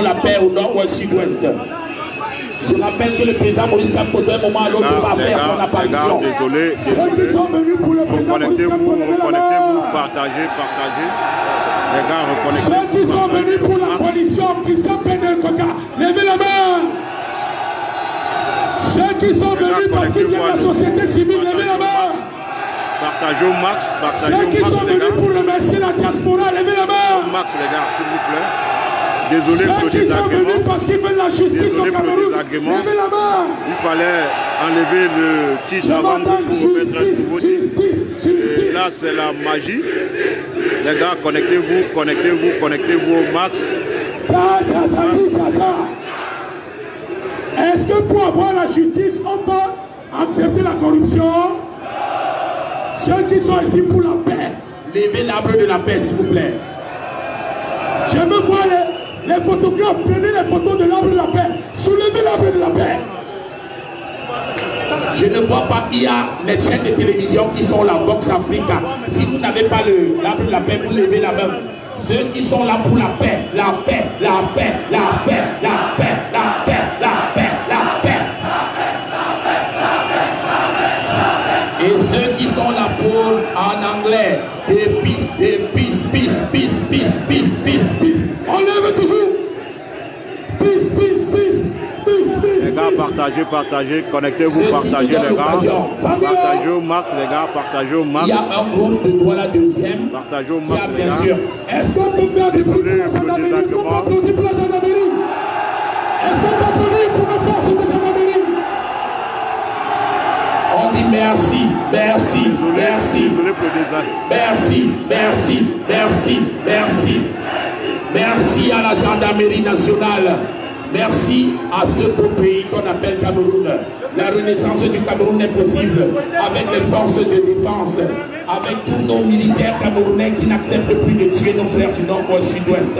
pour la paix au nord ou au sud-ouest. Je rappelle que le président Maurice Kamto, d'un moment à l'autre, va faire son apparition. Désolé. Reconnectez-vous, partagez. Les gars, reconnectez-vous. Ceux qui sont venus pour la coalition qui s'appelle Coca, levez la main. Ceux qui sont venus parce qu'ils viennent de la société civile, levez la main. Partagez au max, Ceux qui sont venus pour remercier la diaspora, levez la main. Max, les gars, s'il vous plaît. Désolé pour le désagrément. Ceux qui sont venus parce qu'ils veulent la justice au Cameroun, levez la main. Il fallait enlever le titre avant de remettre un nouveau titre. Et là, c'est la magie. Les gars, connectez-vous au max. Est-ce que pour avoir la justice, on peut accepter la corruption? Ceux qui sont ici pour la paix, levez l'arbre de la paix, s'il vous plaît. Je veux voir les photographes, prenez les photos de l'arbre de la paix, soulevez l'arbre de la paix. Je ne vois pas, il y a les chaînes de télévision qui sont là, Vox Africa. Si vous n'avez pas l'arbre de la paix, vous levez la main. Ceux qui sont là pour la paix, la paix, la paix, la paix, la paix, la paix, la paix, la paix. Et ceux qui sont là pour, en anglais, des peace, On lève toujours. Peace. Les gars, partagez, connectez-vous, partagez les gars. Partagez au max, les gars, partagez au max. Il y a un groupe de droit la deuxième. Partagez au max, les bien gars. sûr. Est-ce qu'on peut faire des trucs pour la gendarmerie? Est-ce qu'on peut applaudir pour la gendarmerie? Est-ce qu'on peut applaudir pour nos forces de gendarmerie? On dit merci. Désolé pour le désagrément. Merci à la gendarmerie nationale. Merci à ce beau pays qu'on appelle Cameroun. La renaissance du Cameroun est possible avec les forces de défense, avec tous nos militaires camerounais qui n'acceptent plus de tuer nos frères du nord au sud-ouest.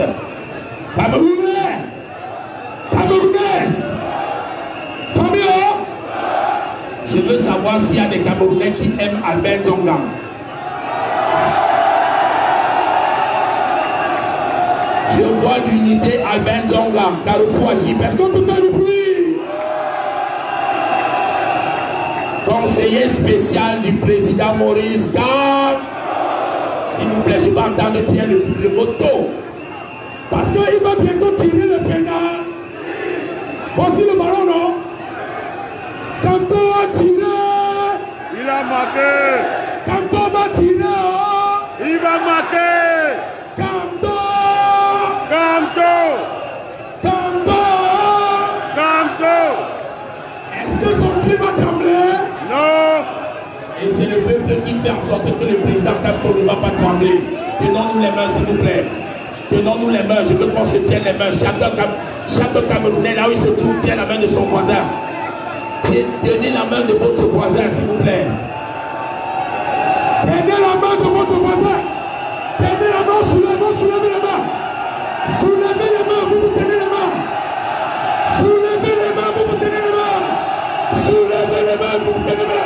Camerounaises, famille. Je veux savoir s'il y a des Camerounais qui aiment Albert Zonga. Je vois l'unité Albert Zonga, Carrefour Agib. Est-ce qu'on peut faire du bruit? Conseiller spécial du président Maurice Kamto. S'il vous plaît, je vais entendre bien le motto. Parce qu'il va bientôt tirer le pénal. Voici le ballon, non? Kamto a tiré. Il a marqué. Kamto va tirer. Il va marquer. Kamto. Est-ce que son pied va trembler? Non. Et c'est le peuple qui fait en sorte que le président Kamto ne va pas trembler. Tenons-nous les mains, s'il vous plaît. Tenons-nous les mains. Je veux qu'on se tienne les mains. Chaque Camerounais, là où il se trouve, tient la main de son voisin. Tenez la main de votre voisin, s'il vous plaît. Tenez la main de votre voisin. Tenez la main, soulevez la main. Soulevez les mains, vous tenez les mains. Soulevez les mains, vous tenez les mains. Soulevez les mains, vous tenez les mains.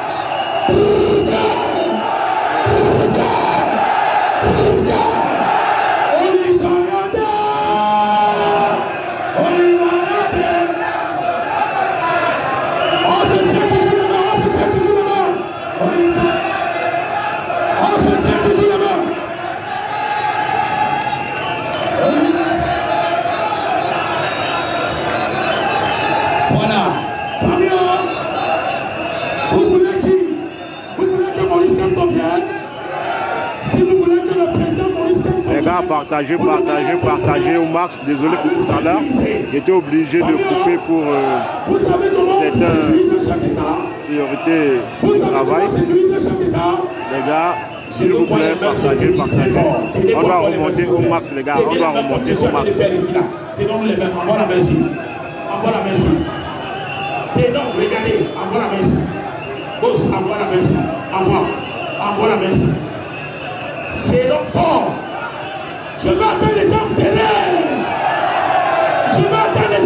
Partagez au max. Désolé pour tout à l'heure. J'étais obligé de couper pour certaines priorités de travail. Les gars, s'il vous plaît, partagez. On doit remonter au max, les gars. On doit remonter au max. Tenons les mains. Envoie la main ici. Envoie la main ici. Tenons, regardez. Envoie la main ici. Boss, envoie la main ici. Envoie la main ici. C'est donc fort. Je veux attendre les gens serrés. Je veux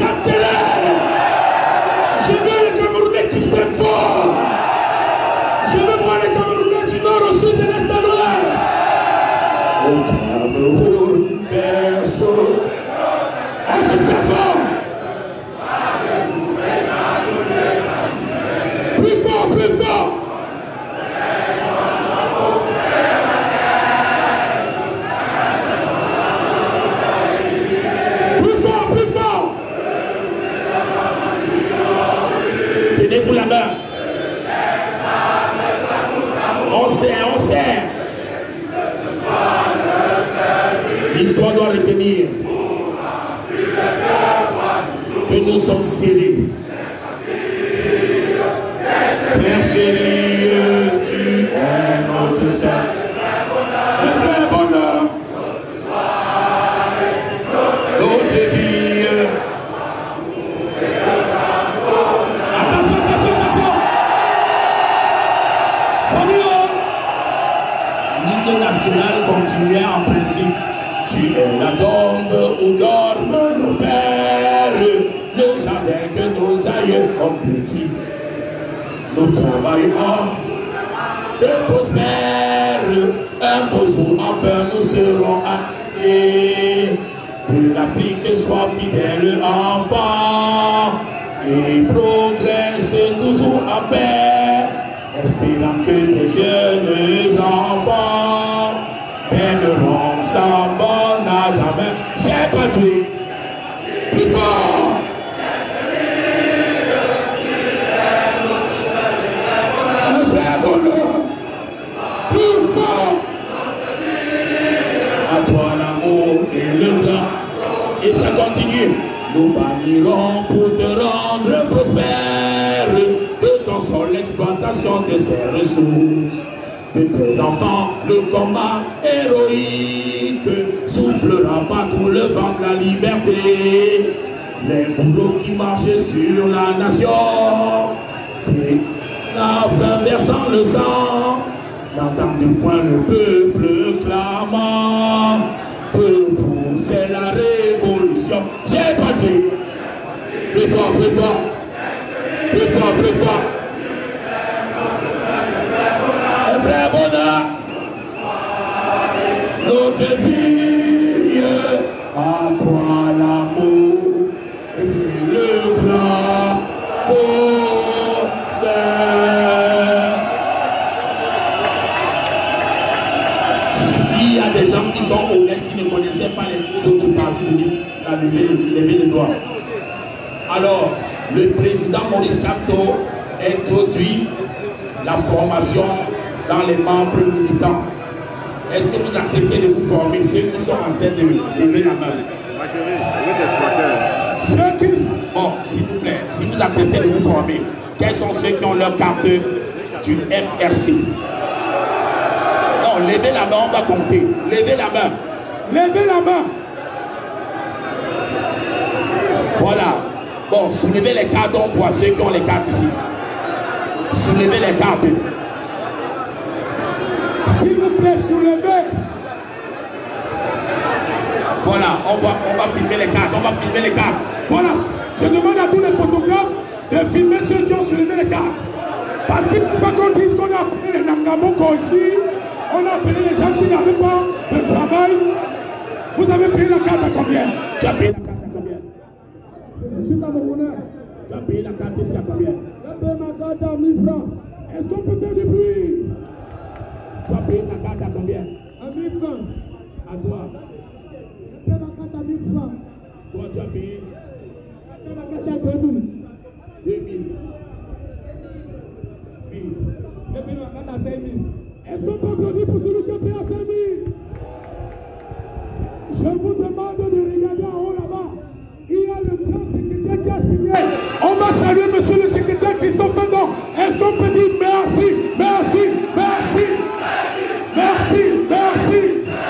les Camerounais qui s'aiment fort. Je veux voir les Camerounais du nord au sud, de l'est à l'ouest. Au Cameroun, personne. On se c'est fort. Plus fort, plus fort. Plus fort, plus fort. Tenez-vous la main. On sert, on sert. L'histoire doit retenir que nous sommes scellés. Père chéri, tu es notre Saint. Un vrai bonheur. Notre vie. Attention, attention, attention. Famille. L'hymne national continuait en principe. Tu es la tombe où dorment nos pères, le jardin que nos aïeux ont cultivé. Nous travaillons de prospères, un beau jour enfin nous serons appelés. Que l'Afrique soit fidèle enfant et progresse toujours en paix, espérant que les jeunes enfants aimeront sa bonne à jamais. J'ai pas tué. Plus fort. Un vrai bonheur. Plus fort. À toi l'amour et le plan. Et ça continue. Nous bannirons pour te rendre prospère. De ton sol l'exploitation de ses ressources. De tes enfants, le combat héroïque soufflera partout le vent de la liberté. Les bourreaux qui marchaient sur la nation, c'est la fin versant le sang. N'entendez point le peuple clamant que c'est la révolution. J'ai battu. Plus fort, plus fort. Plus fort, plus fort. Un vrai bonheur. Notre vie, à toi l'amour et le grand bonheur. S'il y a des gens qui sont honnêtes, qui ne connaissaient pas les autres parties de l'île, levez les doigts. Alors, le président Maurice Kamto introduit la formation dans les membres militants. Est-ce que vous acceptez de vous former, ceux qui sont en train de lever la main? Ceux qui... Bon, s'il vous plaît, si vous acceptez de vous former, quels sont ceux qui ont leur carte du MRC? Non, levez la main, on va compter. Levez la main. Levez la main. Voilà. Bon, soulevez les cartes, on voit ceux qui ont les cartes ici. Soulevez les cartes. S'il vous plaît, soulevez. Voilà, on va filmer les cartes, on va filmer les cartes. Voilà, je demande à tous les photographes de filmer ceux qui ont soulevé les cartes. Parce qu'il ne faut pas qu'on dise qu'on a appelé les Nangamoko ici, on a appelé les gens qui n'avaient pas de travail. Vous avez payé la carte à combien? Tu as payé la carte à combien? Je suis Camerounais. Tu as payé la carte ici à combien? J'ai payé ma carte à 1000 francs. Est-ce qu'on peut faire du bruit? Tu as payé ta carte à combien? À 1000 francs. À toi? J'ai payé ma carte à 1000 francs. Toi, tu as payé? J'ai payé ma carte à 2000. 2000. Oui. J'ai payé ma carte à 5000. Est-ce qu'on peut applaudir pour celui qui a payé à 5000? Je vous demande de regarder en haut là-bas. Il y a le grand secrétaire qui a signé. On va saluer monsieur le secrétaire Christophe Mendon. Est-ce qu'on peut dire merci, merci, merci, merci, merci.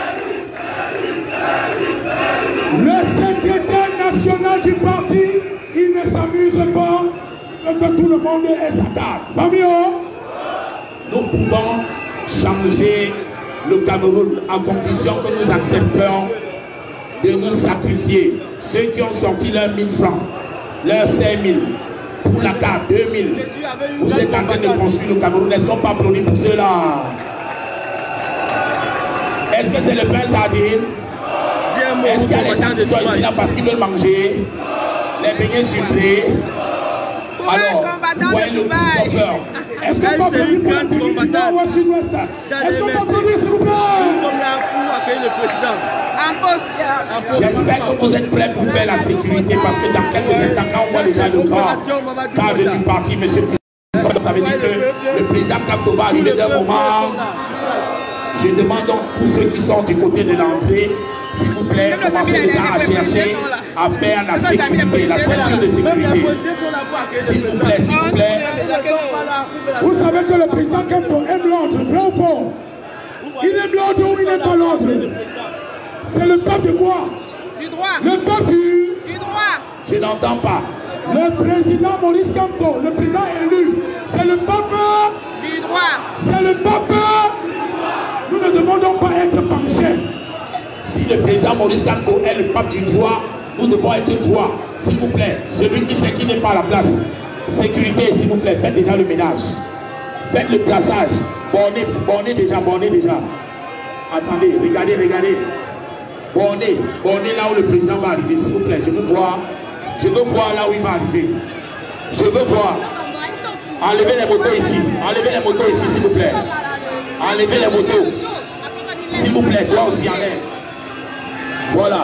Le secrétaire national du parti, il ne s'amuse pas que tout le monde ait sa carte. Famille, nous pouvons changer le Cameroun à condition que nous acceptons de nous sacrifier. Ceux qui ont sorti leurs 1000 francs, leurs 5000, pour la carte 2000, vous êtes en train de construire le Cameroun. Est-ce qu'on peut applaudir pour cela? Est-ce que c'est le pain sardine? Est-ce qu'il y a des gens qui sont ici là parce qu'ils veulent manger les beignets sucrés? Alors, vous voyez le Christopher. Est-ce qu'on peut applaudir pour le du nord ou sud-ouest? Est-ce qu'on peut applaudir, s'il vous plaît? Nous sommes là pour accueillir le président. En poste. J'espère que vous êtes prêts pour faire la sécurité parce que dans quelques instants, quand on voit déjà le grand cadre du parti, monsieur le président, ça veut dire que le président Kamto va arriver d'un moment. Je demande donc pour ceux qui sont du côté de l'entrée, s'il vous plaît, commencez déjà à chercher à faire la sécurité, la ceinture de sécurité. S'il vous plaît, s'il vous plaît. Vous savez que le président Kamto aime l'ordre, vrai ou faux? Il aime l'ordre ou il n'aime pas l'ordre? C'est le pape de quoi? Du droit. Le pape du droit. Je n'entends pas. Le président Maurice Kamto, le président élu, c'est le pape du droit. C'est le pape. Nous ne demandons pas être penchés. Si le président Maurice Kamto est le pape du droit, nous devons être droit. S'il vous plaît, celui qui sait qui n'est pas à la place. Sécurité, s'il vous plaît, faites déjà le ménage. Faites le traçage. Bornez déjà. Attendez, regardez. Bornez là où le président va arriver, s'il vous plaît. Je veux voir là où il va arriver. Je veux voir. Enlevez les motos ici, s'il vous plaît. Enlevez les motos. S'il vous plaît, toi aussi, enlève. Voilà.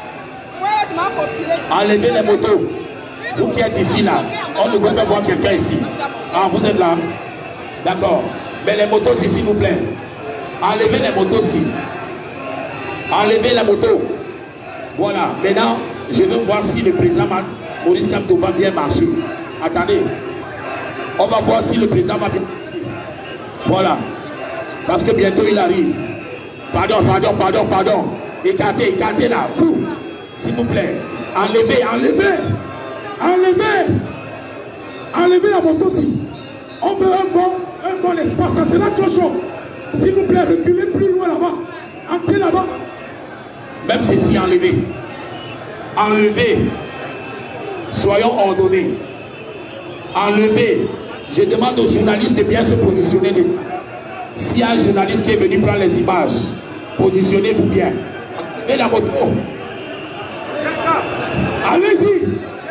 Enlevez les motos. Vous qui êtes ici, là, on ne peut pas voir quelqu'un ici. Ah, vous êtes là. D'accord. Mais les motos aussi, s'il vous plaît. Enlevez les motos aussi. Enlevez la moto. Voilà. Maintenant, je veux voir si le président Maurice Kamto va bien marcher. Attendez. On va voir si le président va bien marcher. Voilà. Parce que bientôt il arrive. Pardon. Écartez là. S'il vous plaît. Enlevez la moto aussi. On veut un bon espace. Ça sera trop chaud. S'il vous plaît, reculez plus loin là-bas. Entrez là-bas. Même ceci, enlevez. Soyons ordonnés. Enlevez. Je demande aux journalistes de bien se positionner. S'il y a un journaliste qui est venu prendre les images, positionnez-vous bien. Enlevez la moto. Allez-y.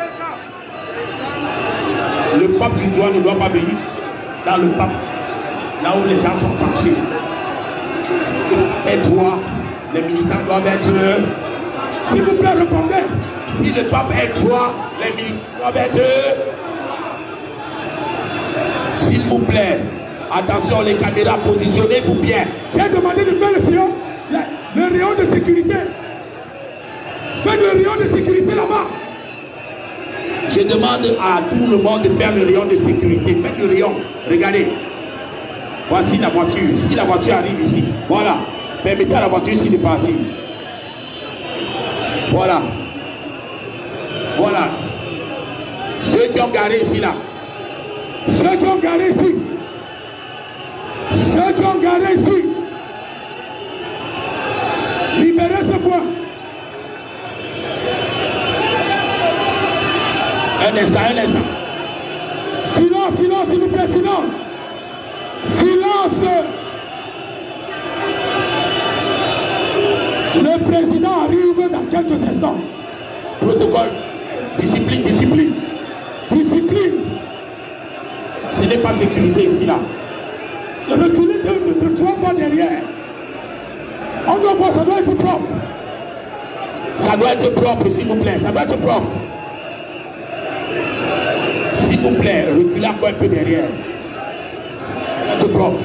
Le pape du droit ne doit pas venir dans le pape, là où les gens sont penchés. Et droit, les militants doivent être. S'il vous plaît, répondez. Si le pape est droit, les militants doivent être. S'il vous plaît, attention les caméras, positionnez-vous bien. J'ai demandé de faire le rayon de sécurité. Faites le rayon de sécurité là-bas. Je demande à tout le monde de faire le rayon de sécurité. Faites le rayon. Regardez. Voici la voiture. Si la voiture arrive ici, voilà. Permettez à la voiture ici de partir. Voilà. Ceux qui ont garé ici là. Ceux qui ont garé ici. Libérez ce point. Un instant. Silence, s'il vous plaît, silence. Le président arrive dans quelques instants. Protocole. Discipline. Ce n'est pas sécurisé ici là. Reculez de 3 pas derrière. On doit voir, ça doit être propre. Ça doit être propre, s'il vous plaît. Ça doit être propre. S'il vous plaît, reculez encore un peu derrière. Ça doit être propre.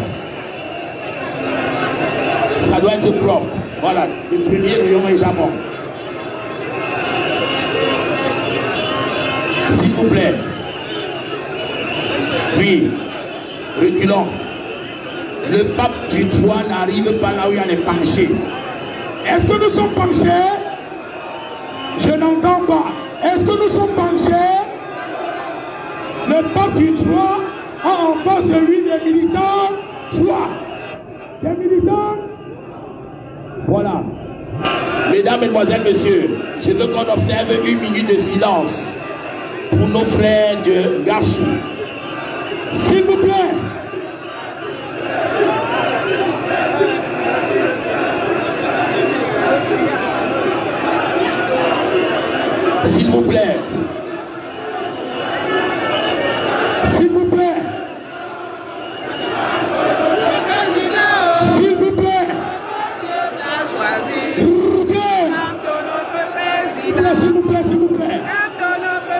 Ça doit être propre. Voilà, le premier rayon est déjà bon. S'il vous plaît. Oui, reculons. Le pape du droit n'arrive pas là où il y a les penchés. Est-ce que nous sommes penchés? Je n'entends pas. Est-ce que nous sommes penchés? Le pape du droit a en face de lui des militants. 3. Des militants. Voilà. Mesdames, Mesdemoiselles, Messieurs, je veux qu'on observe 1 minute de silence pour nos frères de Gachou. S'il vous plaît. plaît. S'il vous plaît. S'il vous plaît. S'il vous plaît, s'il vous plaît. Quand notre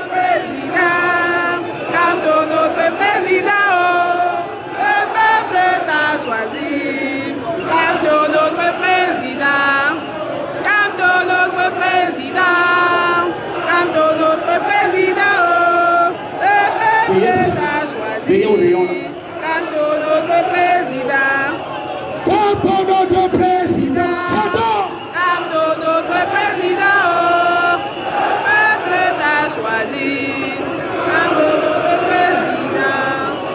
président, le peuple t'a choisi. Quand notre président, quand notre président, quand notre président, le peuple t'a choisi. Quand notre président, quand notre président, j'adore. quand notre président, le peuple t'a choisi. Quand notre président.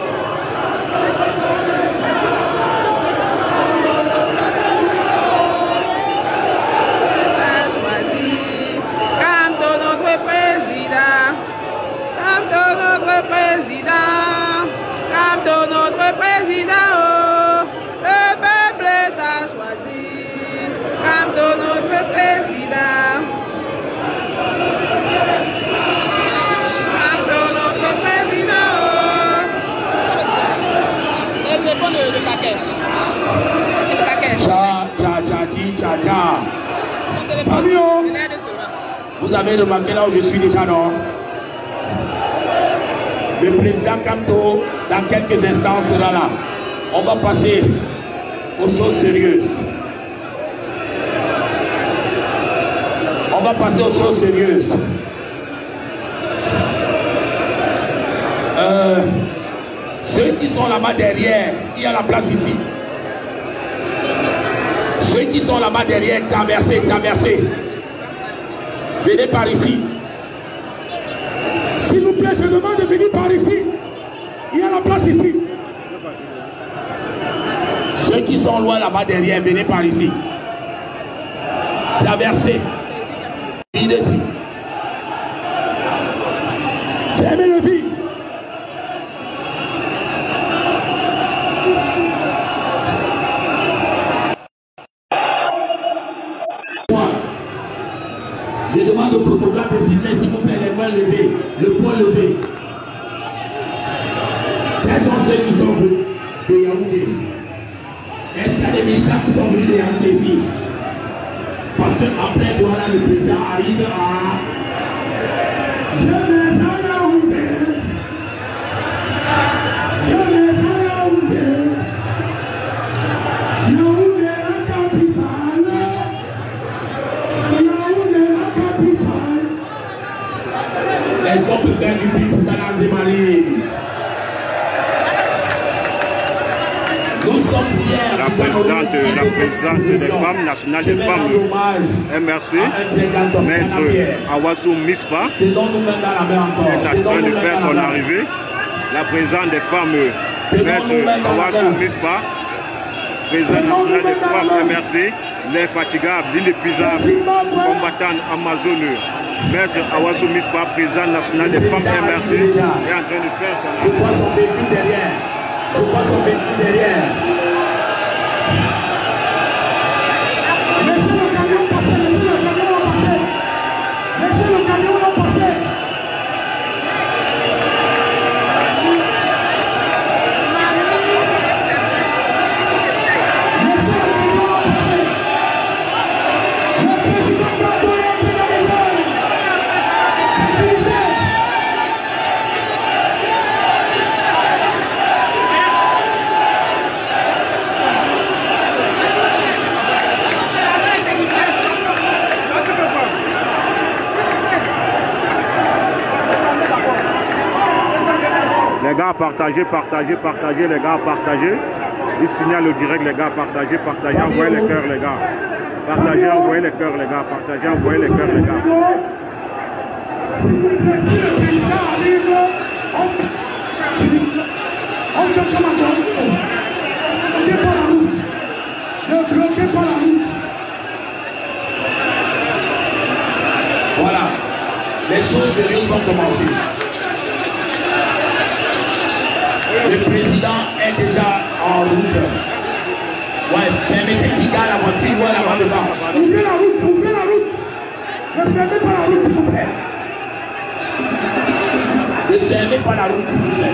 Quand notre président, oh, le peuple t'a choisi. Quand notre président, quand notre président, oh. Le téléphone de Kaké. C'est pour Kaké. Tcha. Fabio, vous avez remarqué là où je suis déjà, non? Le président Kamto, dans quelques instants, sera là. On va passer aux choses sérieuses. On va passer aux choses sérieuses. Ceux qui sont là-bas derrière, il y a la place ici. Ceux qui sont là-bas derrière, traversez. Venez par ici. S'il vous plaît, je demande de venir par ici. Il y a la place ici. Ceux qui sont loin là-bas derrière, venez par ici. Traversez. Vide ici. Fermez le vide. Je demande aux photographes de filmer, s'il vous plaît, les mains levées, le poing levé. Quels sont ceux qui sont venus de Yaoundé? Est-ce qu'il y a des militants qui sont venus de Yaoundé ici? Parce qu'après Douala, le président arrive à... Je vais à Yaoundé. Je vais à Yaoundé. Yaoundé, la capitale. Est-ce qu'on peut faire du bruit pour Talendré Marie? Nous sommes fiers. La présidente des femmes nationales des femmes MRC, maître Awassou Mispa, est en train de faire son arrivée. La présidente des femmes, maître Awassou Mispa, présidente nationale des femmes MRC, l'infatigable, l'inépuisable, combattant Amazone. Maître Awassou Mispa, président national des femmes MRC, est en train de faire ça. Je vois son véhicule derrière. Laissez le camion passer, laissez le camion passer. Laissez le camion passer. Le président Kamto est en train d'arriver. Sécurité. Les gars, partagez, les gars, partagez. Ils signalent au direct, les gars, partagez, envoyez les cœurs, les gars. Partagez, envoyez les cœurs, les gars. Partagez, envoyez les cœurs, les gars. Si le président arrive, on fait comme un tour. Ne bloquez pas la route. Ne bloquez pas la route. Voilà. Les choses sérieuses vont commencer. Le président est déjà en route. Ouais, permettez qu'il garde la voiture, voilà là-bas devant. Ouvrez la route. Ne fermez pas la route, s'il vous plaît. fermez pas la route, s'il vous plaît.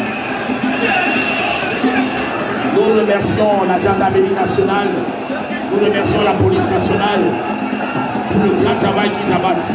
Nous remercions la gendarmerie nationale, nous remercions la police nationale pour le grand travail qu'ils abattent.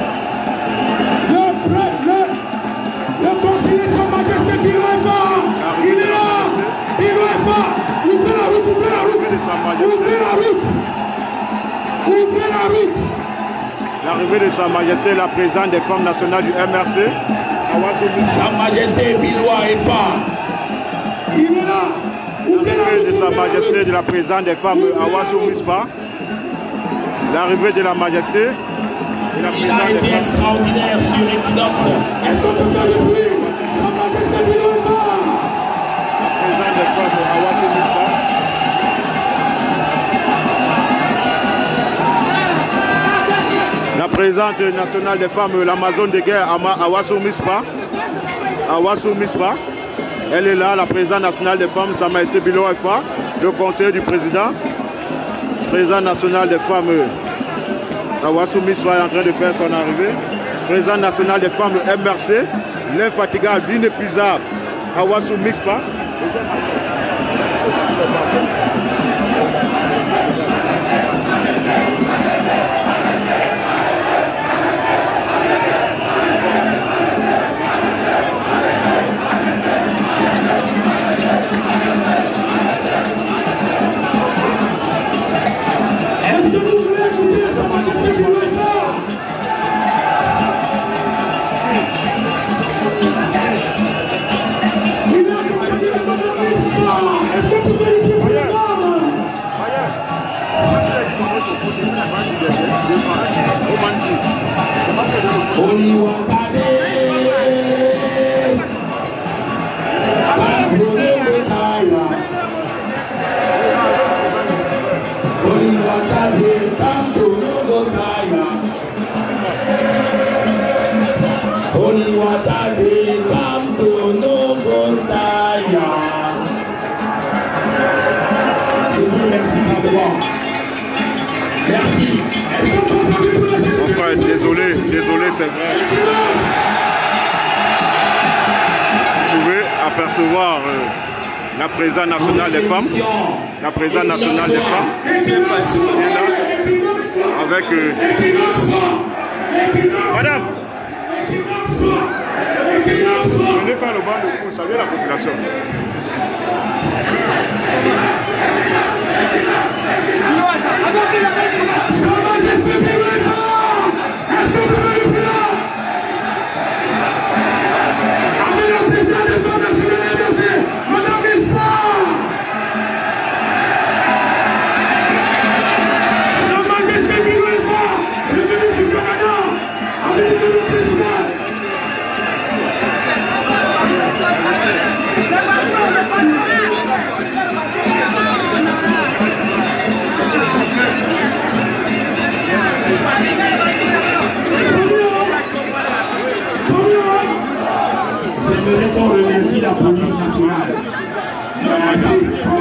Le conseiller Sa Majesté Biloeva, il est là. Biloeva, ouvrez la route, ouvrez la route, ouvrez la route, ouvrez la route. L'arrivée de Sa Majesté, la présidente des femmes nationales du MRC. Sa Majesté Biloeva, il est là. L'arrivée de Sa Majesté, de la présidente des femmes Awasu Mispa. L'arrivée de la Majesté. Il a été extraordinaire sur Equinox. Est-ce qu'on peut faire le bruit? Sa Majesté Biloeva. La présidente des femmes Awasu Mispa. La présidente nationale des femmes, l'Amazone de guerre, Awasu Mispa. Awasu Mispa. Elle est là, la présidente nationale des femmes, Sa Majesté Biloeva, le conseiller du président. Président national des femmes, Awasu Mispa est en train de faire son arrivée. Président national des femmes, MRC, l'infatigable, l'inépuisable, Awasu Mispa. Désolé, c'est vrai. Vous pouvez apercevoir la présidente nationale des femmes. La présidente nationale des femmes. Avec... Madame, venez faire le banc de foule, saluer la population. On remercie la police nationale. Merci.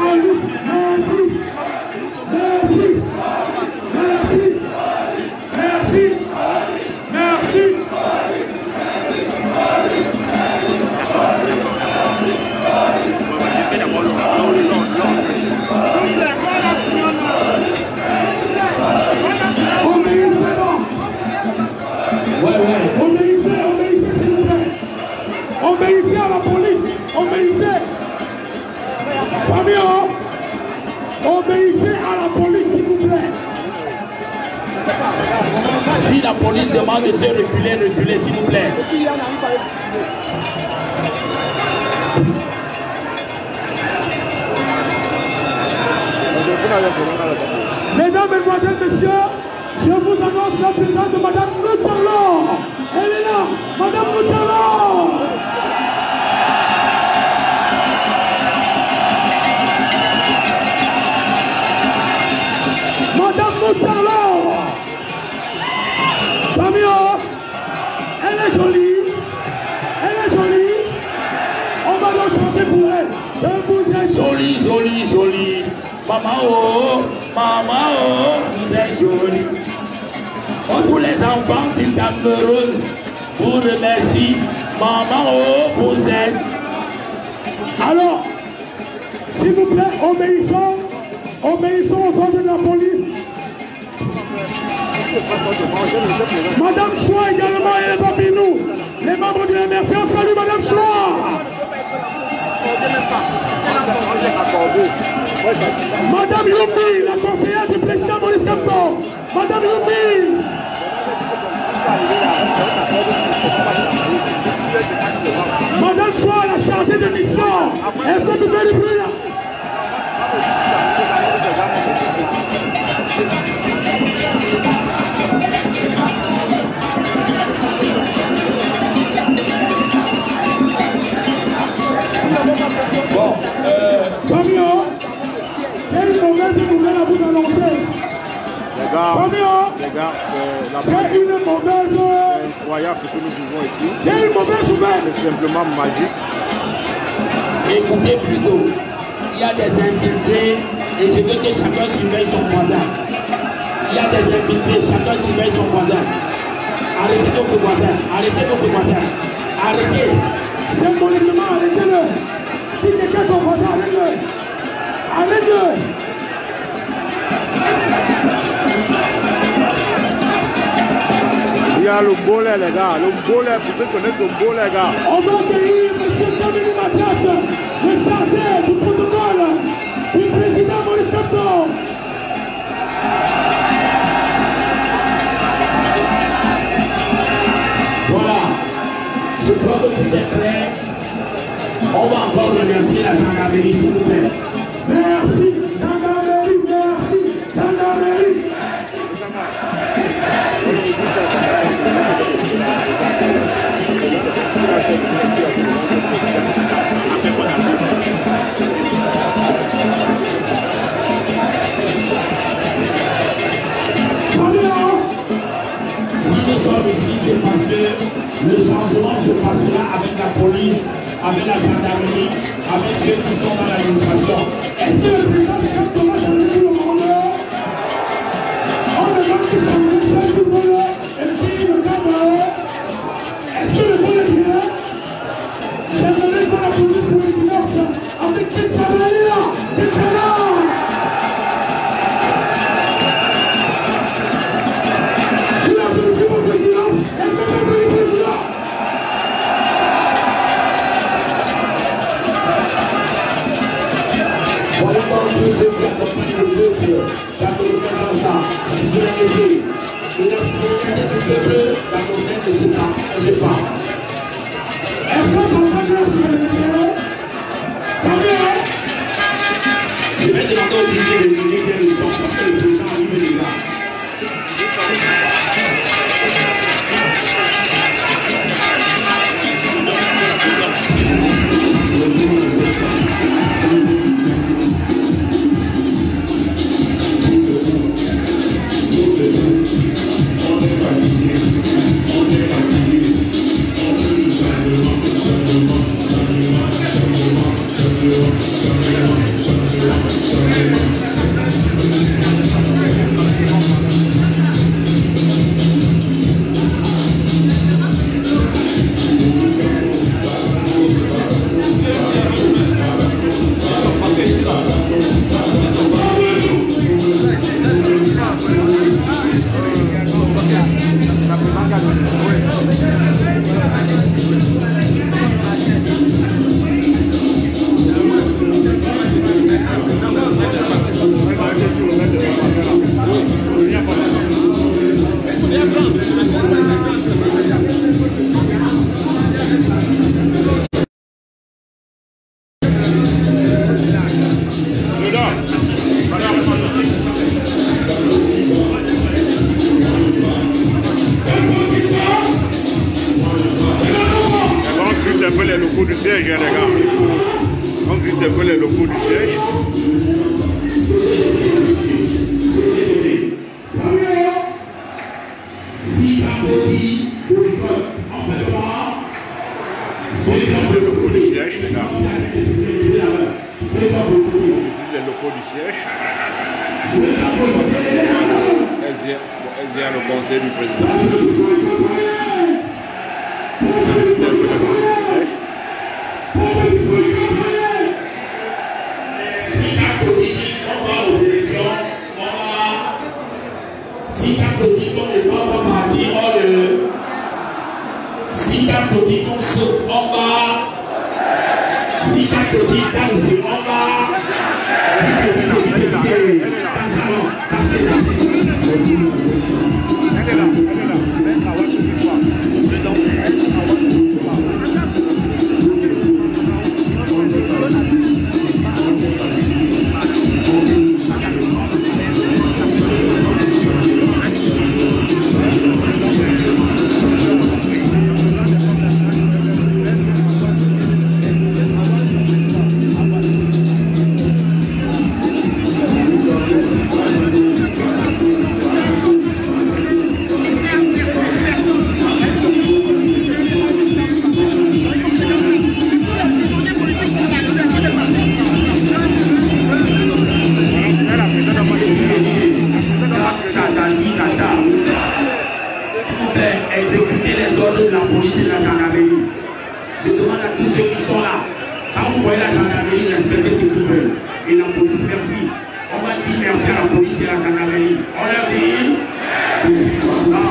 Obéissez à la police, obéissez. Famille, obéissez à la police, s'il vous plaît. Si la police demande de se reculer, reculez, s'il vous plaît. Mesdames, Mesdemoiselles, Messieurs, je vous annonce la présence de Madame Noutalo. Elle est là, Madame Noutalo. Madame Noutalo. Famille, elle est jolie. Elle est jolie. On va donc chanter pour elle. Je vous ai Jolie, jolie, jolie. Maman, oh, vous êtes jolie. Oh, tous les enfants du Cameroun, vous remercie. Maman Posette. Alors, s'il vous plaît, obéissons aux ordres de la police. Madame Choua également, elle est parmi nous. Les membres du MRC, on salue Madame Choua. Madame Youmi, la conseillère du président Maurice Kamto. Madame Youmi. Madame Choua, la chargée de mission. Est-ce que tu fais du bruit là? Bon, Fabio, j'ai une mauvaise nouvelle à vous annoncer. Les gars, la J'ai une mauvaise... c'est incroyable ce que nous vivons ici. J'ai une mauvaise nouvelle. C'est simplement magique. écoutez plutôt. Il y a des infiltrés et je veux que chacun surveille son voisin. Il y a des infiltrés, chacun surveille son voisin. Arrêtez votre voisin, arrêtez votre voisin. Arrêtez. Symboliquement, arrêtez-le. Si quelqu'un est ton voisin, arrête-le. Arrête-le. Il y a le bolet, les gars. Le bolet, pour ceux qui connaissent le bolet, les gars. On va accueillir M. Dominique Mathias, le chargé du protocole du président Maurice Kamto. Voilà. Je crois que tout est prêt. On va encore remercier la gendarmerie, s'il vous plaît. Merci, gendarmerie, merci, gendarmerie. Si nous sommes ici, c'est parce que le changement se passera avec la police, avec la gendarmerie, avec ceux qui sont dans l'administration. Est-ce que le président de Kamto va changer tout le monde? On demande de changer ça tout le monde et puis le cadre. Est-ce que le monde est bien? J'ai donné par la police pour le divorce avec Kétana. Kétana. Il a fait mon président. Est-ce que vous avez le président? Voilà donc tous ceux qui accompagnent le peuple dans le représentant, si vous l'avez dit, et la citoyenneté du peuple dans le domaine de ce temps, je parle. Est-ce que vous avez la souveraineté? Combien? Je vais demander au DJ de donner des leçons parce que le président arrive déjà. Si ta petite on saute en bas. Si ta petite danse en bas. Exécuter les ordres de la police et de la gendarmerie. Je demande à tous ceux qui sont là, quand vous voyez la gendarmerie, respectez ce qu'ils veulent. Et la police, merci. On va dire merci à la police et à la gendarmerie. On leur dit non,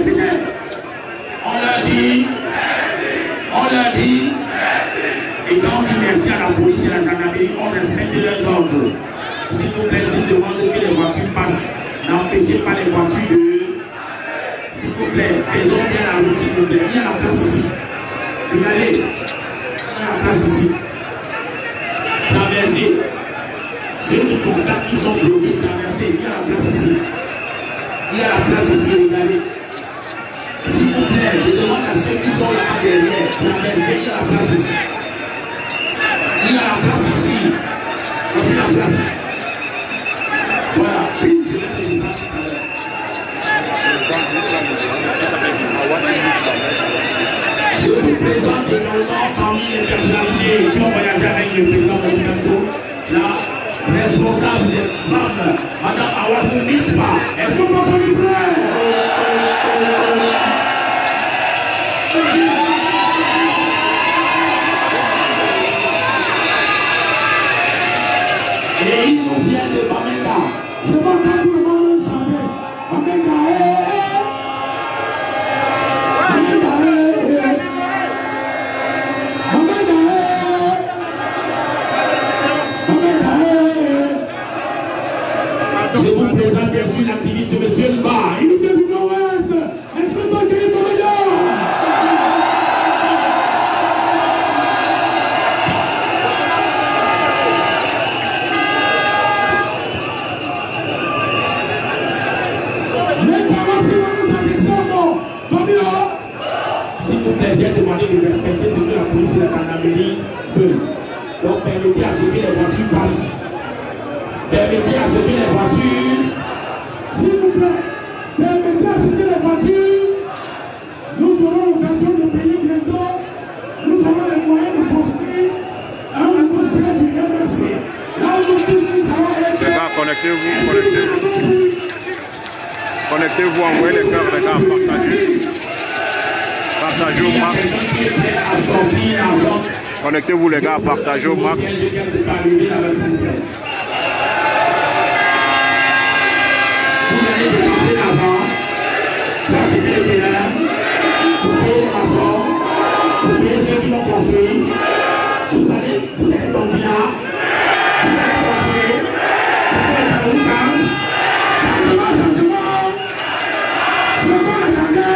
on leur dit et quand on dit merci à la police et à la gendarmerie, on respecte leurs ordres. S'il vous plaît, s'ils demandent que les voitures passent, n'empêchez pas les voitures de... S'il vous plaît, faisons bien la route, s'il vous plaît. Il y a la place ici. Regardez, il y a la place ici. Traversez. Ceux qui constatent qu'ils sont bloqués, traversez. Il y a la place ici. Il y a la place ici, regardez. S'il vous plaît, je demande à ceux qui sont là-bas derrière, traversez. Il y a la place ici. Il y a la place ici. Voici la place. Voilà. Puis, je vais te dire ça tout à l'heure. Je vous présente également parmi les personnalités qui ont voyagé avec le président Moscato, la responsable des femmes, Madame Awadou Mispa. Est-ce que vous m'entendez prêt? Et ils nous viennent de Bamenda. Je vais entendre tout le monde chanter. Bamenda, je vous présente bien sûr l'activiste de M. Mba. Il nous vient du Nord-Ouest. Est-ce que vous avez s'il vous plaît, j'ai demandé de respecter ce que la police et la gendarmerie veulent. Donc permettez à ce que les voitures passent. Permettez à ce que les voitures, s'il vous plaît, permettez à ce que les voitures, nous aurons l'occasion de payer bientôt, nous aurons les moyens de construire un nouveau siège RMC. Là où nous tous nous avons été. Les gars, connectez-vous. Connectez-vous, envoyez les cœurs, les gars, partagez. Partagez au max. Connectez-vous les gars, partagez au max. Vous allez dépenser l'argent pour acheter le terrain, pour payer les maçons, pour payer ceux qui l'ont construit. Vous allez continuer, vous allez continuer, vous faites un nouveau change. Changement. Je veux l'attendre.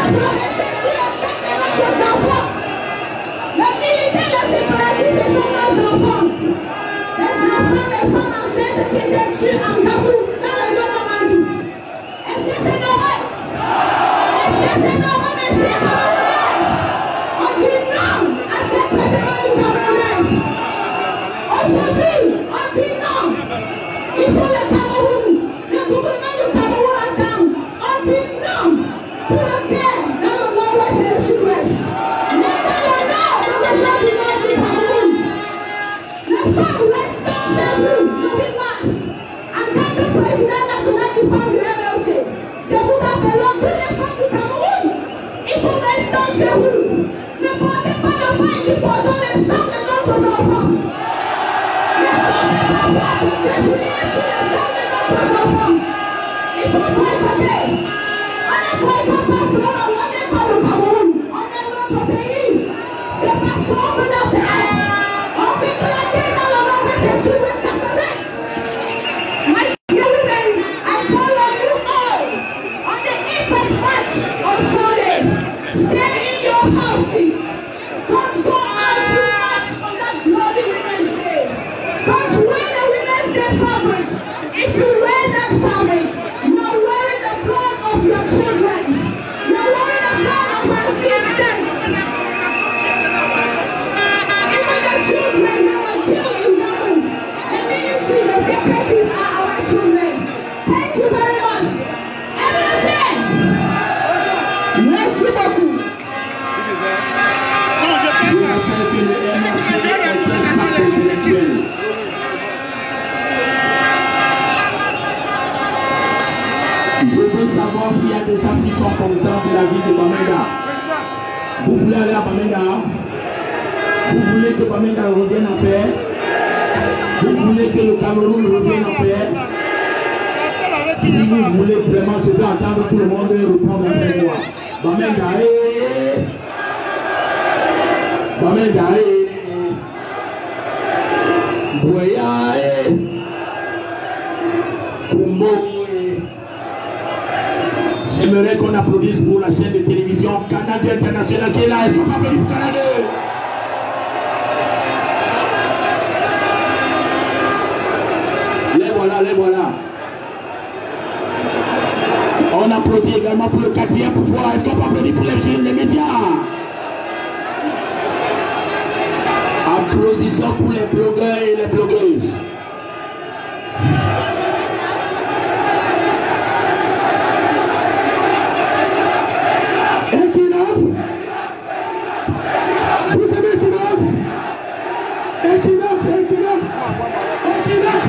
J'aimerais qu'on applaudisse pour la chaîne de télévision Canal 2 International qui est là. Est-ce qu'on peut applaudir pour Canal 2? Les voilà, les voilà. On applaudit également pour le 4e pouvoir. Est-ce qu'on peut applaudir pour les médias? Applaudissons pour les blogueurs et les blogueuses. Equinox. Vous savez Equinox? Equinox, Equinox. Equinox.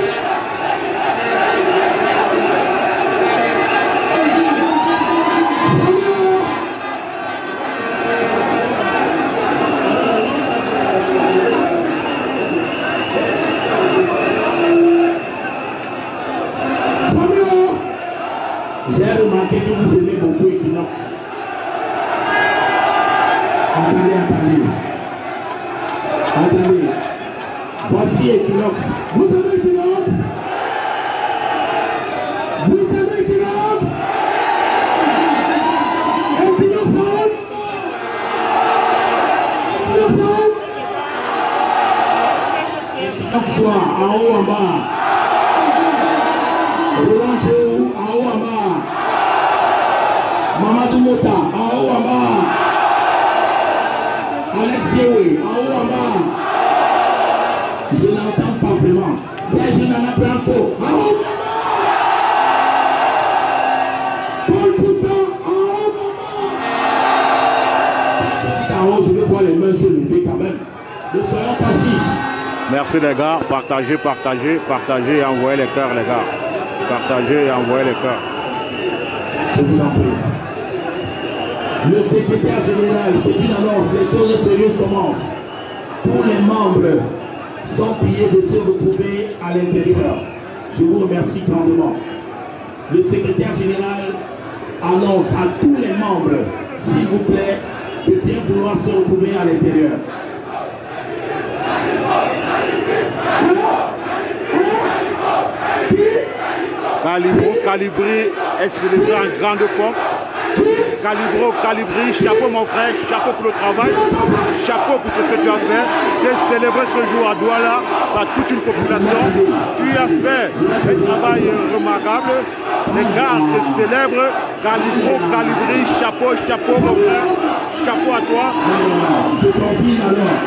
J'ai remarqué que vous aimez beaucoup Equinox. Attendez. Voici Equinox. Vous aimez Equinox? Vous aimez Equinox? Equinox en haut? Equinox en haut? Equinox soit en haut en bas. Roland Théo en haut en bas. Mamadou Mota en haut en bas. Alex Yewe en haut en bas. Je n'entends pas vraiment. Serge Nana Blanco en haut en bas. Paul Toutan en haut en bas. En haut, je vais voir les mains se lever quand même. Ne soyons pas chiches. Merci les gars. Partagez, partagez, partagez et envoyez les cœurs les gars. Partagez et envoyez les cœurs. Je vous en prie. Le secrétaire général, c'est une annonce, les choses sérieuses commencent. Tous les membres sont priés de se retrouver à l'intérieur. Je vous remercie grandement. Le secrétaire général annonce à tous les membres, s'il vous plaît, de bien vouloir se retrouver à l'intérieur. Calibri est célébré en grande pompe. Calibro, Calibri, chapeau mon frère, chapeau pour le travail, chapeau pour ce que tu as fait. Tu as célébré ce jour à Douala par toute une population. Tu as fait un travail remarquable. Les gars te célèbrent. Calibro, Calibri, chapeau, chapeau mon frère, chapeau à toi. Je confirme alors.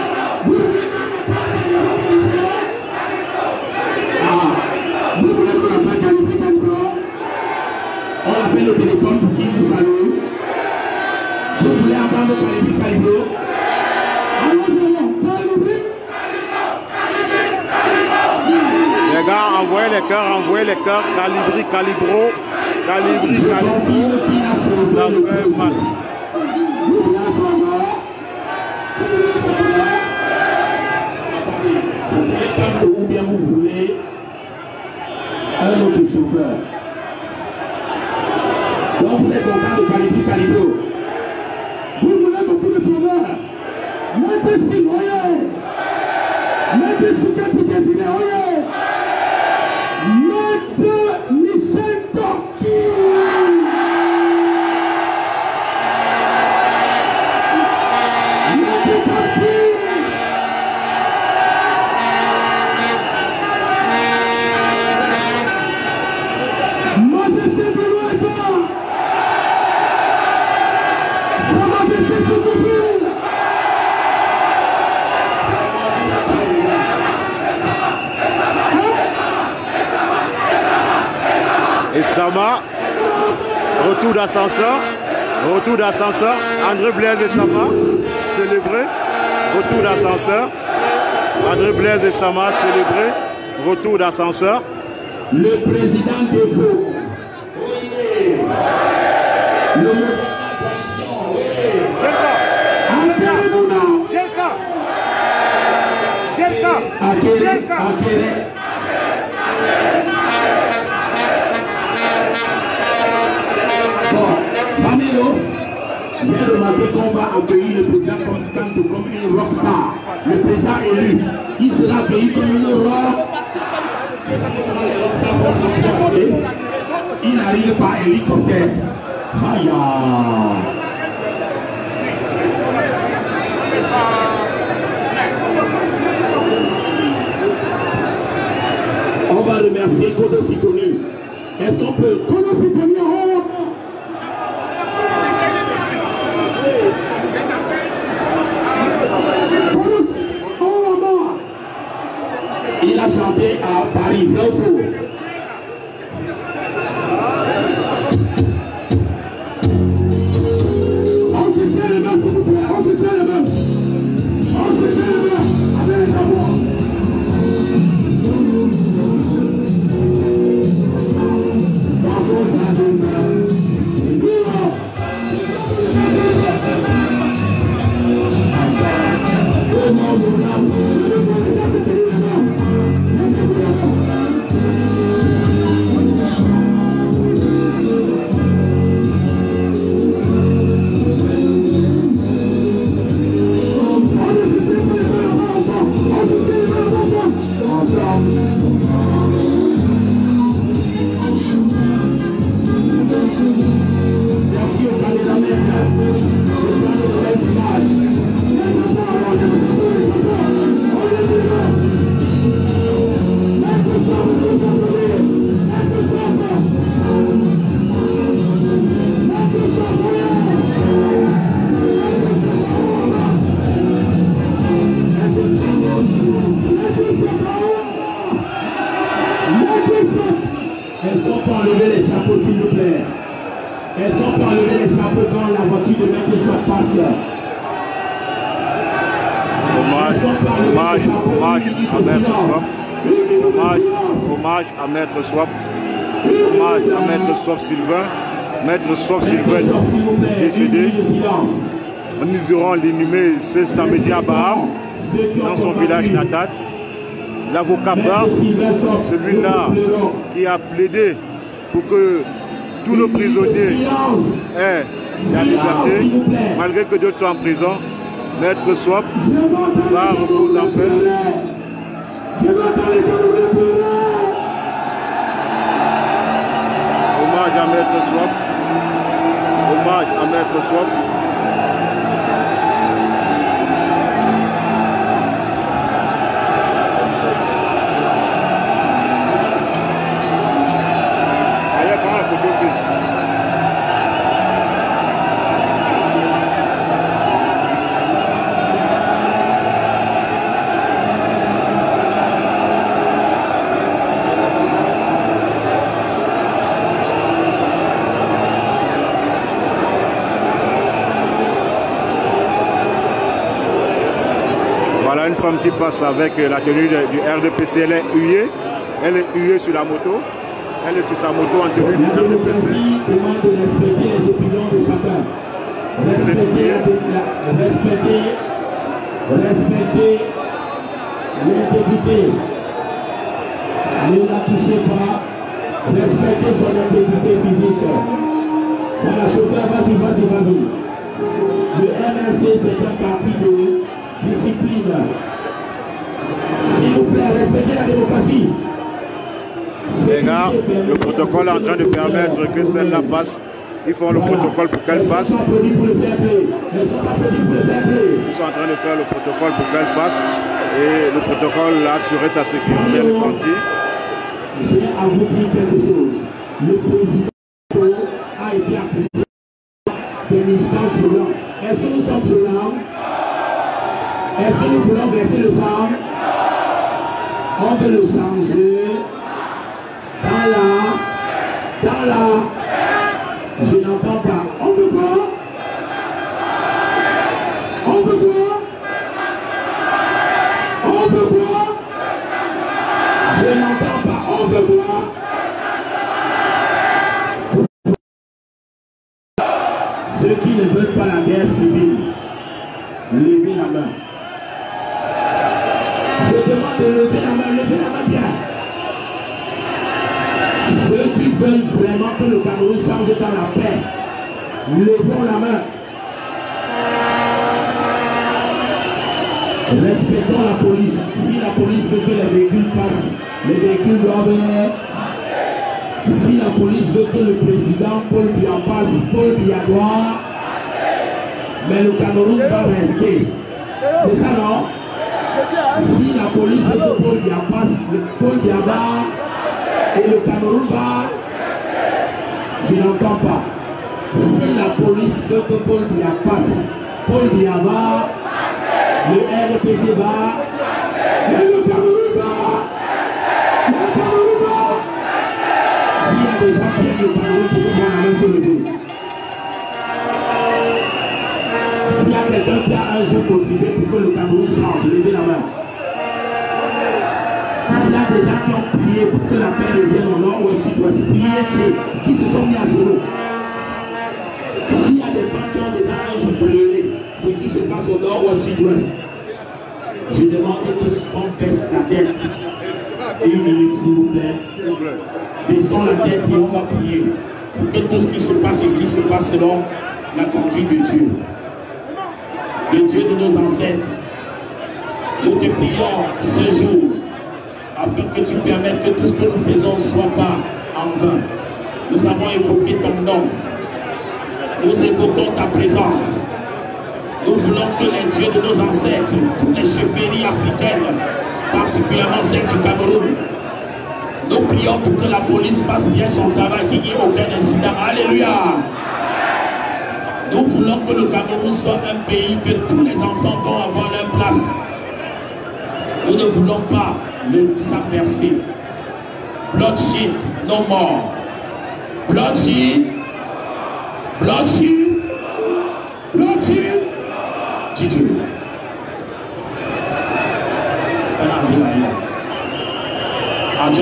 Vous voulez qu'on appelle Calibri Calibro? On appelle le téléphone pour qu'il vous salue. Vous voulez entendre Calibri Calibro? Les gars, envoyez les cœurs, Calibri, Calibro, Calibri, Calibro, ça fait mal. Ou bien vous voulez un autre chauffeur. Donc vous êtes content de Calibri Calibro. Vous voulez beaucoup de sauveurs. Mettez si moyen. Mettez si quelque désiré. Mettez Michel Toki. Mettez Toki. Majesté Belouéta. Sa Majesté Soukoutou. Et Sama, retour d'ascenseur, André Blaise et Sama, célébré, retour d'ascenseur, André Blaise et Sama, célébré, retour d'ascenseur. Le président Defo. Le mouvement de Bon, Familo, j'ai remarqué qu'on va accueillir le président comme une rockstar. Le président élu, il sera accueilli comme une rock. Il arrive par hélicoptère. Aïe. On va remercier Kodo Sitoni. Est-ce qu'on peut Kodo Sitoni en haut? Il a chanté à Paris, vrai ou faux? On se tient les mains, s'il vous plaît. On se tient les mains. On se tient les mains. Avec les amours. Est-ce qu'on peut enlever les chapeaux, s'il vous plaît? Est-ce qu'on peut enlever les chapeaux quand la voiture de Maître Swap passe? Hommage à Maître Swap. Hommage à Maître Swap Sylvain. Maître Swap Sylvain décédé. Nous irons l'inhumer ce samedi à Baham, dans son village natal. L'avocat Bar, celui-là qui a plaidé pour que tous nos prisonniers aient la liberté, malgré que d'autres soient en prison. Maître Swap va reposer en paix. Hommage à Maître Swap. Hommage à Maître Swap. Allez, prends la photo aussi. Voilà une femme qui passe avec la tenue du RDPC, elle est huée. Elle est huée sur la moto. Elle est sur sa moto en tenue du RDPC. La démocratie demande de respecter les opinions de chacun. Respecter l'intégrité. Ne la touchez pas. Respectez son intégrité physique. Voilà, chauffeur, vas-y. Le MNC, c'est un parti de discipline. S'il vous plaît, respectez la démocratie. Les gars, le protocole est en train de permettre que celle-là passe. Ils font le protocole pour qu'elle passe. Ils sont en train de faire le protocole pour qu'elle passe. Et le protocole a assuré sa sécurité, elle est partie. J'ai à vous dire quelque chose. Le président a été accusé des militants violents. Est-ce que nous sommes violents? Est-ce que nous voulons verser le sang? On veut le changer. Dans la, je n'entends pas. On veut quoi? On veut quoi? On veut quoi? Je n'entends pas. On veut quoi? Ceux qui ne veulent pas la guerre civile, levez la main. Je demande de lever la main bien. Ceux qui veulent vraiment que le Cameroun change dans la paix, levons la main. Respectons la police. Si la police veut que les véhicules passent, les véhicules doivent. Si la police veut que le président Paul Biya passe, Paul Biya doit. Mais le Cameroun va rester. C'est ça, non? Si la police veut que Paul Biya passe, Paul Biya va. Et le Cameroun va. Je n'entends pas. Si la police veut que Paul Biya passe, Paul Biya va. Le RDPC va. Et le Cameroun va. Le Cameroun va. S'il y a des gens qui aiment le Cameroun, qui vont prendre la main sur le dos. S'il y a quelqu'un qui a un jeu cotisé pour que le Cameroun change, levez la main. S'il y a des gens qui ont prié pour que la paix revienne au nord ou au sud-ouest, priez Dieu, qui se sont mis à genoux. S'il y a des gens qui ont déjà un jeu pour lever, ce qui se passe au nord ou au sud-ouest, je demande que tous qu'on baisse la tête. Une minute, s'il vous plaît. Baissons la tête et on va prier pour que tout ce qui se passe ici se passe selon la conduite de Dieu. Le Dieu de nos ancêtres. Nous te prions ce jour afin que tu permettes que tout ce que nous faisons ne soit pas en vain. Nous avons évoqué ton nom. Nous évoquons ta présence. Nous voulons que les dieux de nos ancêtres, toutes les chefferies africaines, particulièrement celles du Cameroun, nous prions pour que la police fasse bien son travail, qu'il n'y ait aucun incident. Alléluia! Nous voulons que le Cameroun soit un pays que tous les enfants vont avoir leur place. Nous ne voulons pas le sang versé. Bloodshed, no more. Bloodshed, bloodshed, bloodshed. Dieu. Adieu,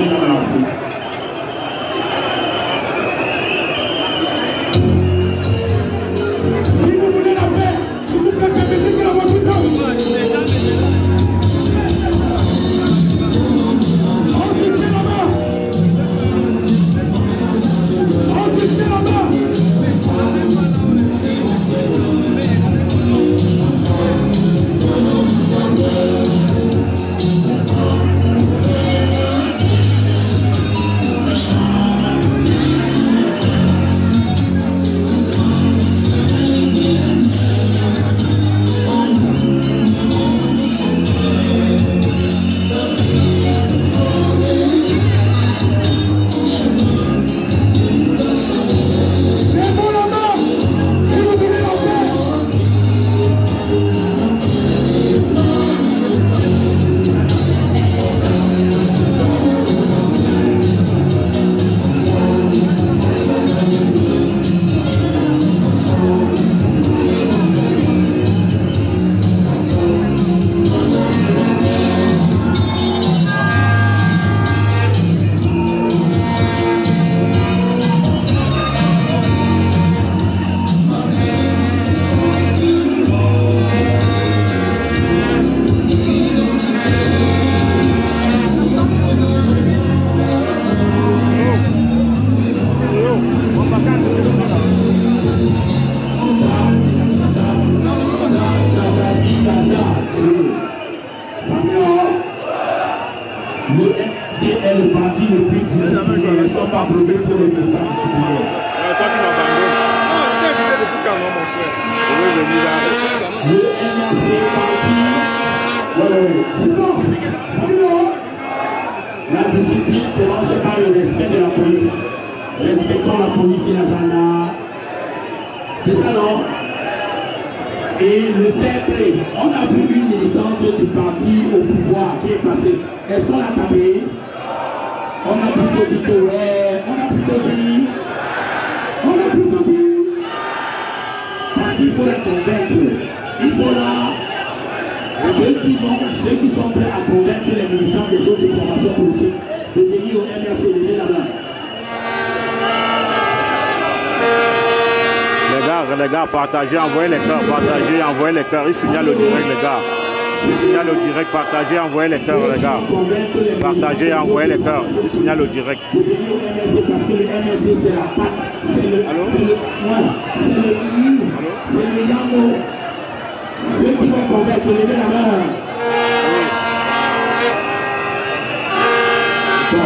si vous voulez la paix, s'il vous plaît, permettez que la voiture passe. On se tient là-bas. On se tient là-bas. applaudit pour les militants disciplinaires. Le MRC parti. Ouais. Silence. La discipline commence par le respect de la police. Respectons la police et la gendarmerie. C'est ça, non? Et le fair play. On a vu une militante du parti au pouvoir qui est passée. Est-ce qu'on a tapé? On a plutôt dit que ouais. On a plutôt dit. Parce qu'il faut la convaincre. Il faut là. Ceux qui sont prêts à convaincre les militants des autres formations politiques de venir au MRC, de là-bas. Les gars, partagez, envoyez les cœurs, partagez, envoyez les cœurs. Ils signalent au direct, les gars. Ils signalent au direct, partagez, envoyez les cœurs, les gars. Partagez, envoyez les cœurs. Ils signalent au direct. De venir au MRC parce que le MRC, c'est la patte, c'est le yango. Ceux qui vont convaincre, levez la main. Bon,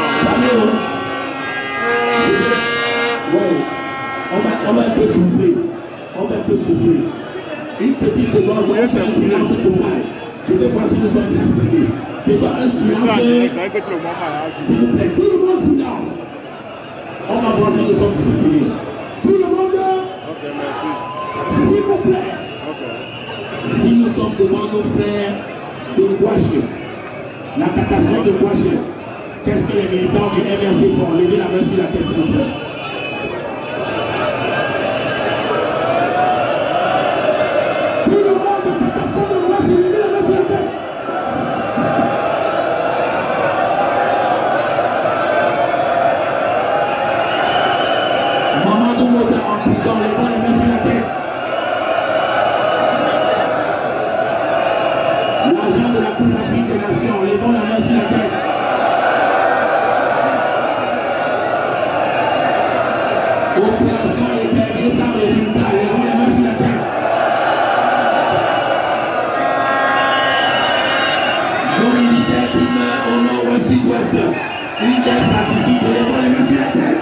on va un peu souffler. Une petite seconde, on va faire un silence total. Je vais voir si nous sommes disciplinés. Faisons un silence. S'il vous plaît, tout le monde silence. On va voir si nous sommes disciplinés. Tout le monde. Ok, merci. S'il vous plaît. Si nous sommes devant nos frères de Gouache, la catastrophe de Gouache, qu'est-ce que les militants du MRC font? Levez la main sur la tête, s'il vous plaît. Tout le monde de catastrophe de Gouache, levez la main sur la tête. Mamadou Mota en prison, levez la main sur la tête. L'agent de la Coupe d'Afrique des Nations, levons la main sur la tête. Opération épervier sans résultat, levons la main sur la tête. Nos militaires qui meurent au nord ou au sud-ouest, une tête participe, levons la main sur la tête.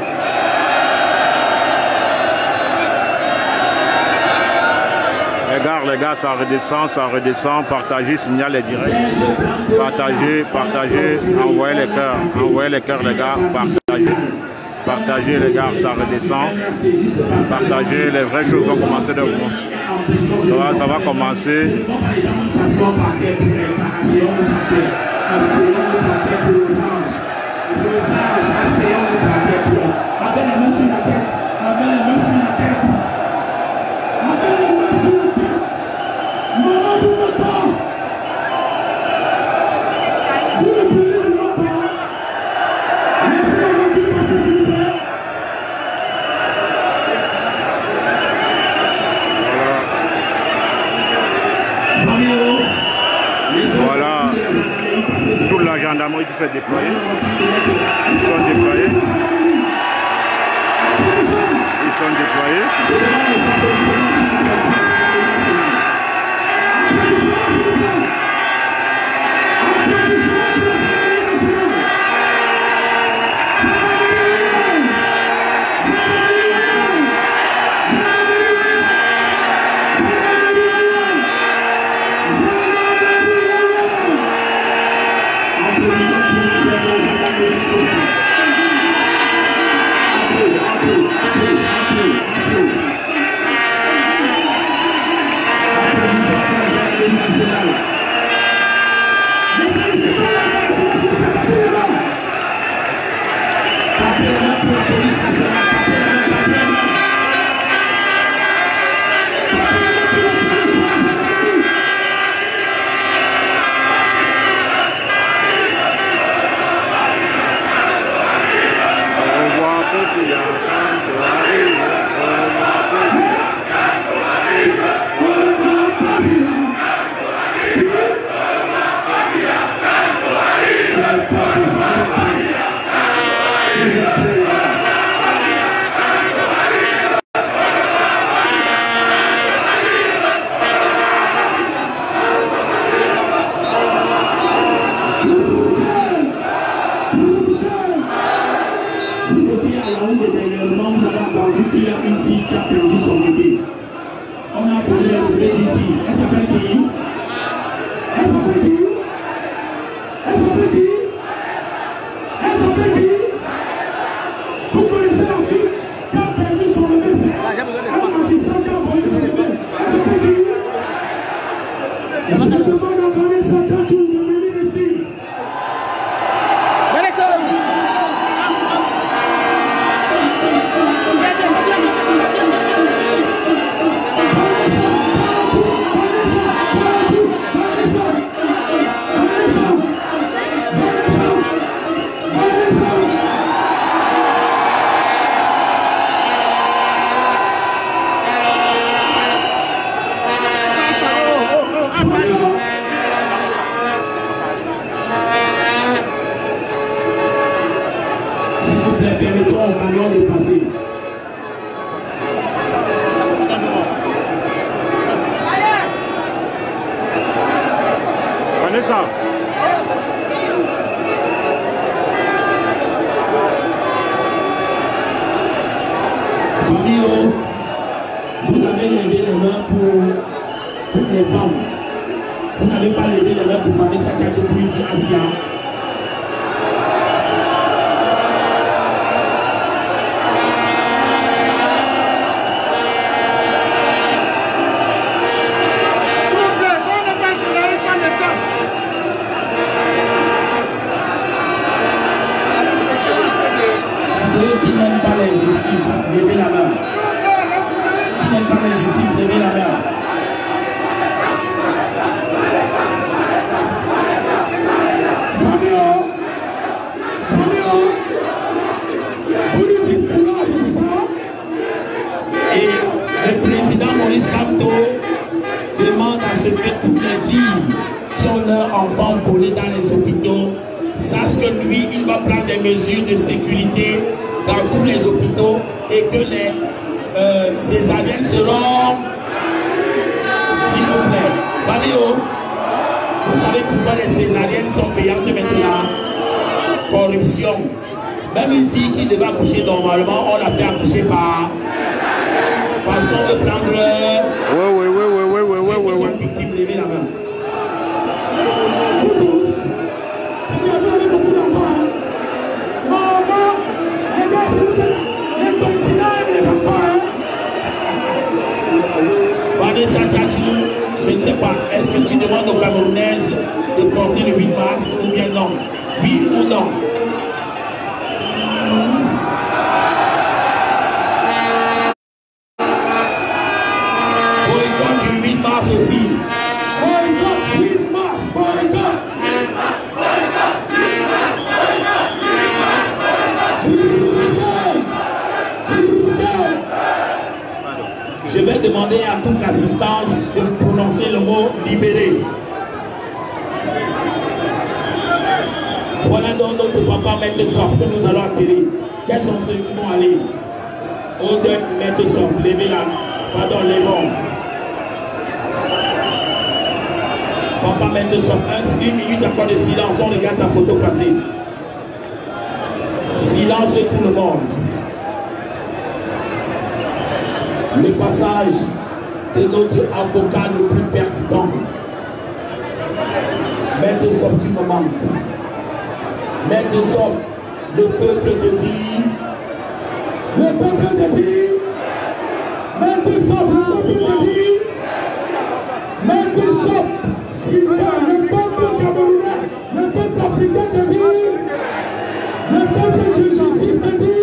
Les gars, ça redescend, partagez, signalez les directs. Partagez, envoyez les cœurs, les gars, partagez les gars, ça redescend. Partagez, les vraies choses vont commencer d'un coup. Ça va commencer. Voilà, toute la gendarmerie qui s'est déployée. Ils sont déployés. fille. Elle s'appelle qui? Elle s'appelle qui? Elle s'appelle qui? Elle s'appelle qui? Vous connaissez la fille qui a perdu son bébé? C'est un magistrat qui a volé son bébé. Elle s'appelle qui? Je demande à Vanessa Tchatchou de venir ici. S'il vous plaît, permettons au camion de passer. Vanessa. Famille, vous avez levé les mains pour toutes les femmes. Vous n'avez pas levé les mains pour Vanessa Tchatchou pour lui dire Asia. Ceux qui n'aiment pas la justice, levez la main. Qui n'aiment pas la justice, levez la main. Fabio, vous lui dites courage, c'est ça? Et le président Maurice Kamto demande à ce que toutes les filles qui ont leurs enfants volés dans les hôpitaux sachent que lui, il va prendre des mesures de sécurité dans tous les hôpitaux et que les césariennes seront, s'il vous plaît. Fabio, vous savez pourquoi les césariennes sont payantes maintenant? Corruption. Même une fille qui devait accoucher normalement, on l'a fait accoucher parce qu'on veut prendre... Ouais. Victime, levez la main. Vous tous, j'ai dit avec beaucoup d'enfants. Maman, les gars, si vous êtes les continents et les enfants. Vanessa Tchatchou, je ne sais pas, est-ce que tu demandes aux Camerounaises de porter le 8 mars ou bien non? Oui ou non? Boycott du 8 mars aussi. Boycott 8 mars, boycott. Je vais demander à toute l'assistance de prononcer le mot libéré. Voilà donc notre papa Maître Sof que nous allons atterrir. Quels sont ceux qui vont aller au de Maître Sof? Levez la. Pardon, levons. Papa Maître Sof, 1 minute encore de silence. On regarde sa photo passer. Silence tout le monde. Le passage de notre avocat le plus percutant. Maître Sof, tu me manques. Maître Sof, le peuple te dit. Le peuple te dit. Maître Sof, le peuple te dit. Maître Sof, si le peuple camerounais, le peuple africain te dit. Le peuple de justice te dit.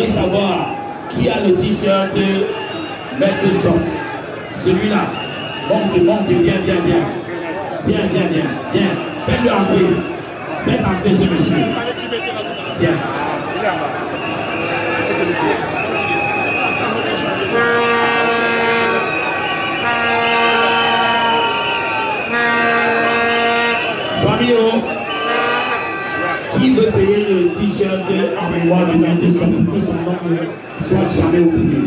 savoir qui a le t-shirt de Maître Sof. Celui-là. Monte, viens. Faites-le entrer. Faites entrer ce monsieur. Viens. Famille, qui veut payer le t-shirt en mémoire de Maître Sof pour que son nom ne soit jamais oublié?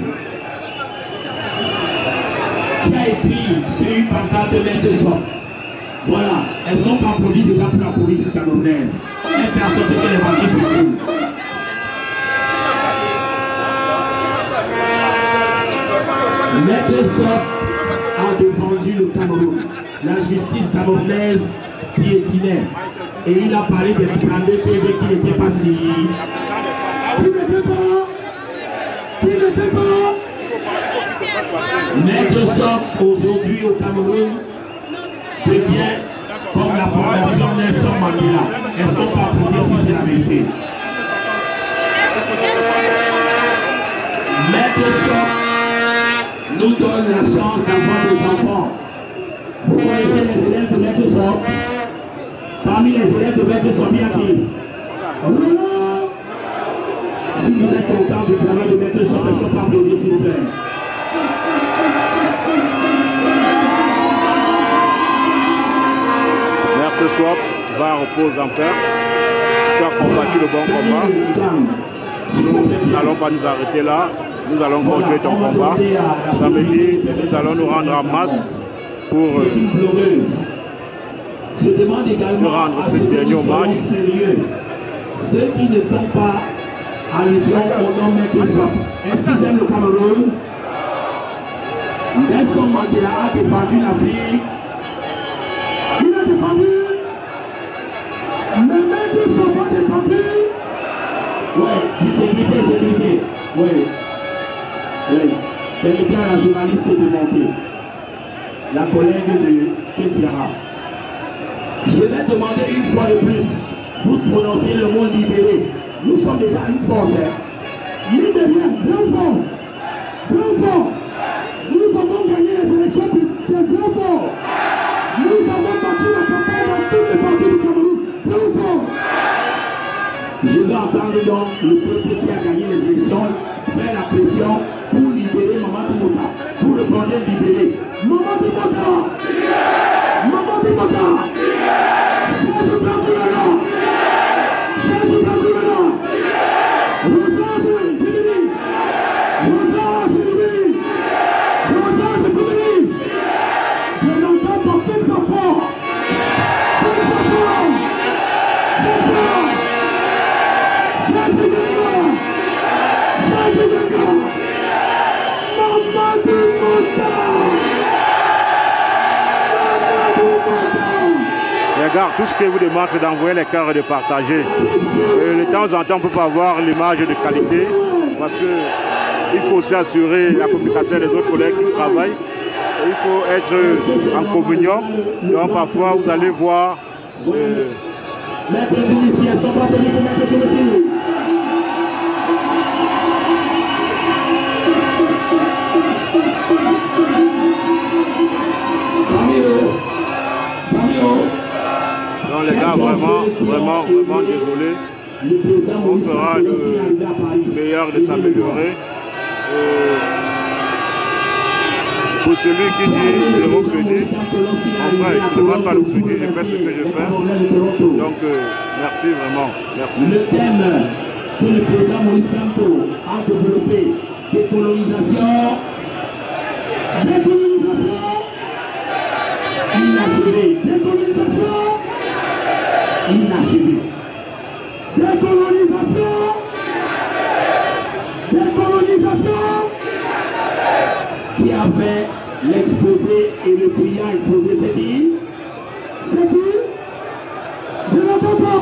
Qui a écrit sur une pancarte de Maître Sof? Voilà. Est-ce qu'on peut applaudir déjà pour la police camerounaise? Elle fait en sorte que les voitures s'écroulent. Maître Sof a défendu le Cameroun. La justice camerounaise piétinait. Et il a parlé des plans de PV qui n'étaient pas signés. Qui n'était pas? Maître Sof aujourd'hui au Cameroun devient comme la fondation Nelson Mandela. Est-ce qu'on peut applaudir si c'est la vérité? Maître Sof nous donne la chance d'avoir des enfants. Vous connaissez les élèves de Maître Sof? Parmi les élèves de Maître Sof, il y a qui? Si vous êtes content du travail de Maître Sof, est-ce qu'on peut applaudir s'il vous plaît? Maître Sof va reposer en paix. Tu as combattu le bon combat. Nous n'allons pas nous arrêter là. Nous allons continuer ton combat. Samedi, nous allons nous rendre en masse pour nous rendre ce dernier hommage. Ceux qui ne font pas allusion au nom Maître Sof, est-ce qu'ils aiment le Cameroun? Nelson Mandela a défendu l'Afrique. Il a défendu. Le Maître Sof a défendu. Oui, sécurité. Oui. Permettez à la journaliste de monter. La collègue de Ketiara. Je vais demander une fois de plus, vous prononcez le mot libéré. Nous sommes déjà une force. Libéré, bien fort. Nous avons gagné les élections, c'est bien fort. Nous avons battu la campagne dans toutes les parties du Cameroun, bien fort. Je vais entendre donc le peuple qui a gagné les élections faire la pression pour libérer Maman Dimota, pour le problème libéré. Maman Dimota, Serge Bakoulala, Rosage Djibiri, je n'entends pas faites efforts, Regarde, tout ce que vous demandez, c'est d'envoyer les cœurs et de partager. Et de temps en temps, on ne peut pas avoir l'image de qualité parce qu'il faut aussi assurer la communication des autres collègues qui travaillent. Et il faut être en communion. Donc parfois, vous allez voir... Non les gars, vraiment désolé. On fera le meilleur de s'améliorer. Pour celui qui dit zéro crédit, mon frère, je ne demande pas le crédit, je fais ce que je fais. Donc merci vraiment, merci. Le thème que le président Maurice Kamto a développé, décolonisation, inachevé, décolonisation, qui a fait l'exposé et le brillant exposé, c'est qui? Je n'entends pas.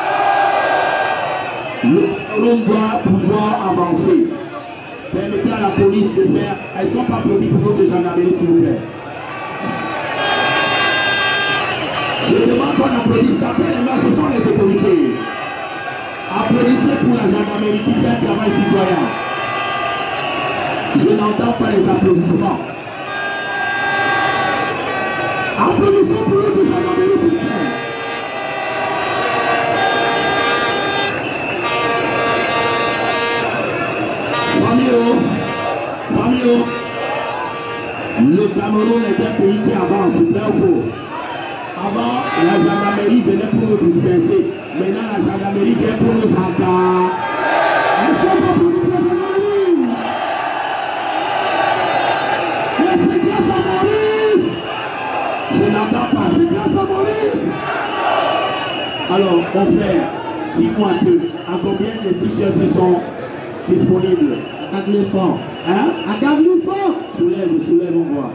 Maurice, le Cameroun doit pouvoir avancer. Permettez à la police de faire. Est-ce qu'on peut applaudir pour notre gendarmerie, s'il vous plaît? Je demande qu'on applaudisse. Tapez les mains, ce sont les autorités. Applaudissez pour la gendarmerie qui fait un travail citoyen. Je n'entends pas les applaudissements. Applaudissons pour notre gendarmerie, s'il vous plaît. Famille, le Cameroun est un pays qui avance, c'est vrai ou faux? Avant, la gendarmerie venait pour nous disperser. Maintenant, la gendarmerie vient pour nous entendre. Est-ce qu'on va pour nous la gendarmerie? Mais c'est grâce à Maurice. Je n'entends pas, c'est grâce à Maurice. Alors, mon frère, dis-moi un peu, à combien de t-shirts ils sont disponibles? À 4 000 francs. Hein? À 4 000 francs. Soulève, on voit.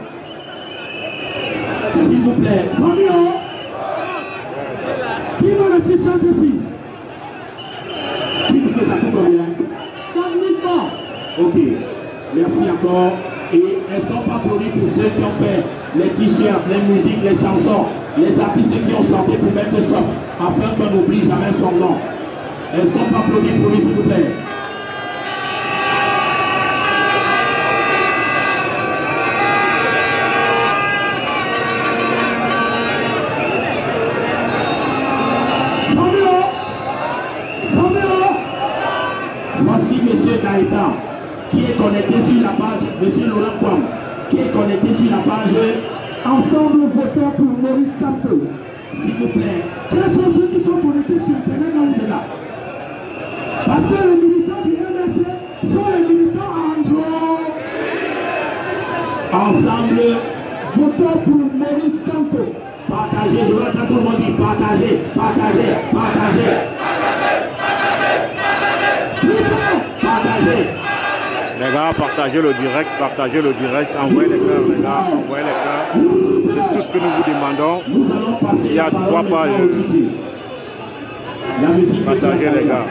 S'il vous plaît, Fabio. Qui veut le t-shirt ici? Qui dit que ça coûte combien? 4 000 francs. Ok, merci encore. Et est-ce qu'on peut applaudir pour ceux qui ont fait les t-shirts, les musiques, les chansons, les artistes qui ont chanté pour mettre soft, afin qu'on n'oublie jamais son nom? Est-ce qu'on peut applaudir pour lui, s'il vous plaît? Qui est connecté sur la page, monsieur Laurent Kwam, qui est connecté sur la page Ensemble votant pour Maurice Kamto. S'il vous plaît, quels sont ceux qui sont connectés sur Internet là où c'est là? Parce que les militants du MSC sont les militants Android. Ensemble votant pour Maurice Kamto. Partagez, je veux entendre tout le monde dire partagez, partagez, partagez. Les gars, partagez le direct, envoyez les cœurs, les gars, envoyez les cœurs. C'est tout ce que nous vous demandons. Il y a 3 pages. Partagez les gars.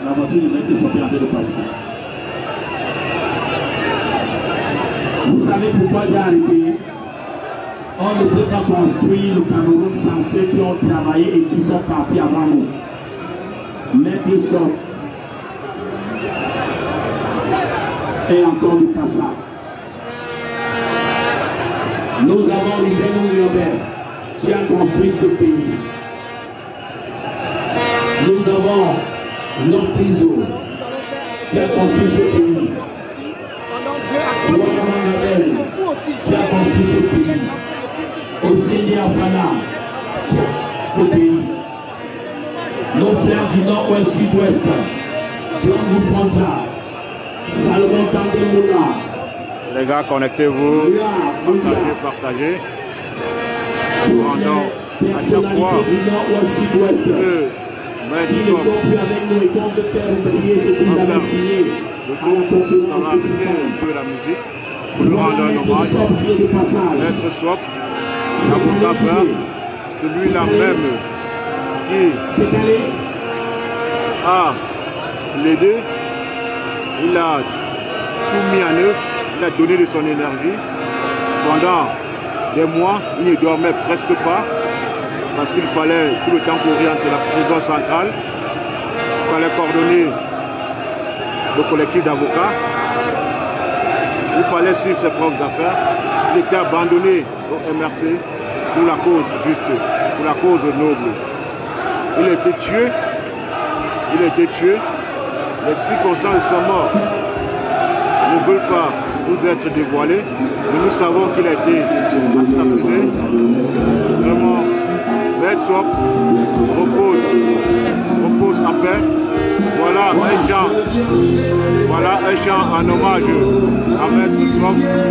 La voiture de maître Sop est en train de passer. Vous savez pourquoi j'ai arrêté? On ne peut pas construire le Cameroun sans ceux qui ont travaillé et qui sont partis avant nous. Maître Sop et encore du passage. Nous avons Lieutenant Riobert qui a construit ce pays. Nous avons Lomprizo qui a construit ce pays. Ouagamangabel qui a construit ce pays. Ossénie Afana qui a ce pays. Nos frères du nord-ouest, sud-ouest, John Boufronja, Salomon Kandemoula. Les gars, connectez-vous, partagez. Pendant à chaque fois que ils ne sont plus avec nous et qu'on veut faire oublier ce qu'ils avaient signé à la conférence de Foucault. un peu la musique pour nous rendre un hommage. Maître Sop, l'avocat peur, celui-là même qui a l'aidé, il a tout mis en œuvre, il a donné de son énergie. Pendant des mois, il ne dormait presque pas parce qu'il fallait tout le temps courir entre la prison centrale. Il fallait coordonner le collectif d'avocats. Il fallait suivre ses propres affaires. Il était abandonné au MRC pour la cause juste, pour la cause noble. Il a été tué. Il a été tué. Les circonstances de sa mort ne veulent pas nous être dévoilées, mais nous savons qu'il a été assassiné. Vraiment, Maître Sop repose en paix. Voilà un chant en hommage à Maître Sop.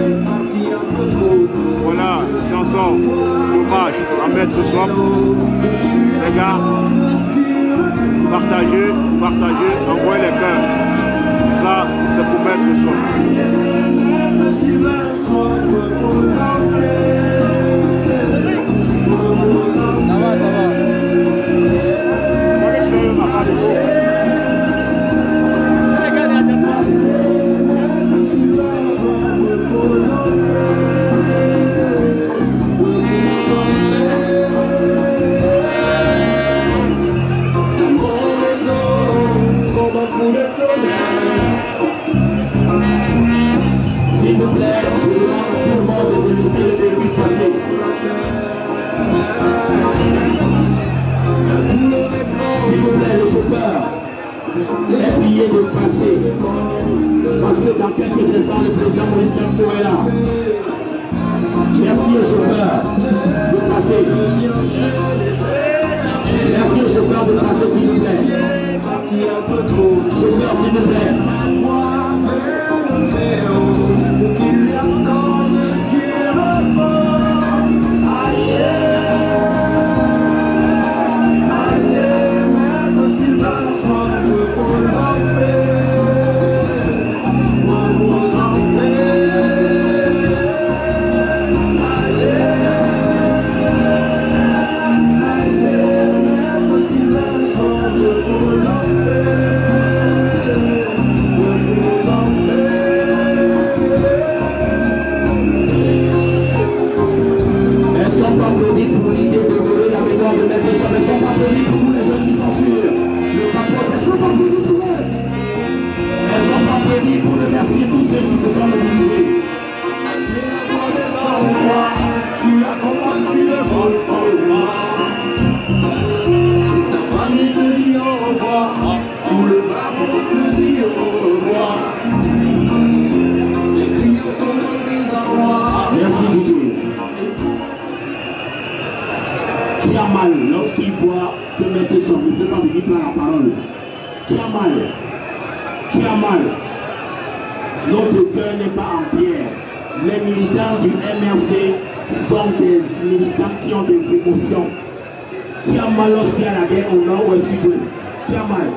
Voilà une chanson d'hommage à Maître Sop. Les gars, partagez, envoyez les cœurs. Ça, c'est pour Maître Sop. S'il vous plaît, je demande à tout le monde de laisser le véhicule passer. S'il vous plaît, le chauffeur est prié de passer. Parce que dans quelques instants, le président Moïse Kamto est là. Merci au chauffeur de passer. Merci au chauffeur de passer, s'il vous plaît. Chauffeur, s'il vous plaît. Pour remercier tous ceux qui se sont mobilisés. Tu as combattu le bon combat. Ta famille te dit au revoir. Tout le baron te dit au revoir. Les clients sont pris en moi. Merci Didier. Qui a mal lorsqu'il voit que Maître Sop ne peut pas venir par la parole? Qui a mal? Qui a mal? Notre cœur n'est pas en pierre. Les militants du MRC sont des militants qui ont des émotions. Qui a mal lorsqu'il y a la guerre au nord ou au sud-ouest? Qui a mal?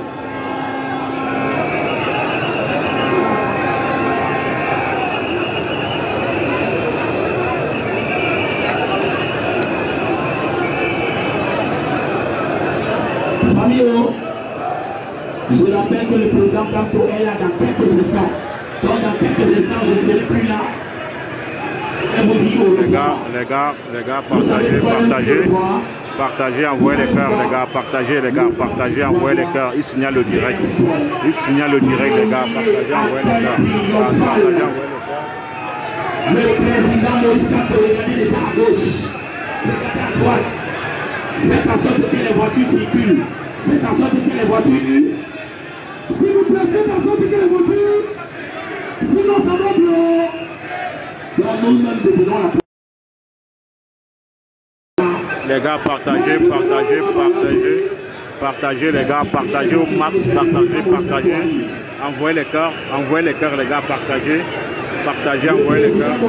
Famille, Je rappelle que le président Kamto est là dans quelques instants. Donc dans quelques instants, je ne serai plus là. Et vous dire au revoir. Les gars, partagez, envoyez les cœurs, les gars, partagez, envoyez les cœurs. Il signale le direct. Il signale le direct, les gars, partagez, envoyez les cœurs. Partagez, envoyez les cœurs. Le président Moïse Kamto, regardez déjà à gauche. Regardez à droite. Faites en sorte que les voitures circulent. Faites en sorte que les voitures. S'il vous plaît, faites en sorte que les voitures. Sinon, ça va bloquer. Donc, nous-mêmes devenons la. Les gars, partagez, les gars, partagez au max, partagez. Envoyez les cœurs, les gars, partagez, envoyez les cœurs.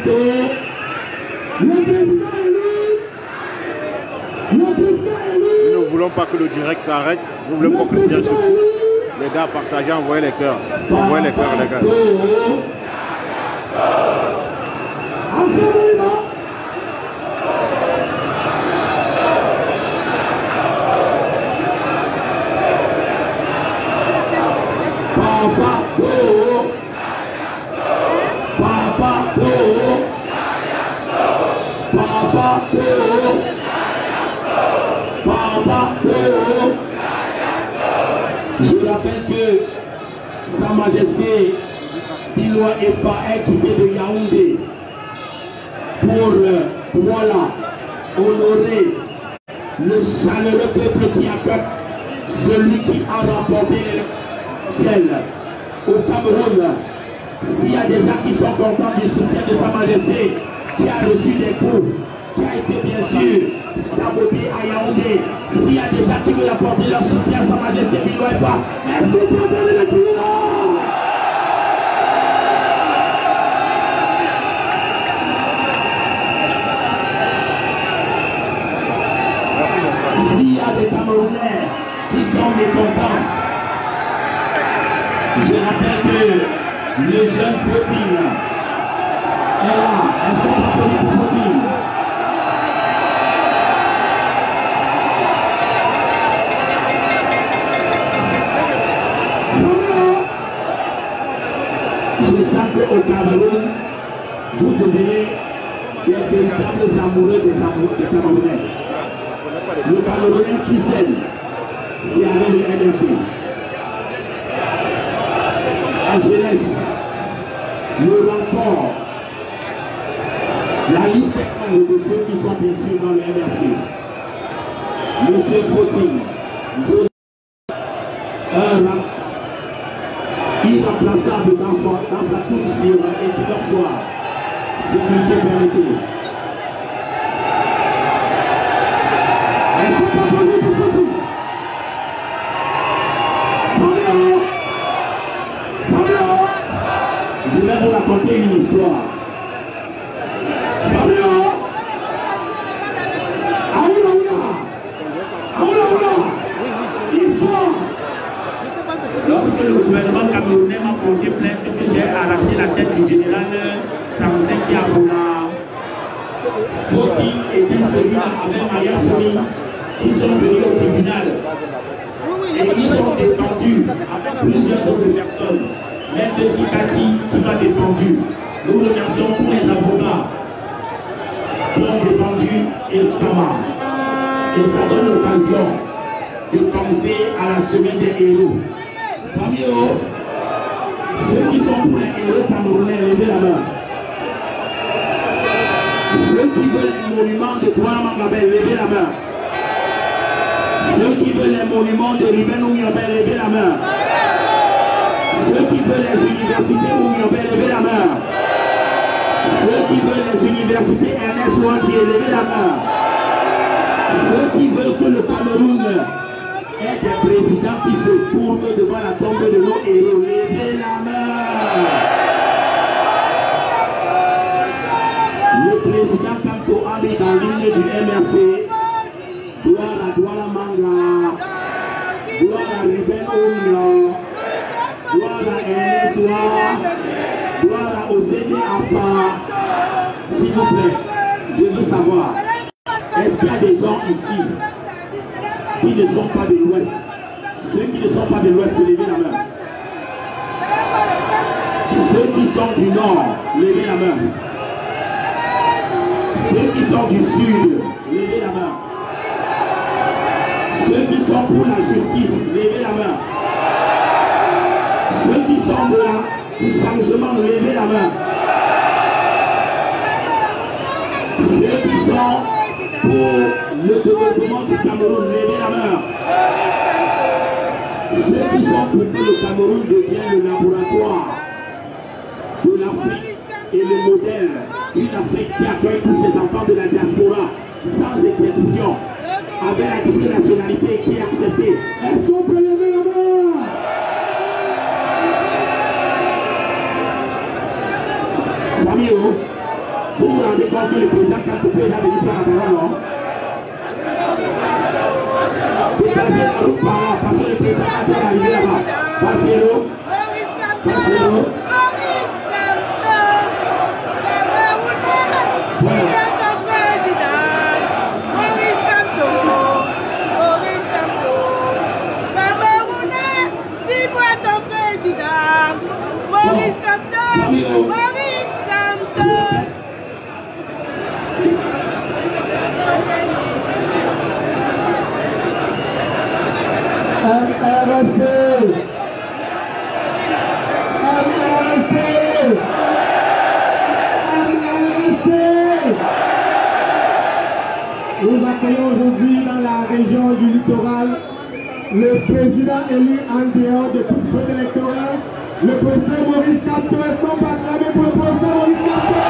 Nous ne voulons pas que le direct s'arrête, nous voulons pas que le direct se coupe. Les gars, partagez, envoyez les cœurs, les gars. Je rappelle que Sa Majesté Biloua Efa est quitté de Yaoundé pour honorer le chaleureux peuple qui accueille celui qui a remporté l'élection au Cameroun. S'il y a des gens qui sont contents du soutien de Sa Majesté, qui a reçu des coups, qui a été bien sûr saboté à Yaoundé, s'il y a des gens qui veulent apporter leur soutien à Sa Majesté Biloua Efa, est-ce que vous pouvez donner le cri là? S'il y a des Camerounais qui sont mécontents, je rappelle que le jeune Fotine est là. Est-ce qu'on va appeler pour Fotine? Je sens qu'au Cameroun, vous devenez des véritables amoureux des Camerounais. Le Camerounais qui s'aime, c'est avec le NSC. La jeunesse, le renfort, la liste est longue de ceux qui sont bien sûr dans le MRC. Monsieur Fotine, irremplaçable dans sa touche sur l'équipe soir. Sécurité permettée. Est-ce qu'on peut parler pour Fotine? Je vais vous raconter une histoire. Lorsque le gouvernement camerounais m'a porté plainte que j'ai arraché la tête du général Samson Kiaboula, Fotine était celui-là avec Maya Founi qui sont venus au tribunal. Et ils ont défendu avec plusieurs autres personnes. Même de Sikati qui m'a défendu. Nous remercions tous les avocats qui ont défendu Esama. Et ça donne l'occasion de penser à la semaine des héros. Famille, ceux qui sont pour les héros camerounais, levez la main. Ceux qui veulent les monuments de Douala Mangabel, levez la main. Ceux qui veulent les monuments de Ruben Oumyobel, levez la main. Ceux qui veulent les universités Oumyobel, levez la main. Ceux qui veulent les universités Ernest Ouantier, levez la main. Ceux qui veulent que le Cameroun ait des présidents qui se tournent devant la tombe de nos héros, levez la main. Le président Kamto Ami dans l'hymne du MRC, gloire à Douala Manga, gloire à Ruben Oumyo, gloire à Ernest Ouantier, gloire à Osene Afa. S'il vous plaît, je veux savoir, est-ce qu'il y a des gens ici qui ne sont pas de l'Ouest? Ceux qui ne sont pas de l'ouest, levez la main. Ceux qui sont du nord, levez la main. Ceux qui sont du sud, levez la main. Ceux qui sont pour la justice, levez la main. Ceux qui sont du changement, levez la main. Ceux qui sont pour le développement du Cameroun, levez la main. Ceux qui sont pour que le Cameroun devienne le laboratoire de l'Afrique et le modèle d'une Afrique qui accueille tous ses enfants de la diaspora sans exception, avec la double nationalité qui est acceptée. Est-ce qu'on peut lever la main? Famille, vous vous rendez compte que le président Kantoupé est venu prendre la parole, non? Dégagez la route par là, parce que le président Kantoupé est arrivé là-bas. Passez-le. Passez-le. Nous accueillons aujourd'hui dans la région du littoral le président élu en dehors de toute fraude électorale, le professeur Maurice Kamto. Est-ce qu'on peut acclamer pour le professeur Maurice Kamto?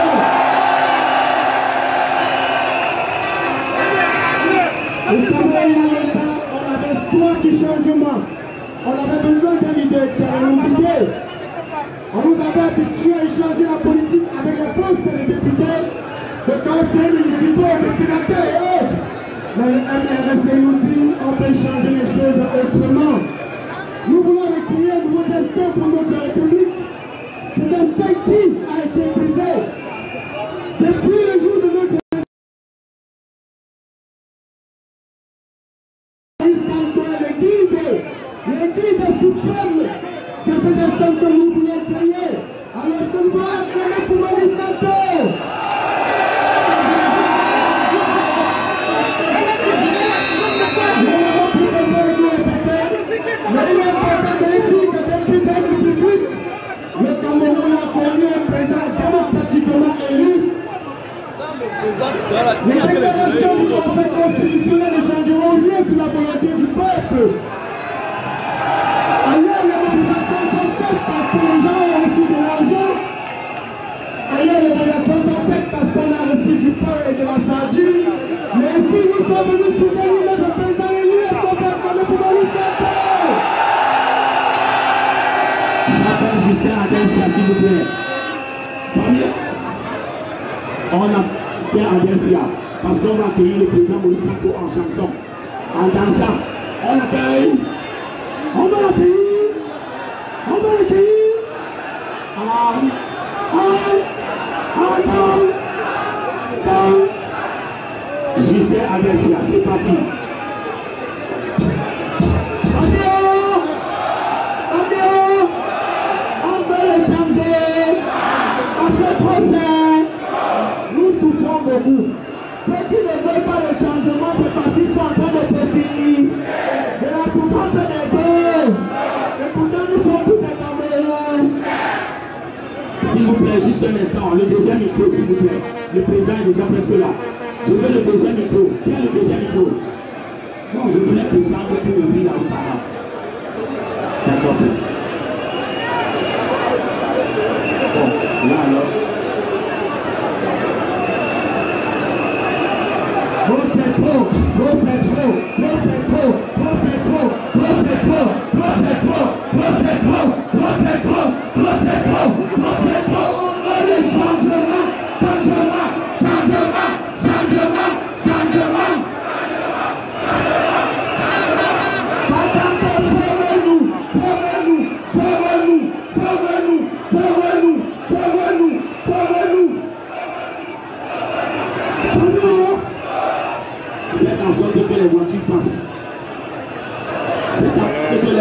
Vous savez, il y a longtemps, on avait soif du changement. On avait besoin d'un leader qui allait nous guider. On nous avait habitués à échanger la politique avec les postes des députés, de conseillers municipaux, de sénateurs et autres. Mais le MRSD nous dit qu'on peut changer les choses autrement. Nous voulons recréer un nouveau destin pour notre République. Ce destin qui a été brisé depuis le jour de notre le guide suprême de ce destin que nous voulons créer. Alors que nous devons acclamer pour Maurice Kamto. Mais il est important de le dire que depuis 2018, le Cameroun a connu un président démocratiquement élu. Les déclarations du Conseil constitutionnel ne changeront rien sur la volonté du peuple. Ailleurs, les mobilisations sont faites parce que les gens ont reçu de l'argent. Ailleurs, les mobilisations sont faites parce qu'on a reçu du pain et de la sardine. Mais ici, nous sommes venus soutenir notre président élu et son père comme le Maurice Kamto. J'appelle Justin Adelsia, s'il vous plaît. Famille, on a Justin Adelsia parce qu'on va accueillir le président Maurice Kamto en chanson, en dansant. On l'accueille. On va l'accueillir. On va l'accueillir. Justin Adelsia, c'est parti. Nous souffrons beaucoup. Ceux qui ne veulent pas le changement, c'est parce qu'ils sont en train de périr de la souffrance des autres. Et pourtant, nous sommes tous des Camerounais. S'il vous plaît, juste un instant. Le deuxième micro, s'il vous plaît. Le président est déjà presque là. Je veux le deuxième micro. Qui a le deuxième micro? Non, je voulais descendre pour ouvrir la route par là. D'accord, président. Bon, là alors. Faites en sorte que les voitures passent. Faites en sorte que les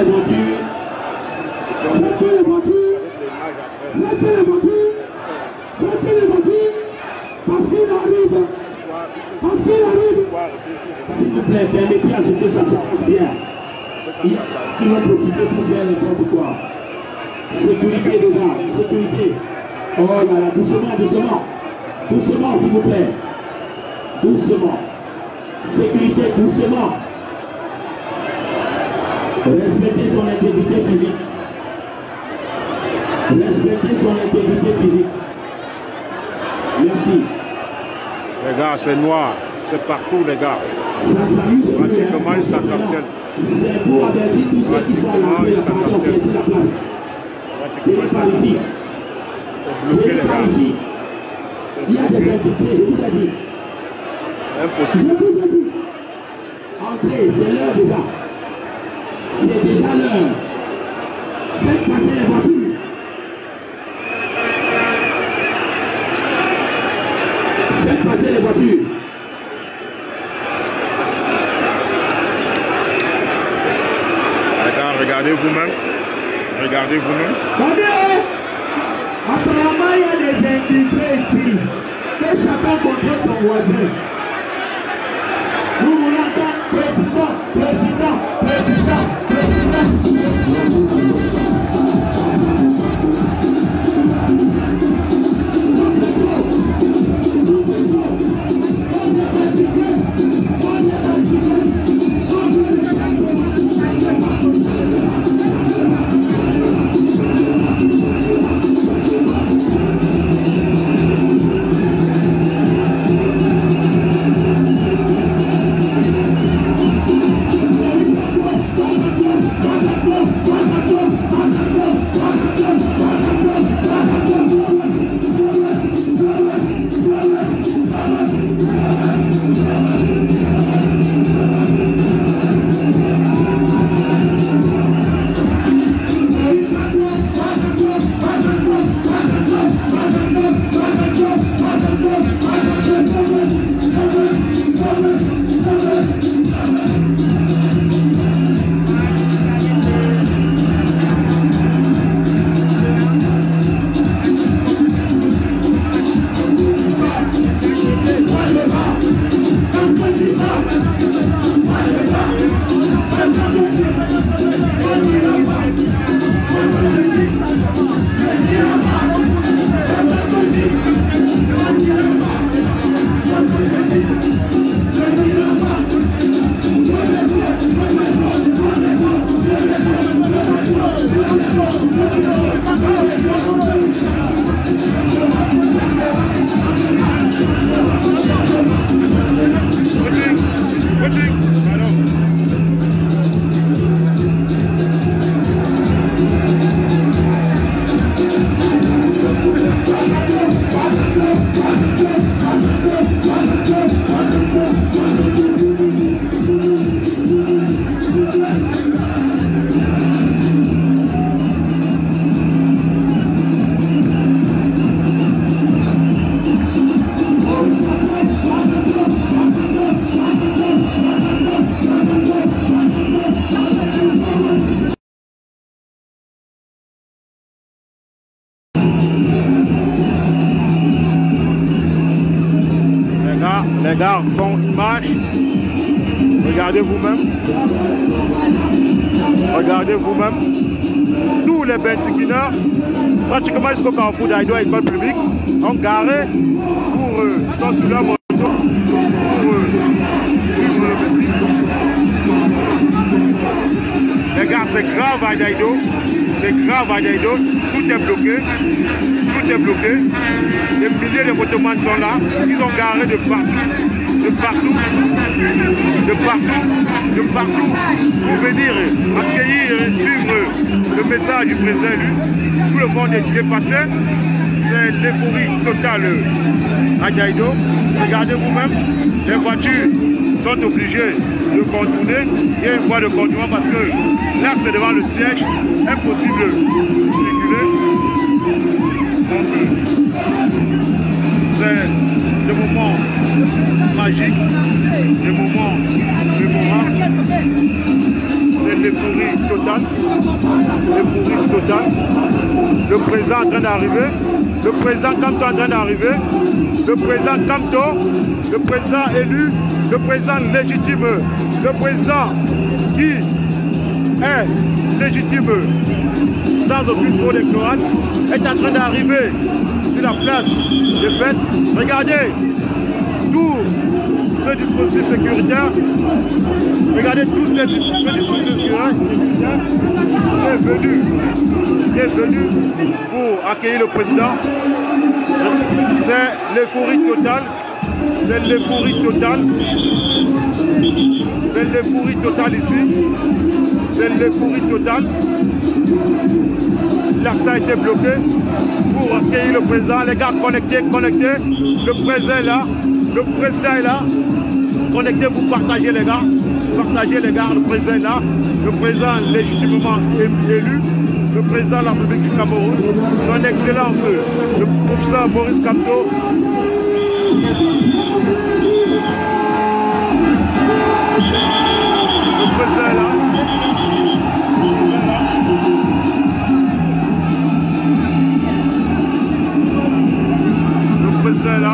S'il vous plaît, permettez à ce que ça se passe bien. Ils vont profiter pour faire n'importe quoi. Sécurité déjà, sécurité. Oh là là, doucement, doucement. Doucement, s'il vous plaît. Doucement. Sécurité, doucement. Respectez son intégrité physique. Respectez son intégrité physique. Merci. Les gars, c'est noir. C'est partout, les gars. Ça s'amuse un peu, Pratiquement jusqu'à Cartel. c'est pour avertir tous ceux qui sont à l'entrée, la porte, on cherche la place. Venez par ici. Venez par ici. Il y a des invités, je vous ai dit. Impossible. Je vous ai dit. Entrez, c'est l'heure déjà. C'est déjà l'heure. Faites passer les voitures. Faites passer les voitures. Regardez vous-même. Regardez vous-même. Attendez. Apparemment, il y a des infiltrés ici. Que chacun contrôle son voisin. Nous voulons entendre président, président, président, président. Les gars font une marche. Regardez vous-même. Regardez vous-même. Tous les Bensikineurs, pratiquement jusqu'au carrefour d'Aïdo à l'école publique, ont garé pour sont sur leur moto pour suivre le public. Les gars, c'est grave à Aïdo. C'est grave à Aïdo. Tout est bloqué. Tout est bloqué. Des milliers de motomans sont là. Ils ont garé de partout. De partout. De partout. De partout. Pour venir accueillir et suivre le message du président élu. Tout le monde est dépassé. C'est l'euphorie totale à Diaïdo. Regardez vous-même. Les voitures sont obligées de contourner. Il y a une voie de contournement parce que là c'est devant le siège. Impossible de circuler. Donc c'est le moment magique, le moment mémorable. C'est l'euphorie totale. L'euphorie totale. Le président est en train d'arriver. le président Kamto en train d'arriver, le président Kamto, le président élu, le président légitime, le président qui est légitime sans aucune fraude électorale, est en train d'arriver sur la place de fête. Regardez tout ce dispositif sécuritaire, regardez tout ce dispositif sécuritaire qui est venu pour accueillir le président. C'est l'euphorie totale, c'est l'euphorie totale, c'est l'euphorie totale ici, c'est l'euphorie totale. L'accès a été bloqué pour accueillir le président. Les gars, connectez, le président est là, le président est là. Connectez-vous, partagez les gars, le président est là, le président légitimement élu, le président de la République du Cameroun, son excellence, le professeur Maurice Kamto. Le président est là. Le président est là.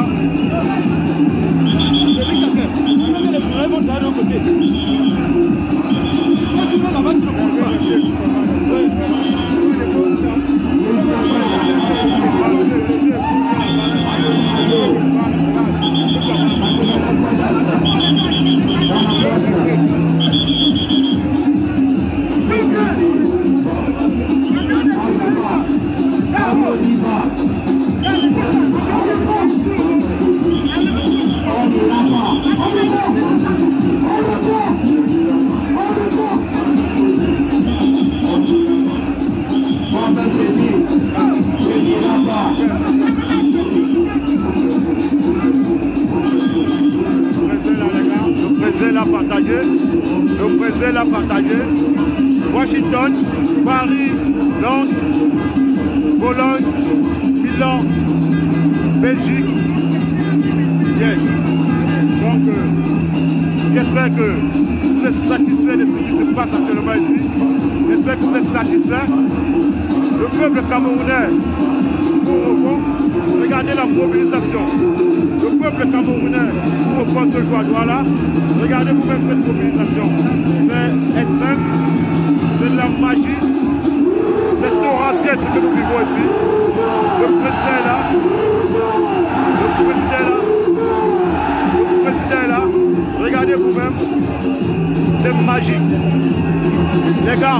Le président l'a partagé. Washington, Paris, Londres, Bologne, Milan, Belgique. Yes. Donc, j'espère que vous êtes satisfaits de ce qui se passe actuellement ici. J'espère que vous êtes satisfaits. Le peuple camerounais, regardez la mobilisation. Le peuple camerounais vous repose ce joie-là. Regardez vous-même cette mobilisation. C'est extrême, c'est de la magie, c'est torrentiel ce que nous vivons ici. Le président est là. Le président est là. Le président est là. Regardez vous-même. C'est magique. Les gars,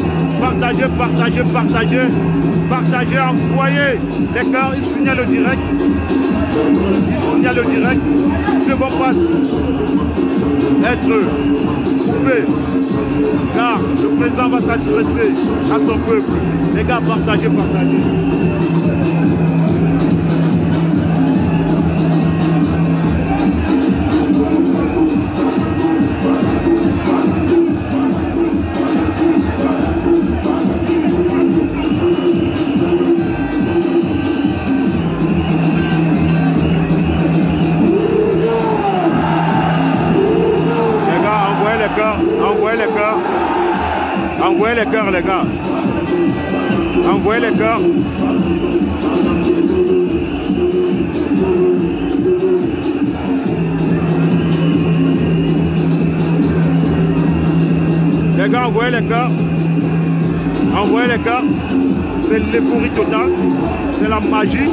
partagez, envoyez les cœurs, ils signalent le direct. Ils ne vont pas être coupés, car le président va s'adresser à son peuple. Les gars, partagez. Envoyez les cœurs, les gars. Envoyez les cœurs. Les gars, envoyez les cœurs. Envoyez les cœurs. C'est l'euphorie totale. C'est la magie.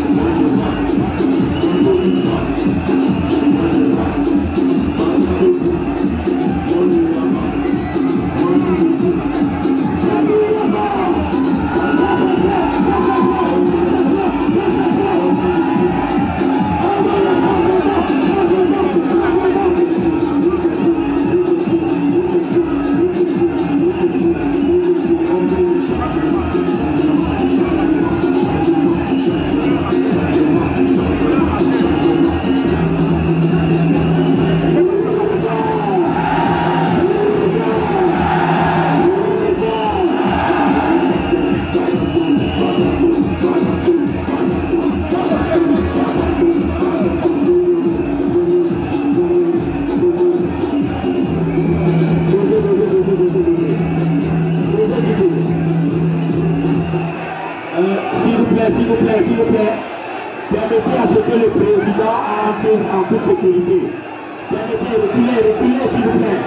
garantisse en toute sécurité. Permettez, reculez s'il vous plaît.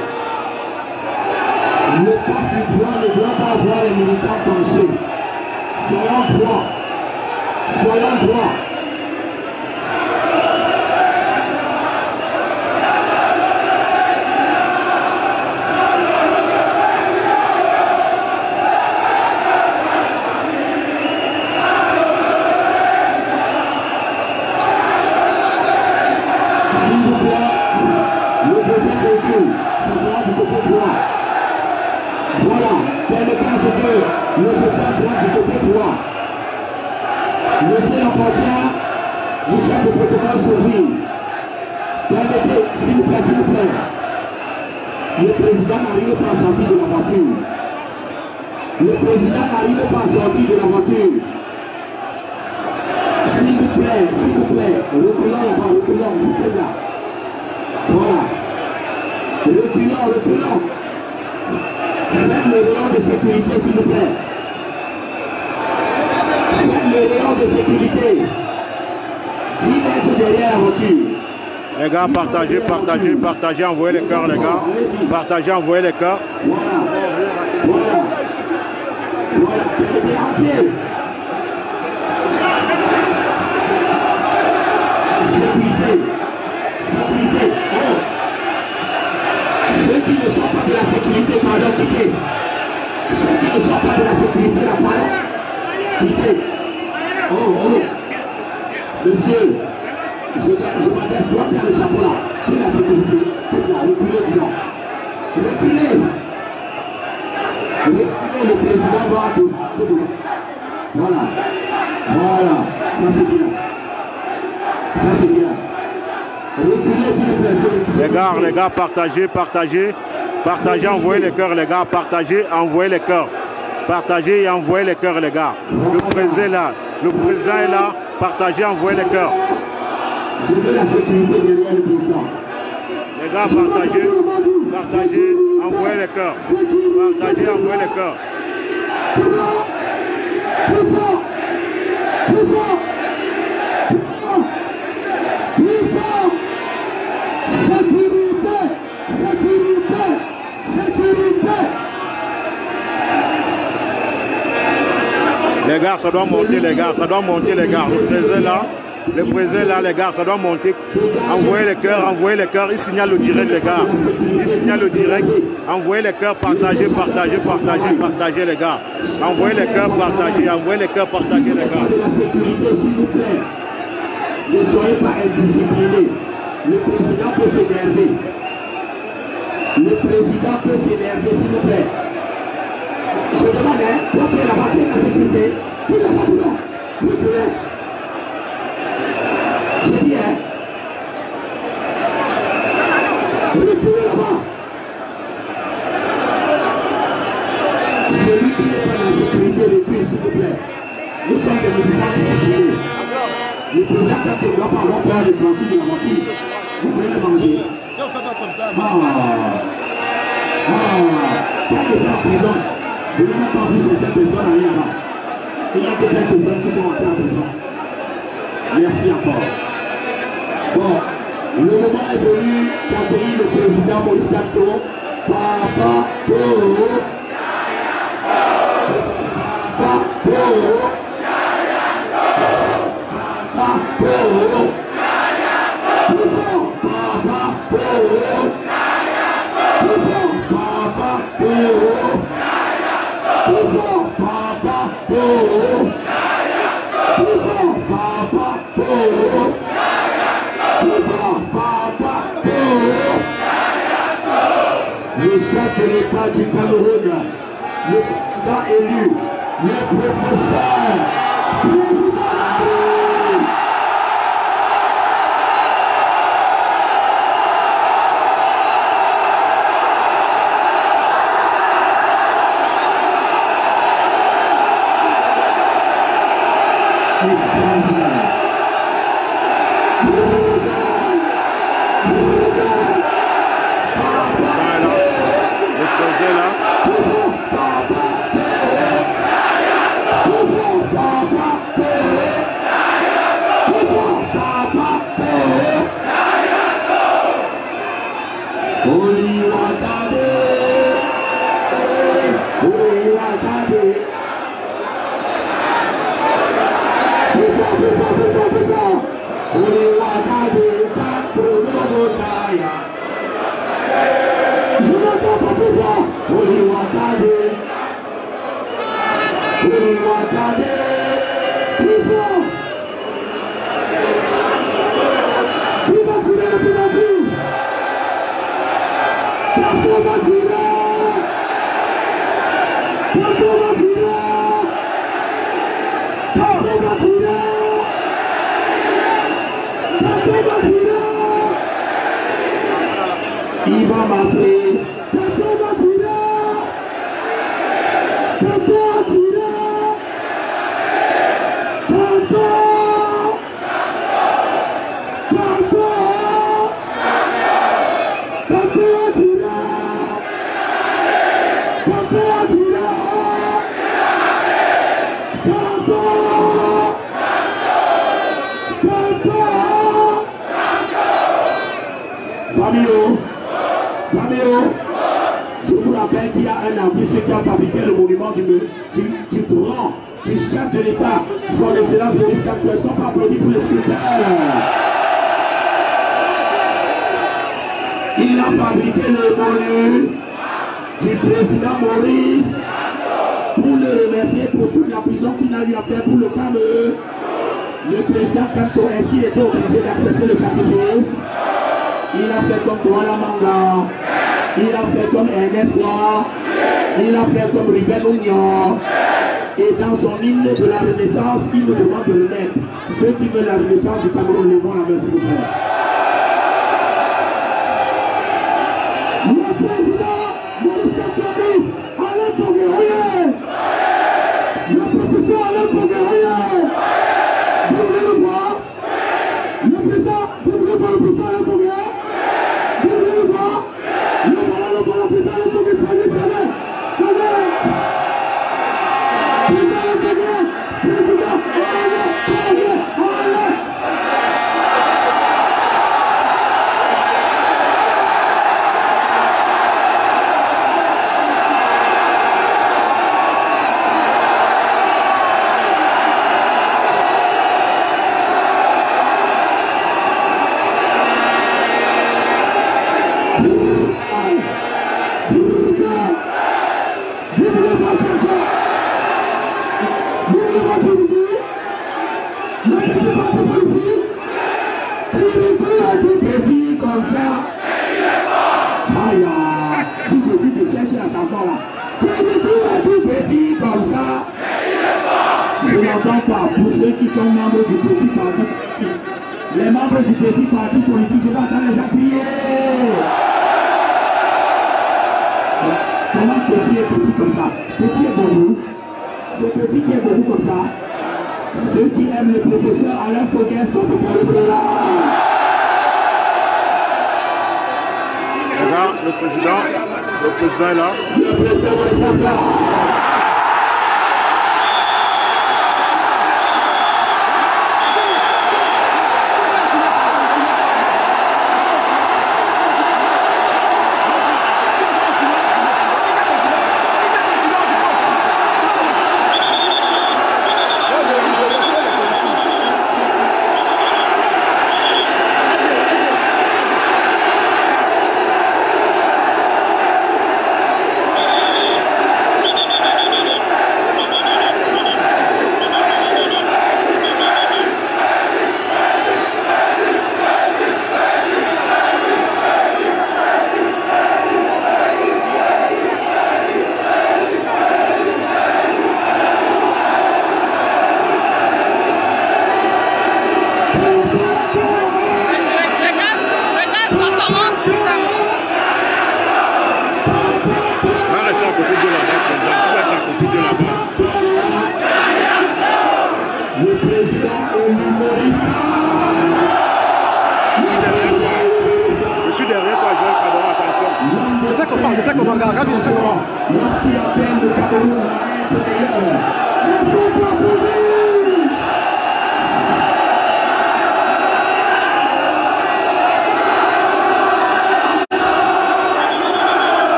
Le parti droit ne doit pas voir les militants penchés. Soyons droits. Soyons droits. S'il vous plaît, le deuxième véhicule, ça sera du côté droit. Voilà, permettez à ce que le chauffeur prenne du côté droit. Laissez la portière du chef de protocole s'ouvrir. Permettez, s'il vous plaît, s'il vous plaît. Le président n'arrive pas à sortir de la voiture. Le président n'arrive pas à sortir de la voiture. S'il vous plaît, reculons là-bas, reculons, vous êtes là. Voilà. Reculons. Faites le rayon de sécurité, s'il vous plaît. Faites le rayon de sécurité. 10 mètres derrière la voiture. Les gars, partagez, envoyez les cœurs, les gars. Partagez, envoyez les cœurs. Voilà. Permettez en pied. Sécurité. Oh. Ceux qui ne sont pas de la sécurité, pardon, quittez. Ceux qui ne sont pas de la sécurité, la parole, quittez. Oh. Monsieur, je m'adresse, dois faire le chapeau là. Tu es la sécurité. Faites-la, reculez, disons. Reculez, le président va de. Voilà. Ça c'est bien. Reculez, s'il vous plaît. Les gars, partagez, envoyez les cœurs, les gars, partagez, envoyez les cœurs. Partagez et envoyez les cœurs, les gars. Le président est là, partagez, envoyez les cœurs. Je veux la sécurité derrière le président. Les gars, partagez, envoyez les cœurs. Partagez, envoyez les cœurs. Plus fort. Les gars, ça doit monter, les gars. Le président là, les gars, ça doit monter. Envoyez les cœurs. Il signale le direct, les gars. Envoyez les cœurs, partagez, les gars. Envoyez les cœurs, partagez, les gars. De la sécurité, s'il vous plaît. Ne soyez pas indisciplinés. Le président peut s'énerver. S'il vous plaît. Je demande, toi qui es là-bas, qui est la sécurité, qui est là-bas dedans, reculez. J'ai dit, reculez là-bas. Celui qui n'est pas dans la sécurité, recule, s'il vous plaît. Nous sommes des militants disciplinés. Le président ne doit pas avoir peur de sortir de la voiture. Vous voulez le manger. Si on ne fait pas comme ça, quand il était en prison, je n'ai même pas vu certaines personnes aller là-bas. Il n'y a que quelques-uns qui sont entrés en prison. Merci encore. Bon, le moment est venu d'accueillir le président Maurice Kamto. Papa Poro. Le chef de l'État du Cameroun, le président élu, le professeur, président. Il va marquer. Je vous rappelle qu'il y a un artiste qui a fabriqué le monument du grand, du chef de l'État, son excellence Maurice Kamto. Est-ce qu'on peut applaudir pour le sculpteur? Il a fabriqué le monument du président Maurice pour le remercier pour toute la prison qu'il a eu à faire pour le Cameroun. Le président Kamto, est-ce qu'il était obligé d'accepter le sacrifice? Il a fait comme Douala Manga, il a fait comme Ernest Noir, il a fait comme Ruben Oignon. Et dans son hymne de la Renaissance, il nous demande de le mettre. Ceux qui veulent la Renaissance du Cameroun, lèvons la main s'il vous plaît. Le président Maurice Kamto, Alain Foguerrier, le professeur Alain Foguerrier, vous voulez le voir? Le président, vous voulez voir le professeur Alain Foguerrier? Je n'entends pas. Pour ceux qui sont membres du petit parti politique, les membres du petit parti politique, je vais entendre les gens crier. Comment petit est petit comme ça? Petit est beaucoup. C'est petit qui est beaucoup comme ça. Ceux qui aiment le professeur Alain Foguerrier, est-ce qu'on peut faire le bruit? Regarde, le président est là. Le président est là.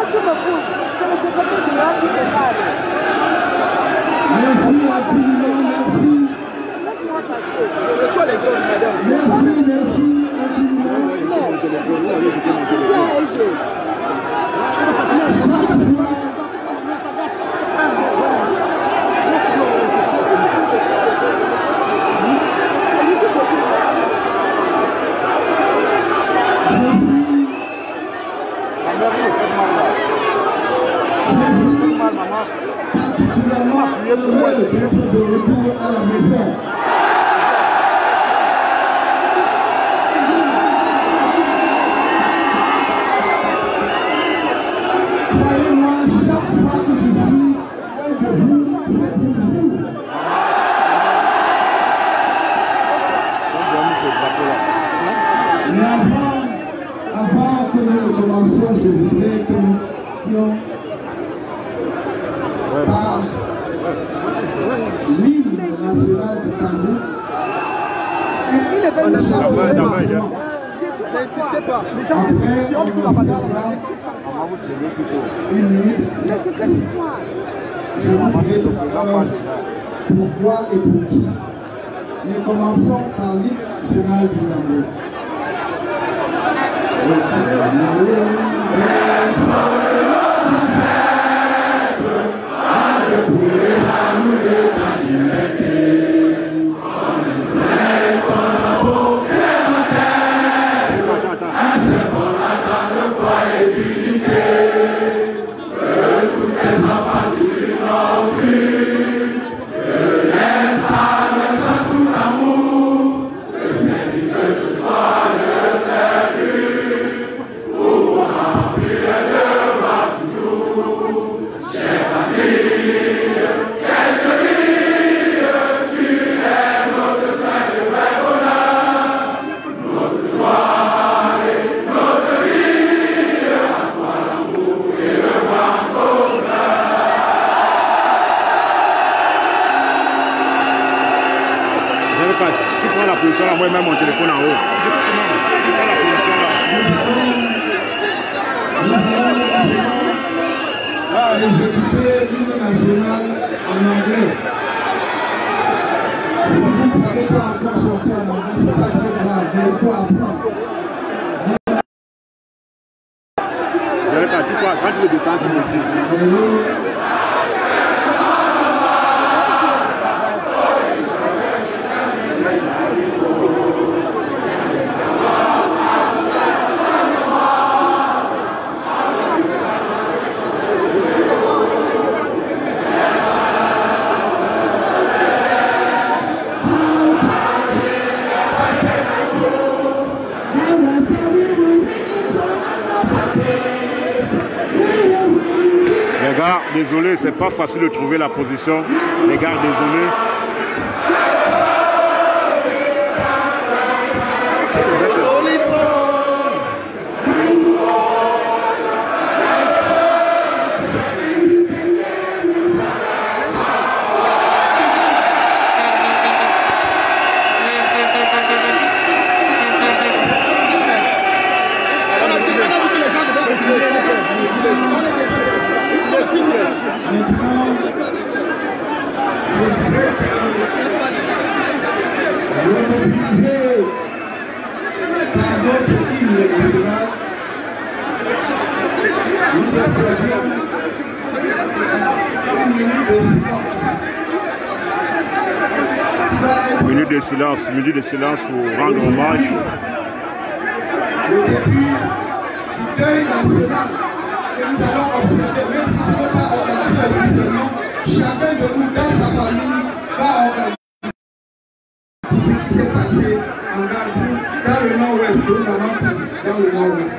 tu me prouves. C'est le secrétaire général qui te parle. Merci infiniment, merci. Laisse-moi passer. Je reçois les autres, madame. Merci, merci infiniment. Tiens, LG. Particulièrement heureux d'être de retour à la maison. Croyez-moi, chaque fois que je suis loin de vous, c'est pour vous. Mais avant que nous commencions, je voudrais que nous fassions par l'hymne national du Cameroun. N'insistez pas. Après, on observera une minute. Mais c'est que l'histoire. Je vous dirai tout à l'heure pourquoi et pour qui. Mais commençons par l'hymne national du Cameroun. Tu prends la position là, moi même mon téléphone en haut. Tu prends la position là. Là, j'écoutais l'hymne national en anglais. Si vous ne savez pas encore chanter en anglais, c'est pas très grave, mais il faut apprendre. Quand tu le descends, tu me dis. Les gars, désolé, c'est pas facile de trouver la position. Les gars, désolé. Minute de silence pour rendre hommage. Le début du deuil national que nous allons observer, même si ce n'est pas organisé officiellement, chacun de nous dans sa famille va organiser ce qui s'est passé en Gambie, dans le nord-ouest, dans le nord-ouest.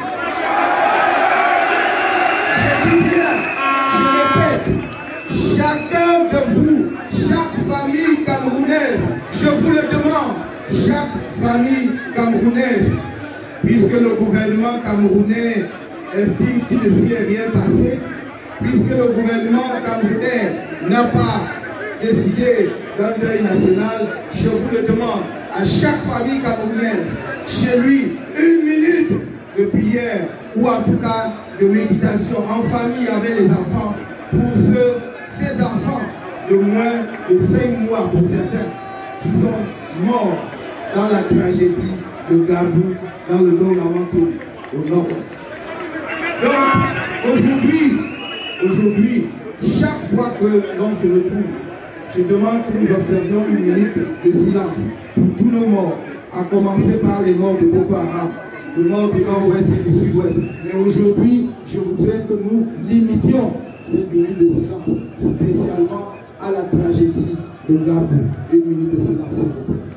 Je dis bien, je répète, chacun de vous, chaque famille camerounaise, je vous le demande, chaque famille camerounaise, puisque le gouvernement camerounais estime qu'il ne s'y est rien passé, puisque le gouvernement camerounais n'a pas décidé d'un deuil national, je vous le demande, à chaque famille camerounaise, chez lui, 1 minute de prière ou en tout cas de méditation en famille avec les enfants pour ces enfants de moins de 5 mois pour certains qui sont morts dans la tragédie de Garbou dans le Nord-Lamantou au nord-ouest. Donc aujourd'hui, chaque fois que l'on se retrouve, je demande que nous observions une minute de silence pour tous nos morts, à commencer par les morts de Boko Haram, les morts du nord-ouest et du sud-ouest. Mais aujourd'hui, je voudrais que nous limitions cette minute de silence, spécialement à la tragédie de Garbou. Une minute de silence, s'il vous plaît.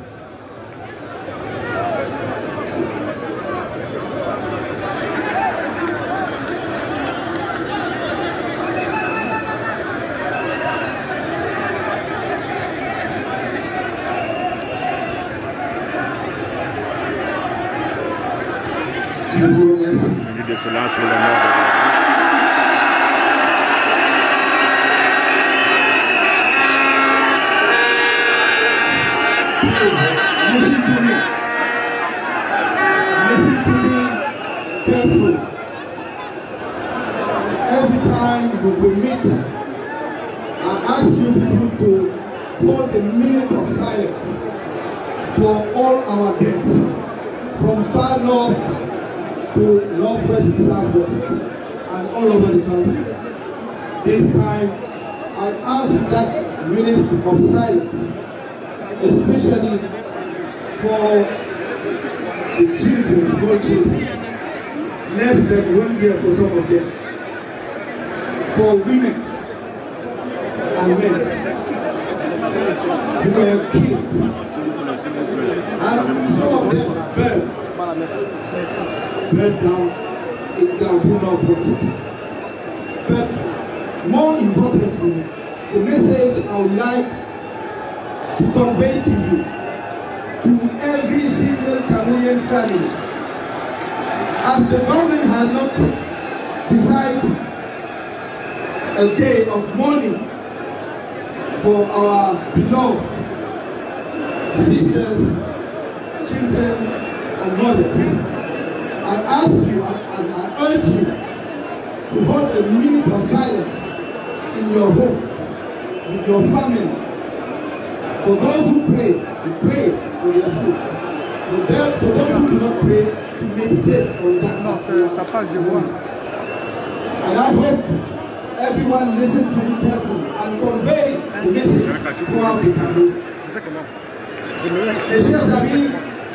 Je vous remercie. Minute de silence pour la mort de Listen to me carefully. Every time we meet, I ask you people to hold a minute of silence for all our deaths, from far north to northwest and southwest, and all over the country. This time, I ask that minute of silence, especially for the children, small children, less than 1 year for some of them, for women and men who were killed, and some of them burned down in Garbou Northwest. But more importantly, the message I would like to convey to you, to every single Cameroonian family, as the government has not decided a day of mourning for our beloved sisters, children, and mothers, I ask you and I urge you to hold a minute of silence in your home, with your family. For those who pray, to pray for their soul. For those who do not pray, to meditate on that. And I hope everyone listens to me carefully and convey the message throughout the Cameroon. Mes chers amis,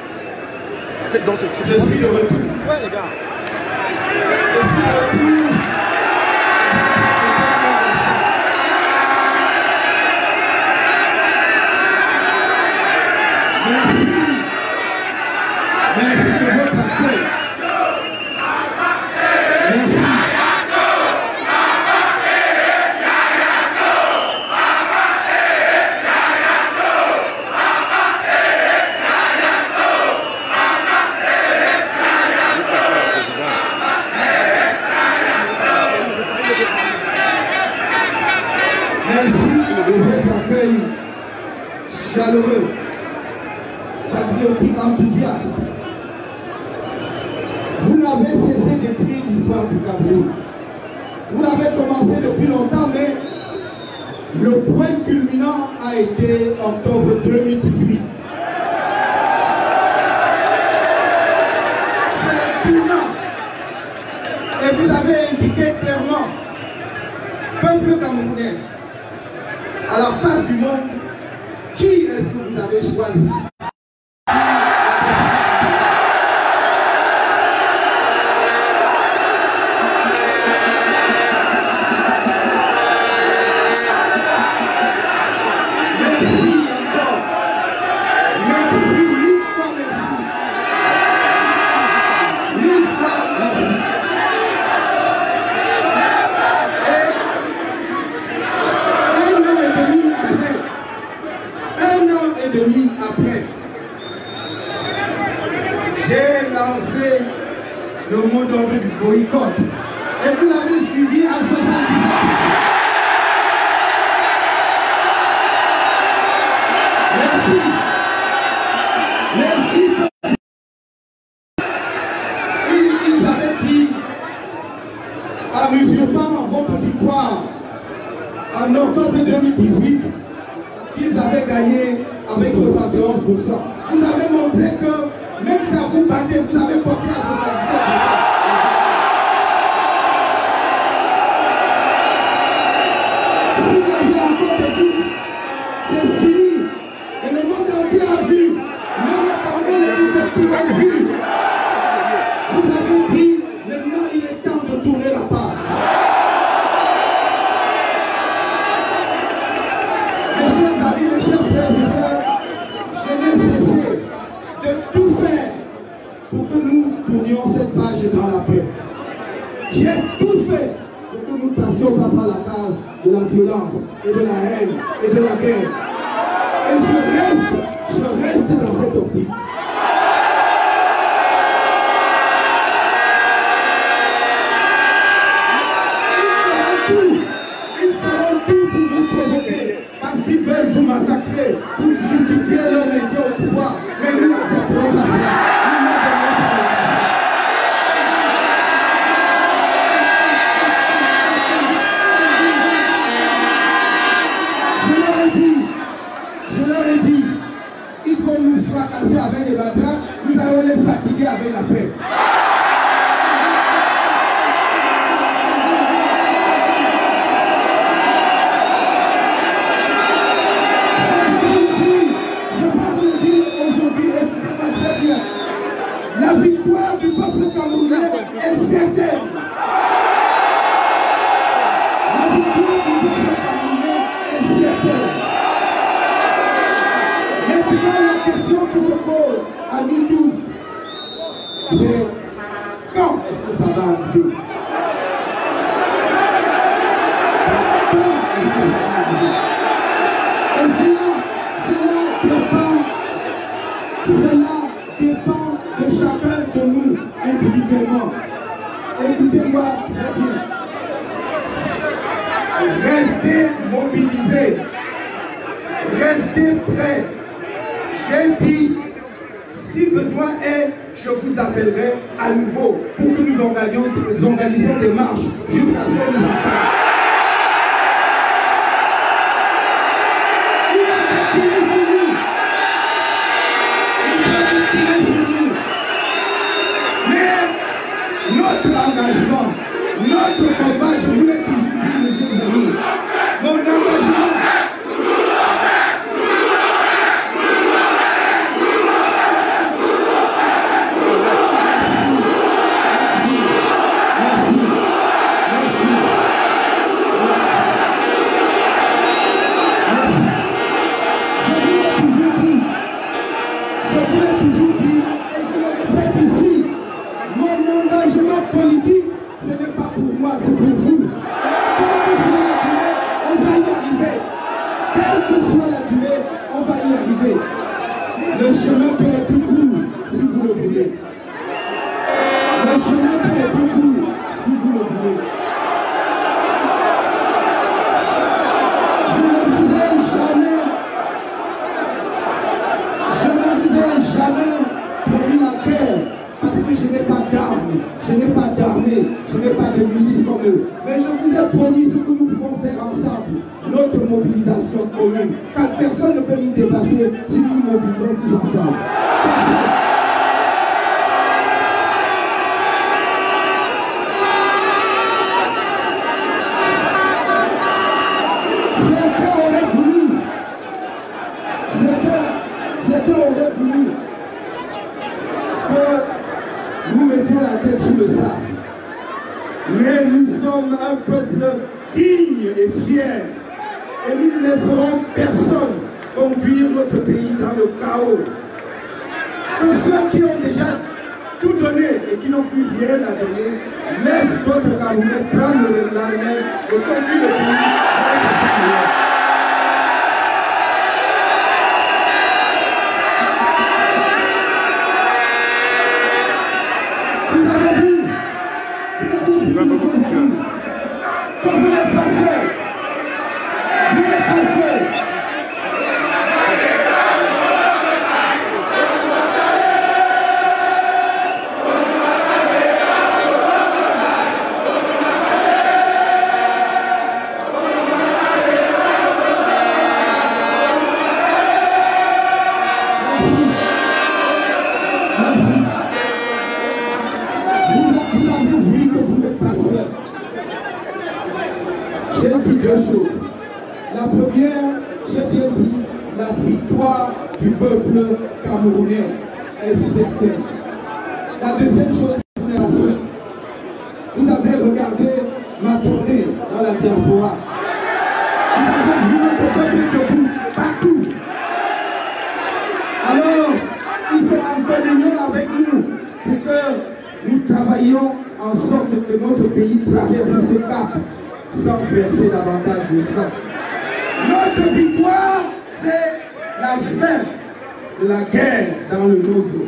je suis de retour. Ouais, les gars. Je suis de retour. Merci de votre accueil. Merci. Merci de votre accueil chaleureux, patriotique, enthousiaste. Vous n'avez cessé d'écrire l'histoire du Cameroun. Vous l'avez commencé depuis longtemps, mais le point culminant a été octobre 2018. C'est le tournant. Et vous avez indiqué clairement, peuple camerounais, à la face du monde, qui est-ce que vous avez choisi? Après, j'ai lancé le mot d'ordre du boycott et vous l'avez suivi à 70%. Merci. Merci. Il en usurpant votre victoire en octobre 2018 qu'ils avaient gagné avec 71%. Vous avez montré que même si vous battez, vous avez porté à 77%. S'il y avait encore des doutes, c'est fini. Et le monde entier a vu. Même les Camerounais ont vu. Vous avez dit, maintenant il est temps de tourner la page. Mes chers amis, mes chers frères et sœurs, je n'ai cessé de tout faire pour que nous tournions cette page dans la paix. J'ai tout fait pour que nous passions pas par la case de la violence et de la haine et de la guerre. Et je reste dans cette optique. Ils feront tout pour vous provoquer, parce qu'ils veulent vous massacrer, pour justifier leur métier au pouvoir. Mais nous n'accepterons pas cela. Nous n'accepterons pas cela. Je leur ai dit, il faut nous fracasser avec les matraques, nous allons les fatiguer avec la paix. Je peux vous le dire aujourd'hui, écoutez-moi très bien. La victoire du peuple camerounais est certaine. La victoire du peuple camerounais est certaine. Maintenant, la question qui se pose à nous tous, c'est quand est-ce que ça va arriver? Quand est-ce que ça va arriver? Et cela dépend de chacun de nous individuellement. Écoutez-moi très bien. Restez mobilisés. Restez prêts. J'ai dit, si besoin est, je vous appellerai à nouveau pour que nous organisions des marches jusqu'à ce que nous entendons. Mais notre engagement, notre combat, je vous l'ai toujours dit, mes chers amis, mon engagement, politique, ce n'est pas pour moi, c'est pour vous. On va y arriver. Quelle que soit la durée, on va y arriver. Le chemin peut être plus court si vous le voulez. Le chemin peut être plus court si vous le voulez. Je ne vous ai jamais promis la guerre. Parce que je n'ai pas d'armes, je n'ai pas d'armée, je n'ai pas de milice comme eux. Mais je vous ai promis ce que nous pouvons faire ensemble, notre mobilisation commune. Ça, personne ne peut nous dépasser si nous nous mobilisons tous ensemble. Personne. Certains auraient voulu que nous mettions la tête sous le sable. Mais nous sommes un peuple digne et fier. Et nous ne laisserons personne conduire notre pays dans le chaos. Que ceux qui ont déjà tout donné et qui n'ont plus rien à donner, laissent d'autres Camerounais prendre la main et conduire le pays dans le chaos. Vous êtes passé. dit deux choses. La première, j'ai bien dit, la victoire du peuple camerounais est certaine. La deuxième chose, vous avez regardé ma tournée dans la diaspora. Vous avez vu notre peuple debout partout. Alors, ils sont en communion avec nous pour que nous travaillions en sorte que notre pays traverse ce cap sans verser davantage de sang. Notre victoire, c'est la fin de la guerre dans le Nozo.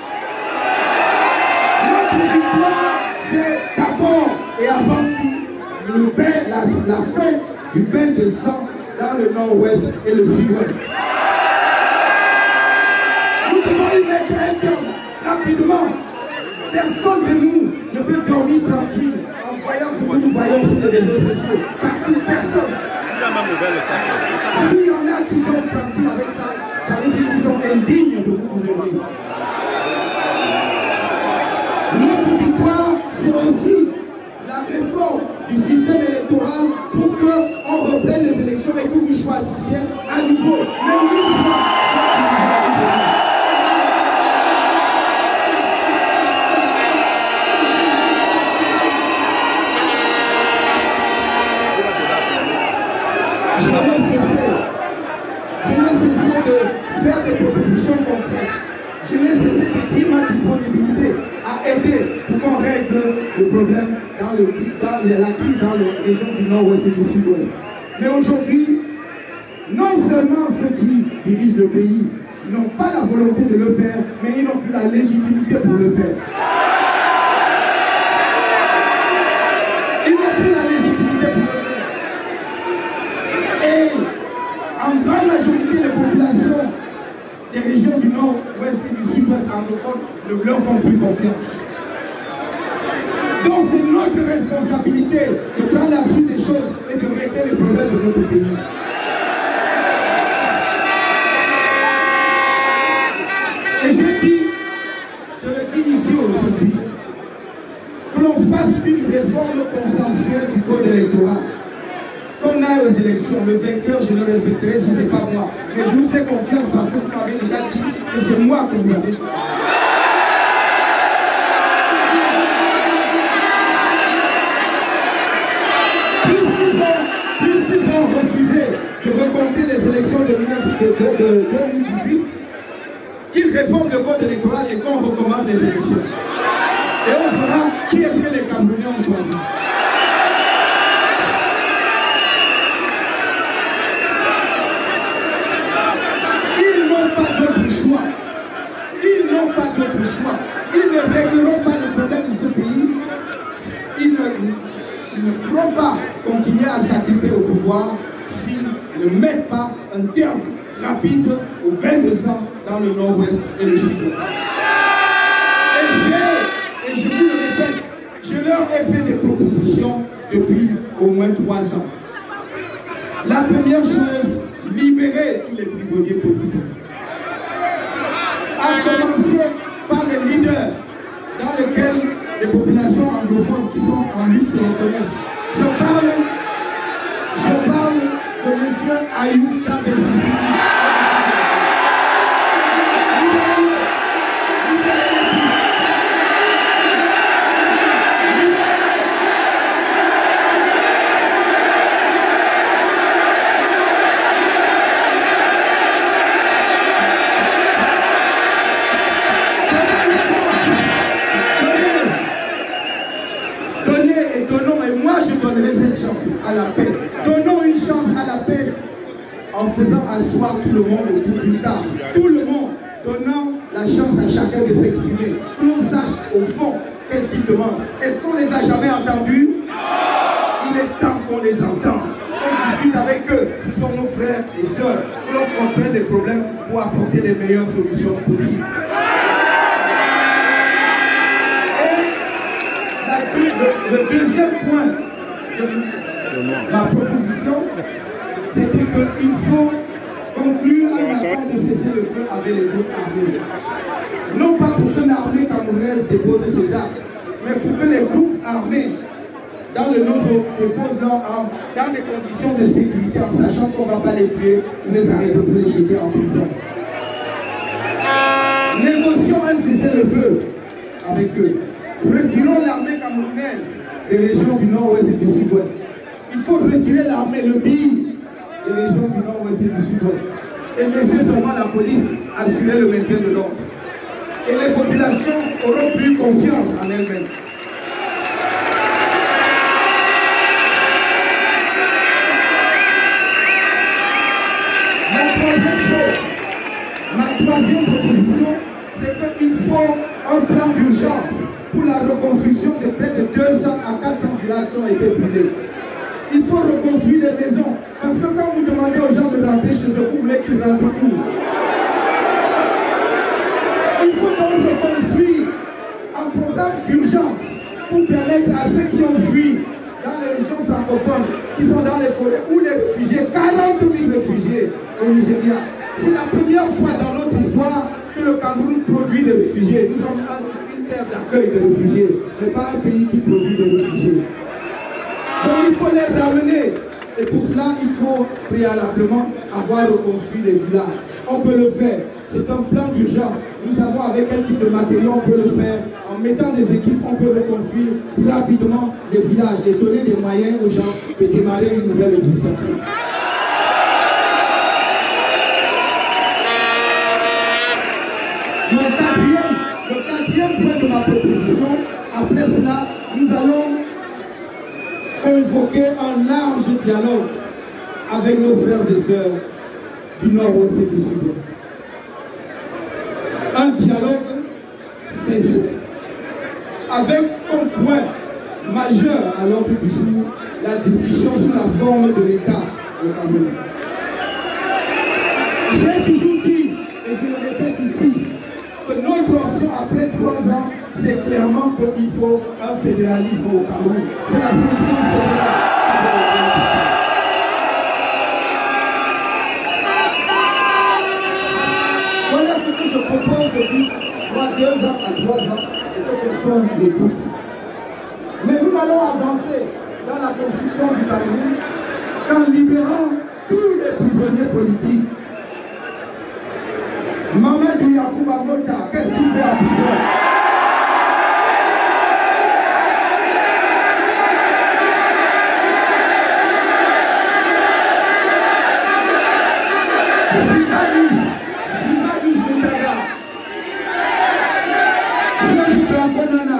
Notre victoire, c'est d'abord et avant tout la fin du bain de sang dans le nord-ouest et le sud-ouest. Nous devons y mettre un terme rapidement. Personne de nous ne peut dormir tranquille en voyant ce que nous voyons sur les réseaux sociaux. Partout, personne. S'il y en a qui dorment tranquille avec ça, ça veut dire qu'ils sont indignes de vous gouverner. Notre victoire, c'est aussi la réforme du système électoral pour qu'on reprenne les élections et que vous choisissiez à nouveau. Mais une fois, je n'ai cessé de faire des propositions concrètes. Je n'ai cessé de dire ma disponibilité à aider pour qu'on règle le problème dans la crise dans les régions du nord-ouest et du sud-ouest. Mais aujourd'hui, non seulement ceux qui dirigent le pays n'ont pas la volonté de le faire, mais ils n'ont plus la légitimité pour le faire. Ils n'ont plus la légitimité pour le faire. Et en grande majorité, les populations des régions du nord-ouest et du sud-ouest anglophones ne leur font plus confiance. Donc c'est notre responsabilité de prendre la suite des choses et de régler les problèmes de notre pays. Et je le dis ici aujourd'hui, que l'on fasse une réforme consensuelle du code électoral. Qu'on aille aux élections, le vainqueur, je le respecterai si ce n'est pas moi. Mais je vous fais confiance parce que vous m'avez déjà dit que c'est moi que vous avez choisi. Puisqu'ils ont refusé de recompter les élections de 2018, qu'ils réforment le code électoral et qu'on recommande les élections. Et on saura qui est-ce que les Camerounais ont choisi. Ils n'ont pas d'autre choix. Ils n'ont pas d'autre choix. Ils ne régleront pas le problème de ce pays. Ils ne pourront pas continuer à s'acquitter au pouvoir s'ils ne mettent pas un terme rapide au bain de sang dans le nord-ouest et le sud-ouest. Et je vous le répète, je leur ai fait des propositions depuis au moins 3 ans. La première chose, libérer tous les prisonniers politiques. À commencer par les leaders dans lesquels les populations anglophones qui sont en lutte se reconnaissent. Je parle de M. Ayoub Kabesisi. À la paix. Donnons une chance à la paix en faisant asseoir tout le monde autour d'une table. Tout le monde, donnant la chance à chacun de s'exprimer. Que l'on sache au fond qu'est-ce qu'ils demandent. Est-ce qu'on les a jamais entendus? Il est temps qu'on les entende. On discute avec eux. Ce sont nos frères et sœurs. Que l'on comprenne les problèmes pour apporter les meilleures solutions possibles. Et le deuxième point de ma proposition, c'était qu'il faut conclure un accord de cesser le feu avec les groupes armés. Non pas pour que l'armée camerounaise dépose ses armes, mais pour que les groupes armés dans le nom déposent leurs armes, dans des conditions de sécurité, en sachant qu'on ne va pas les tuer, ou les arrêter pour les jeter en prison. Négocions un cessez-le-feu avec eux. Retirons l'armée camerounaise des régions du nord-ouest et du sud-ouest. Il faut retirer l'armée, le pays des régions du nord-ouest et du sud-ouest. Et laisser seulement la police assurer le maintien de l'ordre. Et les populations auront plus confiance en elles-mêmes. Ma troisième proposition, c'est qu'il faut un plan d'urgence pour la reconstruction de près de 200 à 400 villages qui ont été brûlés. Il faut reconstruire les maisons, parce que quand vous demandez aux gens de rentrer chez eux, vous voulez qu'ils rentrent où? Il faut donc reconstruire un programme d'urgence pour permettre à ceux qui ont fui dans les régions francophones, qui sont dans les forêts, ou les réfugiés, 40 000 réfugiés au Nigeria. C'est la première fois dans notre histoire que le Cameroun produit des réfugiés. Nous sommes une terre d'accueil des réfugiés, mais pas un pays qui produit des réfugiés. Donc il faut les ramener. Et pour cela, il faut préalablement avoir reconstruit les villages. On peut le faire. C'est un plan d'urgence. Nous savons avec quel type de matériaux on peut le faire. En mettant des équipes, on peut reconstruire rapidement les villages et donner des moyens aux gens de démarrer une nouvelle existence. Le quatrième point de ma proposition, après cela, nous allons convoquer un large dialogue avec nos frères et sœurs du nord-ouest et du sud. Un dialogue sincère, avec comme point majeur à l'ordre du jour la discussion sur la forme de l'État au Cameroun. J'ai toujours dit, et je le répète ici, que notre option après 3 ans, c'est clairement qu'il faut un fédéralisme au Cameroun. C'est la solution fédérale. Voilà ce que je propose depuis 2 ans à 3 ans et que personne n'écoute. Mais nous allons avancer dans la construction du Cameroun en libérant tous les prisonniers politiques. Mamadou Yacouba Mota, qu'est-ce qu'il fait en prison? Sibali Moutaga, Serge Blanconana,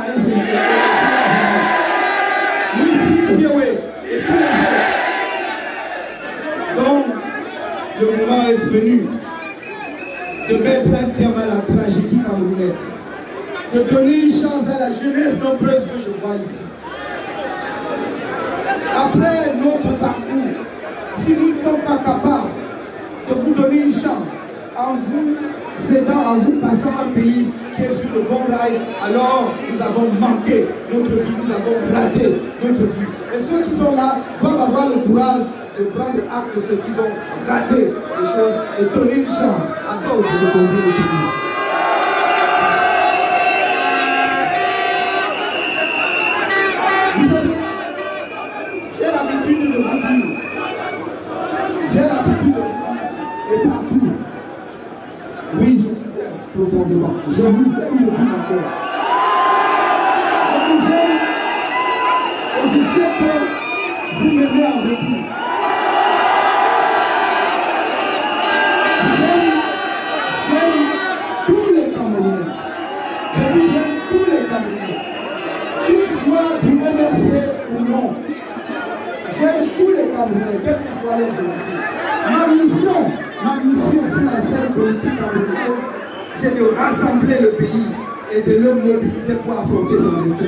Louis Fiewe et tous les autres. Donc, le moment est venu de mettre un terme à la tragédie camerounaise, de donner une chance à la jeunesse nombreuse que je vois ici. Après notre parcours, si nous ne sommes pas capables de vous donner une chance, en vous cédant, en vous passant un pays qui est sur le bon rail, alors nous avons manqué notre vie, nous avons raté notre vie. Et ceux qui sont là doivent avoir le courage de prendre acte de ceux qui ont raté les choses et donner une chance à d'autres de conduire le pays. J'ai l'habitude de vous dire, et partout, oui, je vous aime profondément, je vous aime de tout mon cœur. Je vous aime et je sais que vous m'aimez en retour. J'aime tous les Camerounais. Je dis bien tous les Camerounais. Qu'ils soient du MRC ou non. J'aime tous les Camerounais, quelle que soit leur volonté. Ma mission sur la scène politique camerounaise, c'est de rassembler le pays et de le mobiliser pour affronter son destin.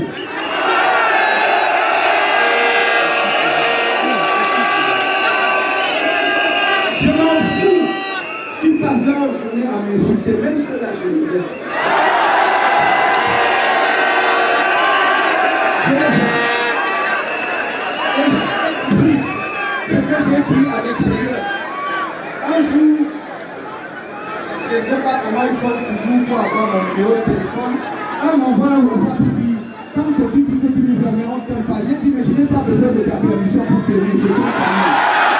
Je m'en fous qu'ils passent leur journée à m'insulter, même ceux-là je les aime. Je les aime. Ici, ce que j'ai dit à l'extérieur, un jour, je ne sais pas comment il faut toujours pour avoir mon numéro de téléphone, un m'envoie un WhatsApp qui dit Quand tu dis que tu nous amènes, on ne t'aime pas. J'ai dit, mais je n'ai pas besoin de ta permission pour tenir. Je t'aime quand même.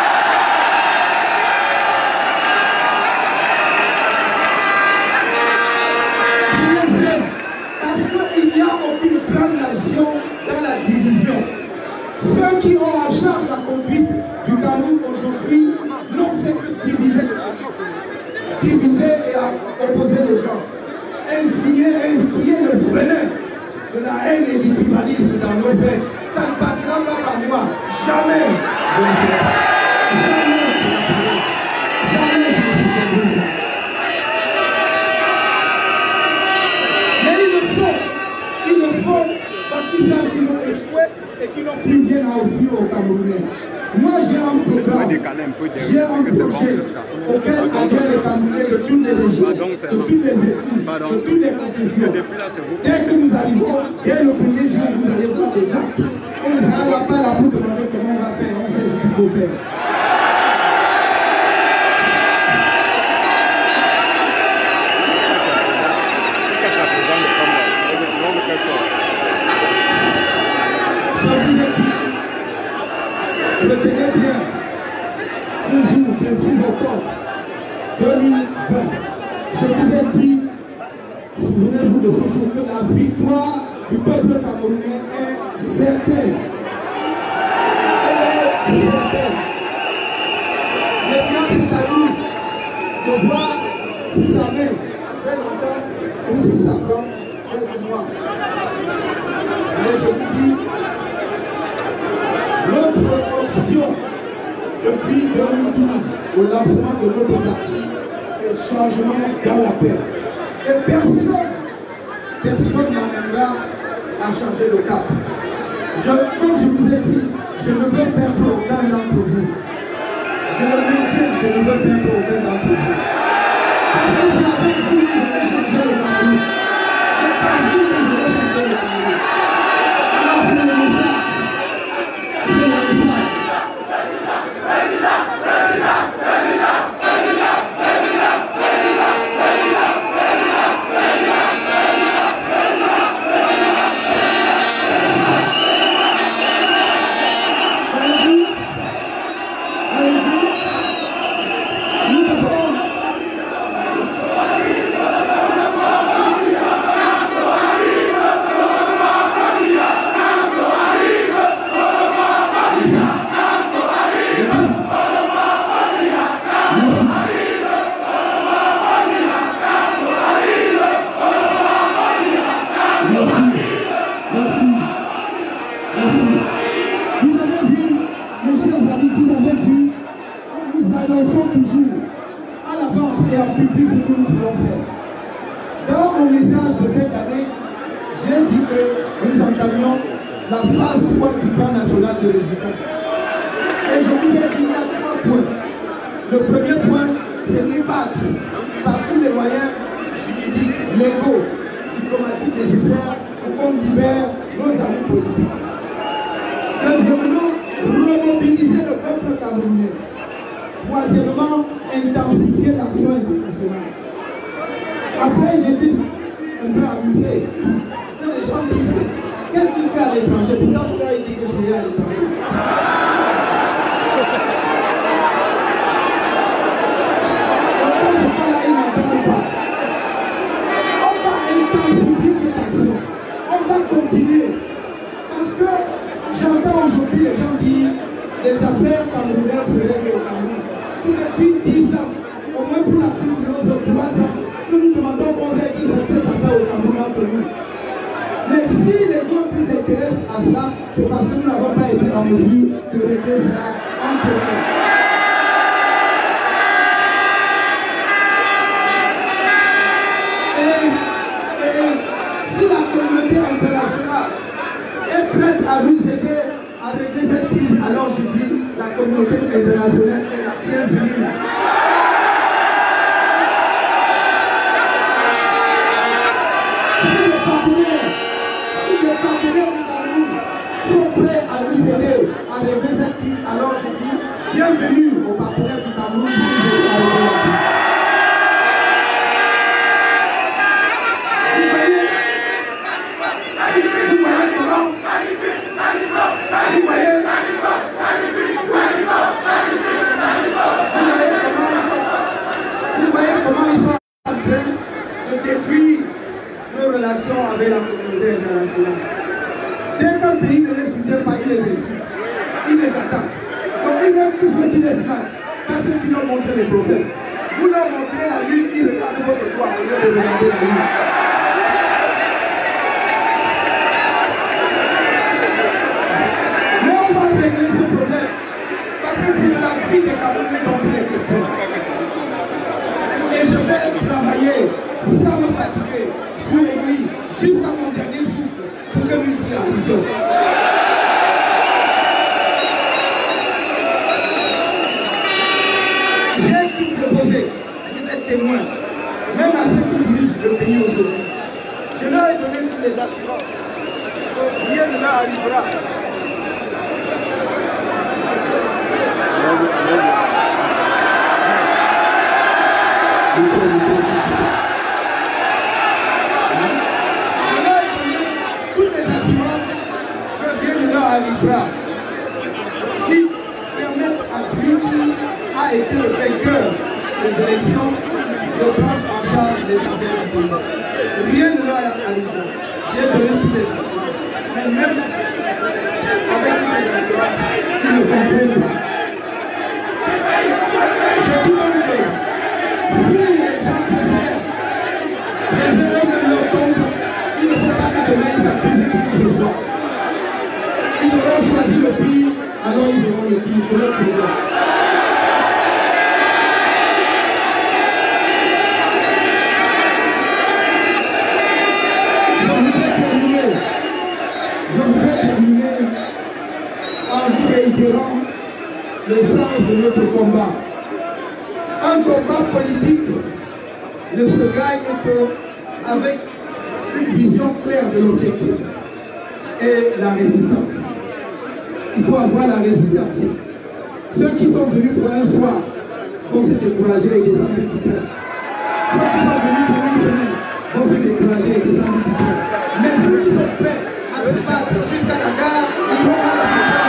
Je les aime. Parce qu'il n'y a aucune grande nation dans la division. Ceux qui ont en charge la conduite du Cameroun aujourd'hui n'ont fait que diviser le Cameroun. Diviser et opposer les gens. Instiller le venin de la haine et du tribalisme dans nos veines. Ça ne passera pas par moi. Jamais je ne sais pas. Jamais je ne sais pas. Jamais je ne sais pas ça. Mais ils le font parce qu'ils savent qu'ils ont échoué et qu'ils n'ont plus rien à offrir aux Camerounais. Moi j'ai un programme, j'ai un projet auquel adhèrent les Camerounais de toutes les régions, de toutes les études, de toutes les confessions. Dès que nous arrivons, dès le premier jour, vous allez voir des actes. On ne sera pas là pour demander comment on va faire, on sait ce qu'il faut faire. Retenez bien, ce jour, 26 octobre 2020, je vous ai dit, souvenez-vous de ce jour, que la victoire du peuple camerounais est certaine. Elle est certaine. Maintenant, c'est à nous de voir si ça met très longtemps ou si ça prend quelques mois. Mais je vous dis, notre option depuis 2012 au lancement de notre parti, c'est changement dans la paix. Et personne n'amènera à changer le cap. Comme je vous ai dit, je ne veux perdre aucun d'entre vous. Je le maintiens, je ne veux perdre aucun d'entre vous. Parce que c'est avec vous que je vais changer le Cameroun. C'est par vous que je vais changer le Cameroun. Alors c'est le message. pays ne les soutient pas, il les insulte, il les attaque. Donc il même tous ceux qui les flattent, pas ceux qui leur montrent les problèmes. Vous leur montrez la lune, ils regardent votre doigt au lieu de regarder la lune. Mais on va régler ce problème, parce que c'est de la vie des Camerounais dont il est question. Et je vais travailler sans me fatiguer, jour et nuit, jusqu'à mon dernier souffle, pour que Mutri arrive. J'ai tout proposé, vous êtes témoins, même à ceux qui dirigent le pays aujourd'hui. Je leur ai donné toutes les assurances que rien ne leur arrivera. Arrivera. Si permettre à celui qui a été le vainqueur des élections de prendre en charge les affaires du pays. Rien ne leur arrivera. J'ai donné toutes les assurances. Mais même avec toutes les assurances, ils ne comprennent pas. J'ai tout donné. Si les gens préfèrent préserver même leur tombe, il ne faut pas que demain ils accusent qui que ce soit. Ils auront choisi le pire, alors ils auront le pire, c'est leur problème. Je voudrais terminer en vous réitérant le sens de notre combat. Un combat politique ne se gagne qu'avec une vision claire de l'objectif et la résistance. Il faut avoir la résistance. Ceux qui sont venus pour un soir vont se décourager et descendre du train. Ceux qui sont venus pour une semaine vont se décourager et descendre du train. Mais ceux qui sont prêts à se battre jusqu'à la gare, ils vont à la victoire.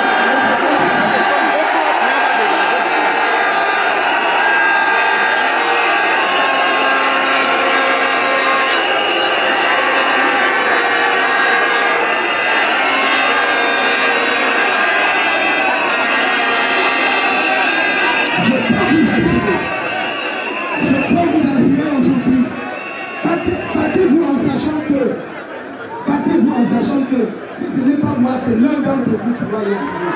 Si ce n'est pas moi, c'est l'un d'entre vous qui va y arriver.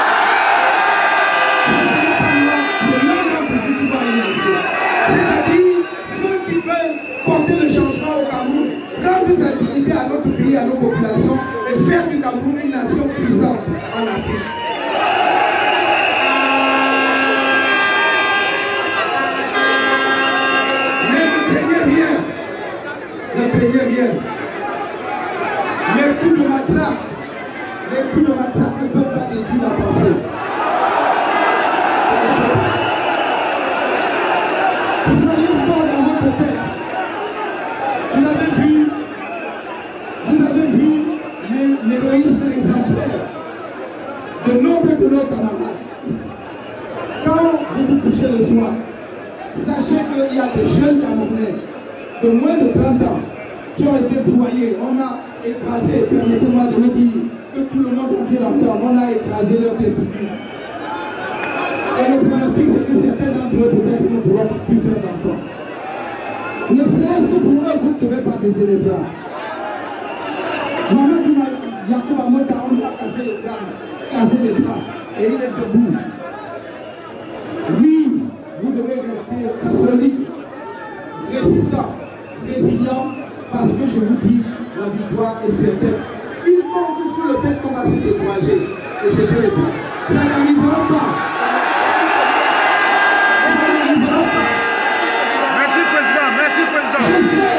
Si ce n'est pas moi, c'est l'un d'entre vous qui va y arriver. C'est-à-dire ceux qui veulent porter le changement au Cameroun, rendre sa dignité à notre pays, à nos populations et faire du Cameroun une nation puissante en Afrique. Mais ne craignez rien. Ne craignez rien. Les coups de matraque ne peuvent pas détruire la pensée. Soyez forts dans votre tête. Vous avez vu l'héroïsme exemplaire de nombre de nos camarades. Quand vous vous couchez le soir, sachez qu'il y a des jeunes Camerounais de moins de 30 ans qui ont été broyés. On a écrasé, permettez-moi de vous dire, que tout le monde entier l'entend, on a écrasé leurs testicules. Et le pronostic, c'est que certains d'entre eux, peut-être, ne pourront plus faire d'enfants. Ne serait-ce que pour eux, vous ne devez pas baisser les bras. Maman Yacoub Amota, on a cassé le crâne, cassé les bras, et il est debout. Oui, vous devez rester solide, résistant, résilient, parce que je vous dis, la victoire est certaine. Il compte sur le fait qu'on va se décourager. Et je te le dis, ça n'arrivera pas. Ça n'arrivera pas. Merci président, merci président.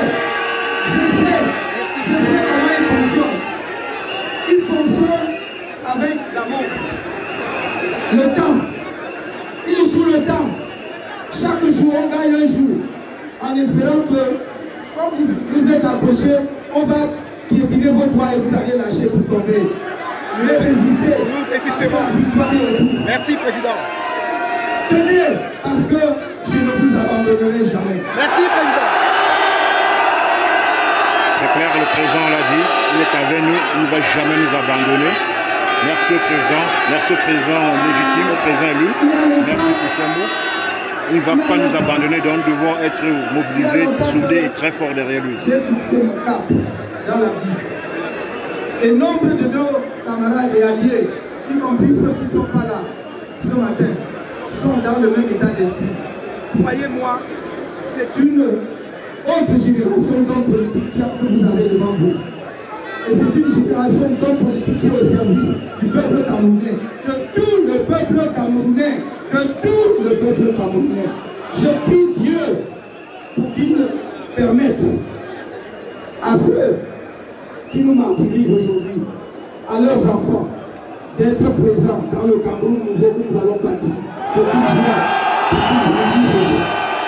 Je sais comment il fonctionne. Il fonctionne avec la montre. Le temps. Il joue le temps. Chaque jour, on gagne un jour. En espérant que, comme vous êtes approché, on va piétiner vos doigts et vous allez lâcher pour tomber. Mais résistez. La victoire est au bout. Merci, président. Tenez, parce que je ne vous abandonnerai jamais. Merci, président. C'est clair, le président l'a dit, il est avec nous, il ne va jamais nous abandonner. Merci au président légitime, au président élu. Merci pour ce mot. Il ne va pas nous abandonner, donc nous devons être mobilisés, soudés et très forts derrière lui. J'ai fixé mon cap dans la vie. Et nombre de nos camarades et alliés, y compris ceux qui ne sont pas là ce matin, sont dans le même état d'esprit. Croyez-moi, c'est une autre génération d'hommes politiques que vous avez devant vous. Et c'est une génération d'hommes politiques qui est au service du peuple camerounais, de tout le peuple camerounais, de tout le peuple camerounais. Je prie Dieu pour qu'il permette à ceux qui nous martyrisent aujourd'hui, à leurs enfants, d'être présents dans le Cameroun nouveau que nous allons bâtir. Pour qu'ils voient, pour qu'ils réalisent.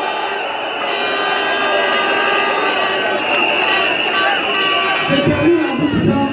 Je termine en vous disant,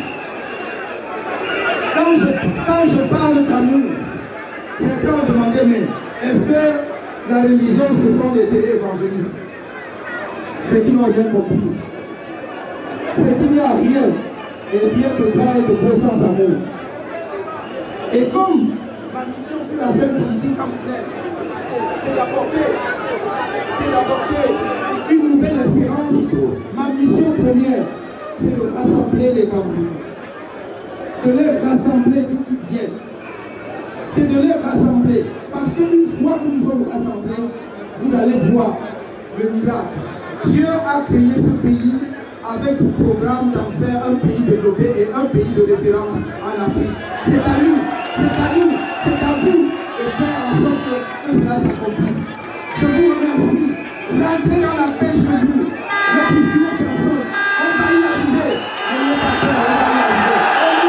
quand je parle Cameroun, certains ont demandé, mais est-ce que la religion, ce sont des télé-évangélistes? C'est qu'ils n'ont rien compris. C'est qu'il n'y a rien, et rien de grand et de beau sans amour. Et comme ma mission sur la scène politique camerounaise, c'est d'apporter une nouvelle espérance, ma mission première, c'est de rassembler les Camerounais. De les rassembler d'où qu'ils viennent. C'est de les rassembler. Parce qu'une fois que nous sommes rassemblés, vous allez voir le miracle. Dieu a créé ce pays avec pour programme d'en faire un pays développé et un pays de référence en Afrique. C'est à nous, c'est à vous de faire en sorte que cela s'accomplisse. Je vous remercie. Rentrez dans la paix chez vous. Ne poussez personne. On va y arriver. N'ayez pas peur, on va y arriver.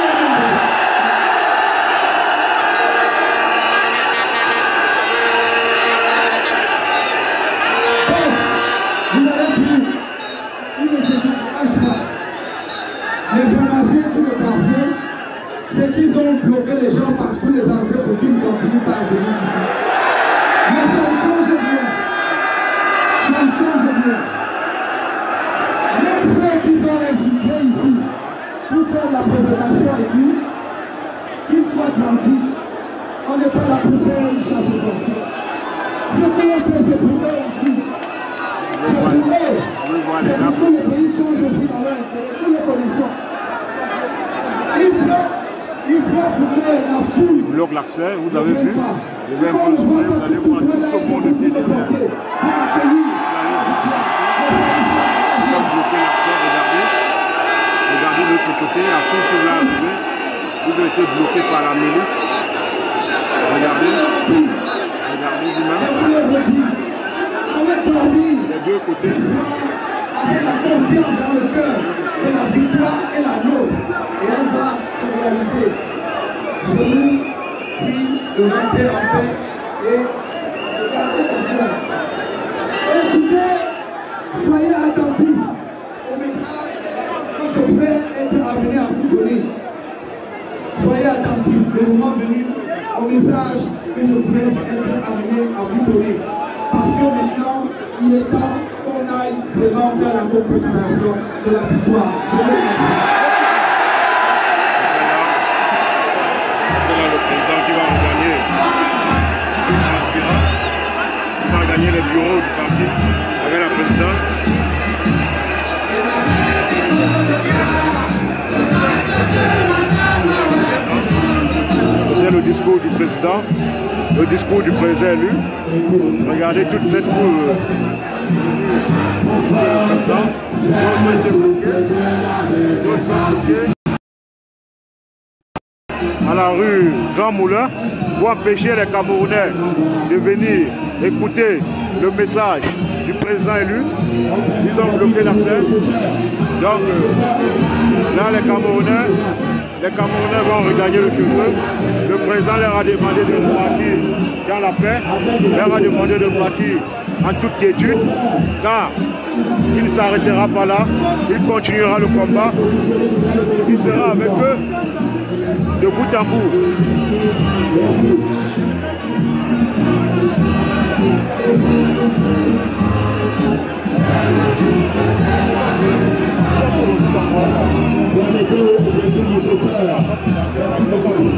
Vous avez vu, il ne se décourage pas. L'information qui me parvient, c'est qu'ils ont bloqué les gens par tous les entrées pour qu'ils ne continuent pas à venir ici. Mais ça ne change rien. Ça ne change rien. Même ceux qui sont invités ici pour faire la provocation et tout, qu'ils soient tranquilles. On n'est pas là pour faire une chasse aux sorcières. Ce que l'on fait, c'est pour eux aussi. C'est pour eux. C'est pour que le pays change aussi dans leur intérêt. Nous le connaissons. Il bloque pour que la foule bloque l'accès, vous avez vu. Je vais un peu vous allez voir tout ce monde qui est derrière. Ils ont bloqué l'accès, regardez. Regardez de l'autre côté, la foule qui va arriver. Ils ont été bloqués par la milice. Regardez. Regardez vous-même. Les deux côtés. Avec la confiance dans le cœur que la victoire est la nôtre et elle va se réaliser. Je vous prie de rentrer en paix et de garder confiance. Écoutez, soyez attentifs au message que je vais être amené à vous donner. Soyez attentifs le moment venu au message que je vais être amené à vous donner. Parce que maintenant, il est temps qu'on aille vraiment faire la concrétisation de la victoire. Je vous remercie. C'est là le président qui va regagner l'aspirant, qui va gagner les bureaux du parti avec la présidente. C'était le discours du président. Le discours du président élu. Regardez toute cette foule. À la rue Grand Moulin pour empêcher les Camerounais de venir écouter le message du président élu. Ils ont bloqué l'accès. Donc là les Camerounais vont regagner le chemin. Le président leur a demandé de partir dans la paix, leur a demandé de partir en toute quiétude, car il ne s'arrêtera pas là, il continuera le combat, il sera avec eux de bout en bout. Permettez au véhicule du chauffeur. Merci beaucoup.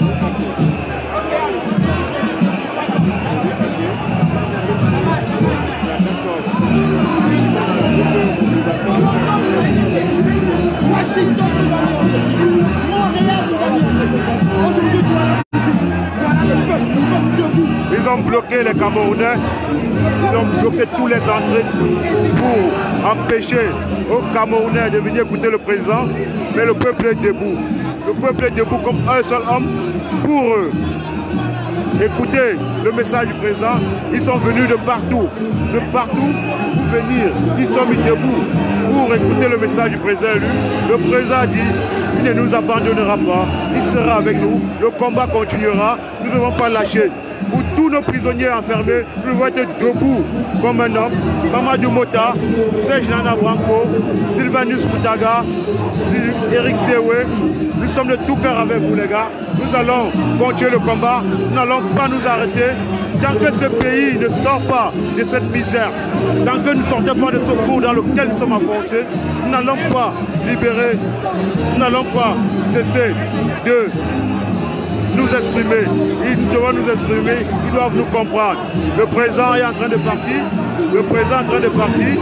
Washington nous a mis Montréal nous a mis aujourd'hui, voilà le peuple debout. Ils ont bloqué les Camerounais, ils ont bloqué tous les entrées pour empêcher aux Camerounais de venir écouter le président, mais le peuple est debout. Le peuple est debout comme un seul homme pour écouter le message du président. Ils sont venus de partout pour venir. Ils sont mis debout pour écouter le message du président élu. Le président a dit, il ne nous abandonnera pas, il sera avec nous, le combat continuera, nous ne devons pas lâcher. Pour tous nos prisonniers enfermés, nous devons être debout comme un homme. Mamadou Mota, Serge Nana Branco, Sylvanus Moutaga, Eric Sewe, nous sommes de tout cœur avec vous les gars. Nous allons continuer le combat, nous n'allons pas nous arrêter. Tant que ce pays ne sort pas de cette misère, tant que nous ne sortons pas de ce four dans lequel nous sommes enfoncés, nous n'allons pas libérer, nous n'allons pas cesser de nous exprimer. Ils doivent nous exprimer, ils doivent nous comprendre. Le président est en train de partir, le président est en train de partir.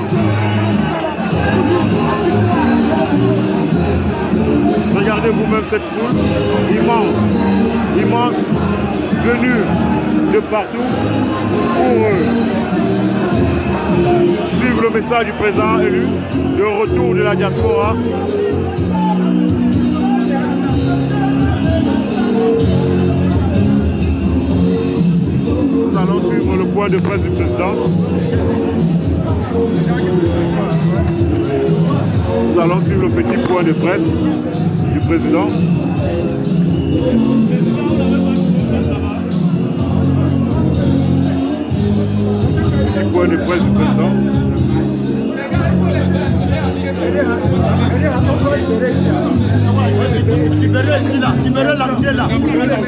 Regardez vous-même cette foule immense, immense, venue de partout pour suivre le message du président élu, de retour de la diaspora. Nous allons suivre le point de presse du président. Nous allons suivre le petit point de presse du président. Petit point de presse du président. Libérez ici là, libérez la clé là.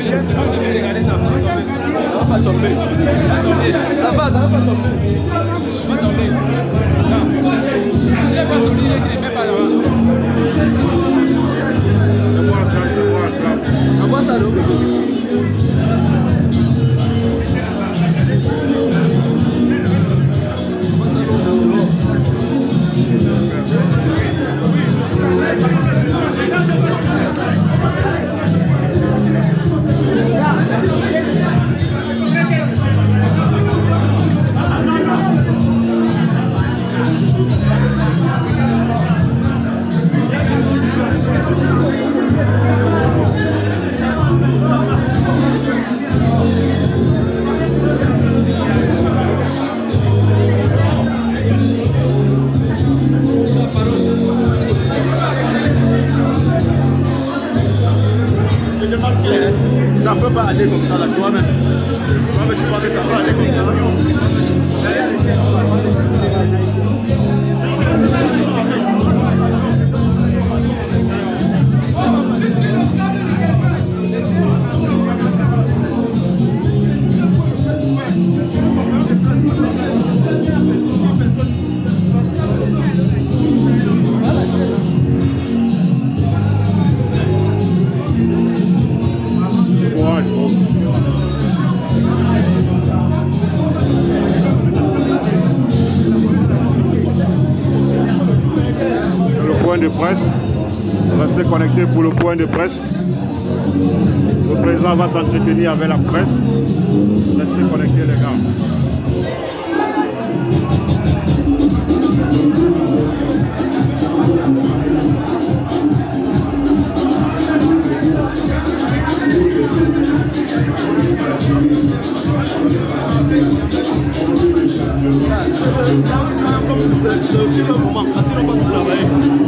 Ça va pas tomber. Ça va pas tomber. Ça va tomber. Non. Il n'est pas sorti, il n'est même pas là-bas. Envoie ça, ça ne peut pas aller comme ça là, toi-même. Toi-même, tu vois que ça peut aller comme ça. De presse, restez connectés pour le point de presse. Le président va s'entretenir avec la presse. Restez connectés les gars. C'est aussi le moment, assez longtemps de travailler.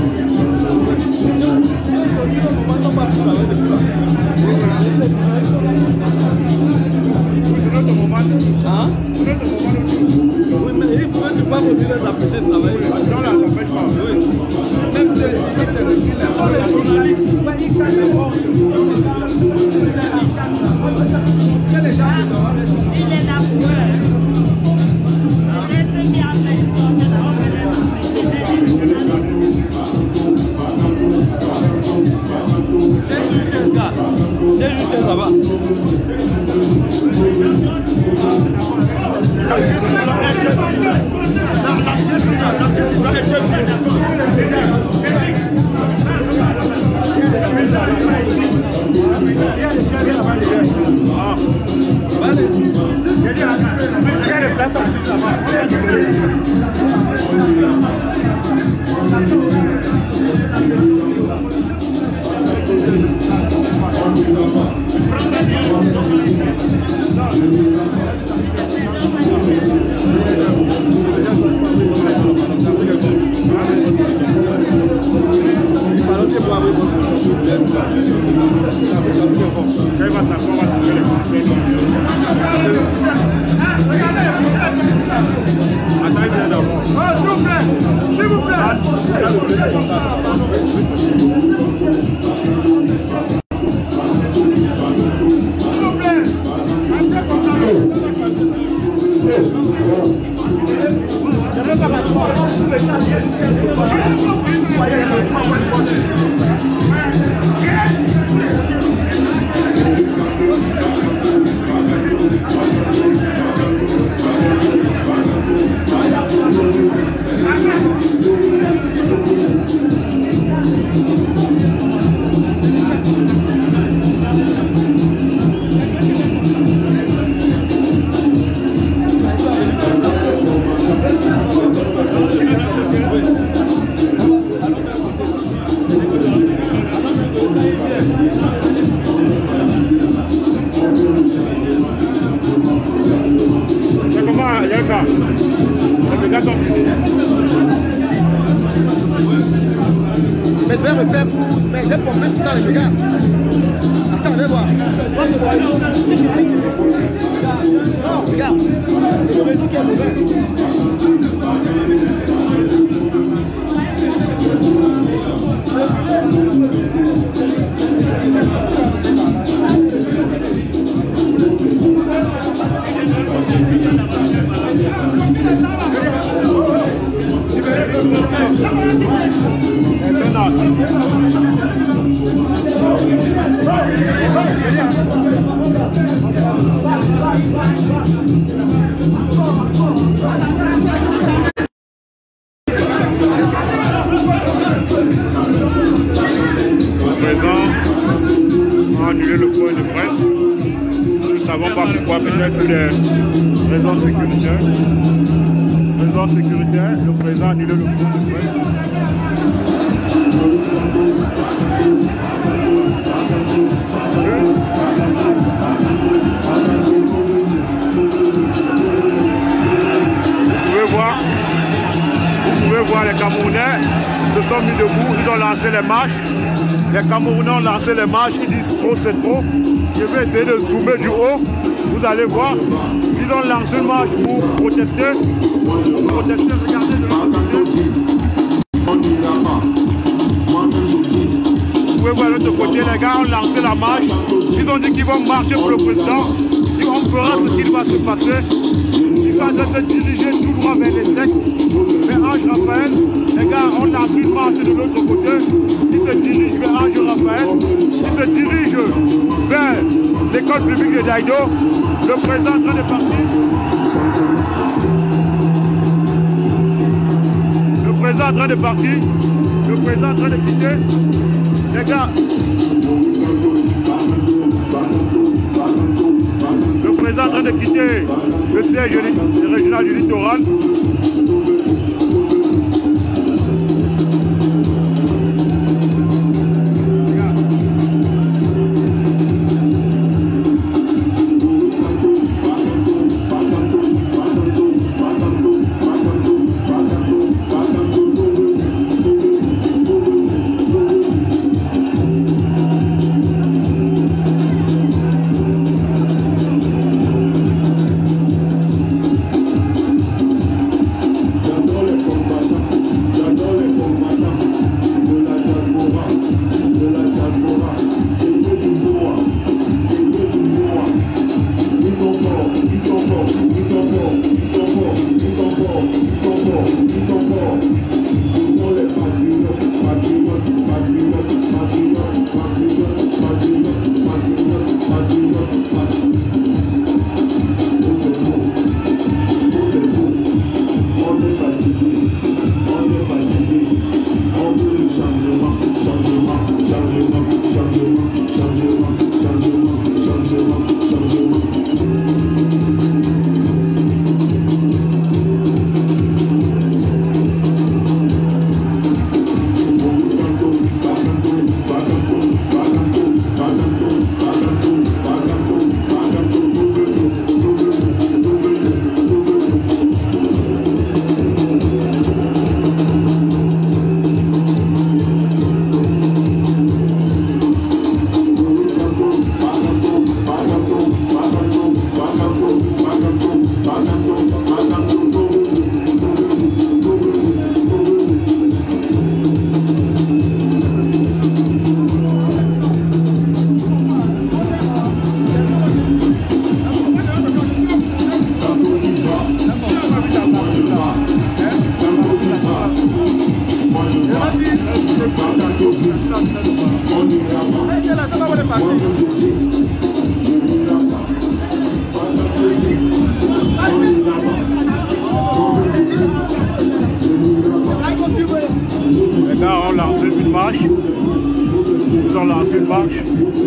Hein? Oui, mais il faut que tu parles aussi de la prochaine travail. Non, là, ça ne fait pas. Oui. Même si les journalistes. Il est là pour eux. Mais je vais refaire pour... Mais j'ai pompé tout dans les regards. Attends, viens voir. Non, regarde. C'est le réseau qui est mauvais. Annuler le point de presse. Nous ne savons pas pourquoi, peut-être pour des raisons sécuritaires. Raisons sécuritaires, le président a annulé le point de presse. Vous pouvez voir les Camerounais se sont mis debout, ils ont lancé les marches. Les Camerounais ont lancé les marches, ils disent trop c'est trop. Je vais essayer de zoomer du haut. Vous allez voir, ils ont lancé une marche pour protester. Regardez de l'autre côté. Vous pouvez voir de l'autre côté, les gars ont lancé la marche. Ils ont dit qu'ils vont marcher pour le président. Et on verra ce qu'il va se passer. Ils sont en train de se diriger tout droit vers les secs. Mais Ange Raphaël, les gars ont lancé une marche de l'autre côté. Ils se dirigent vers Ange Raphaël. Ils se dirigent vers l'école publique de Daïdo. Le président est en train de partir. Le président est en train de partir. Le président est en train de quitter. Les gars. Le président est en train de quitter le siège régional du littoral. dimanche.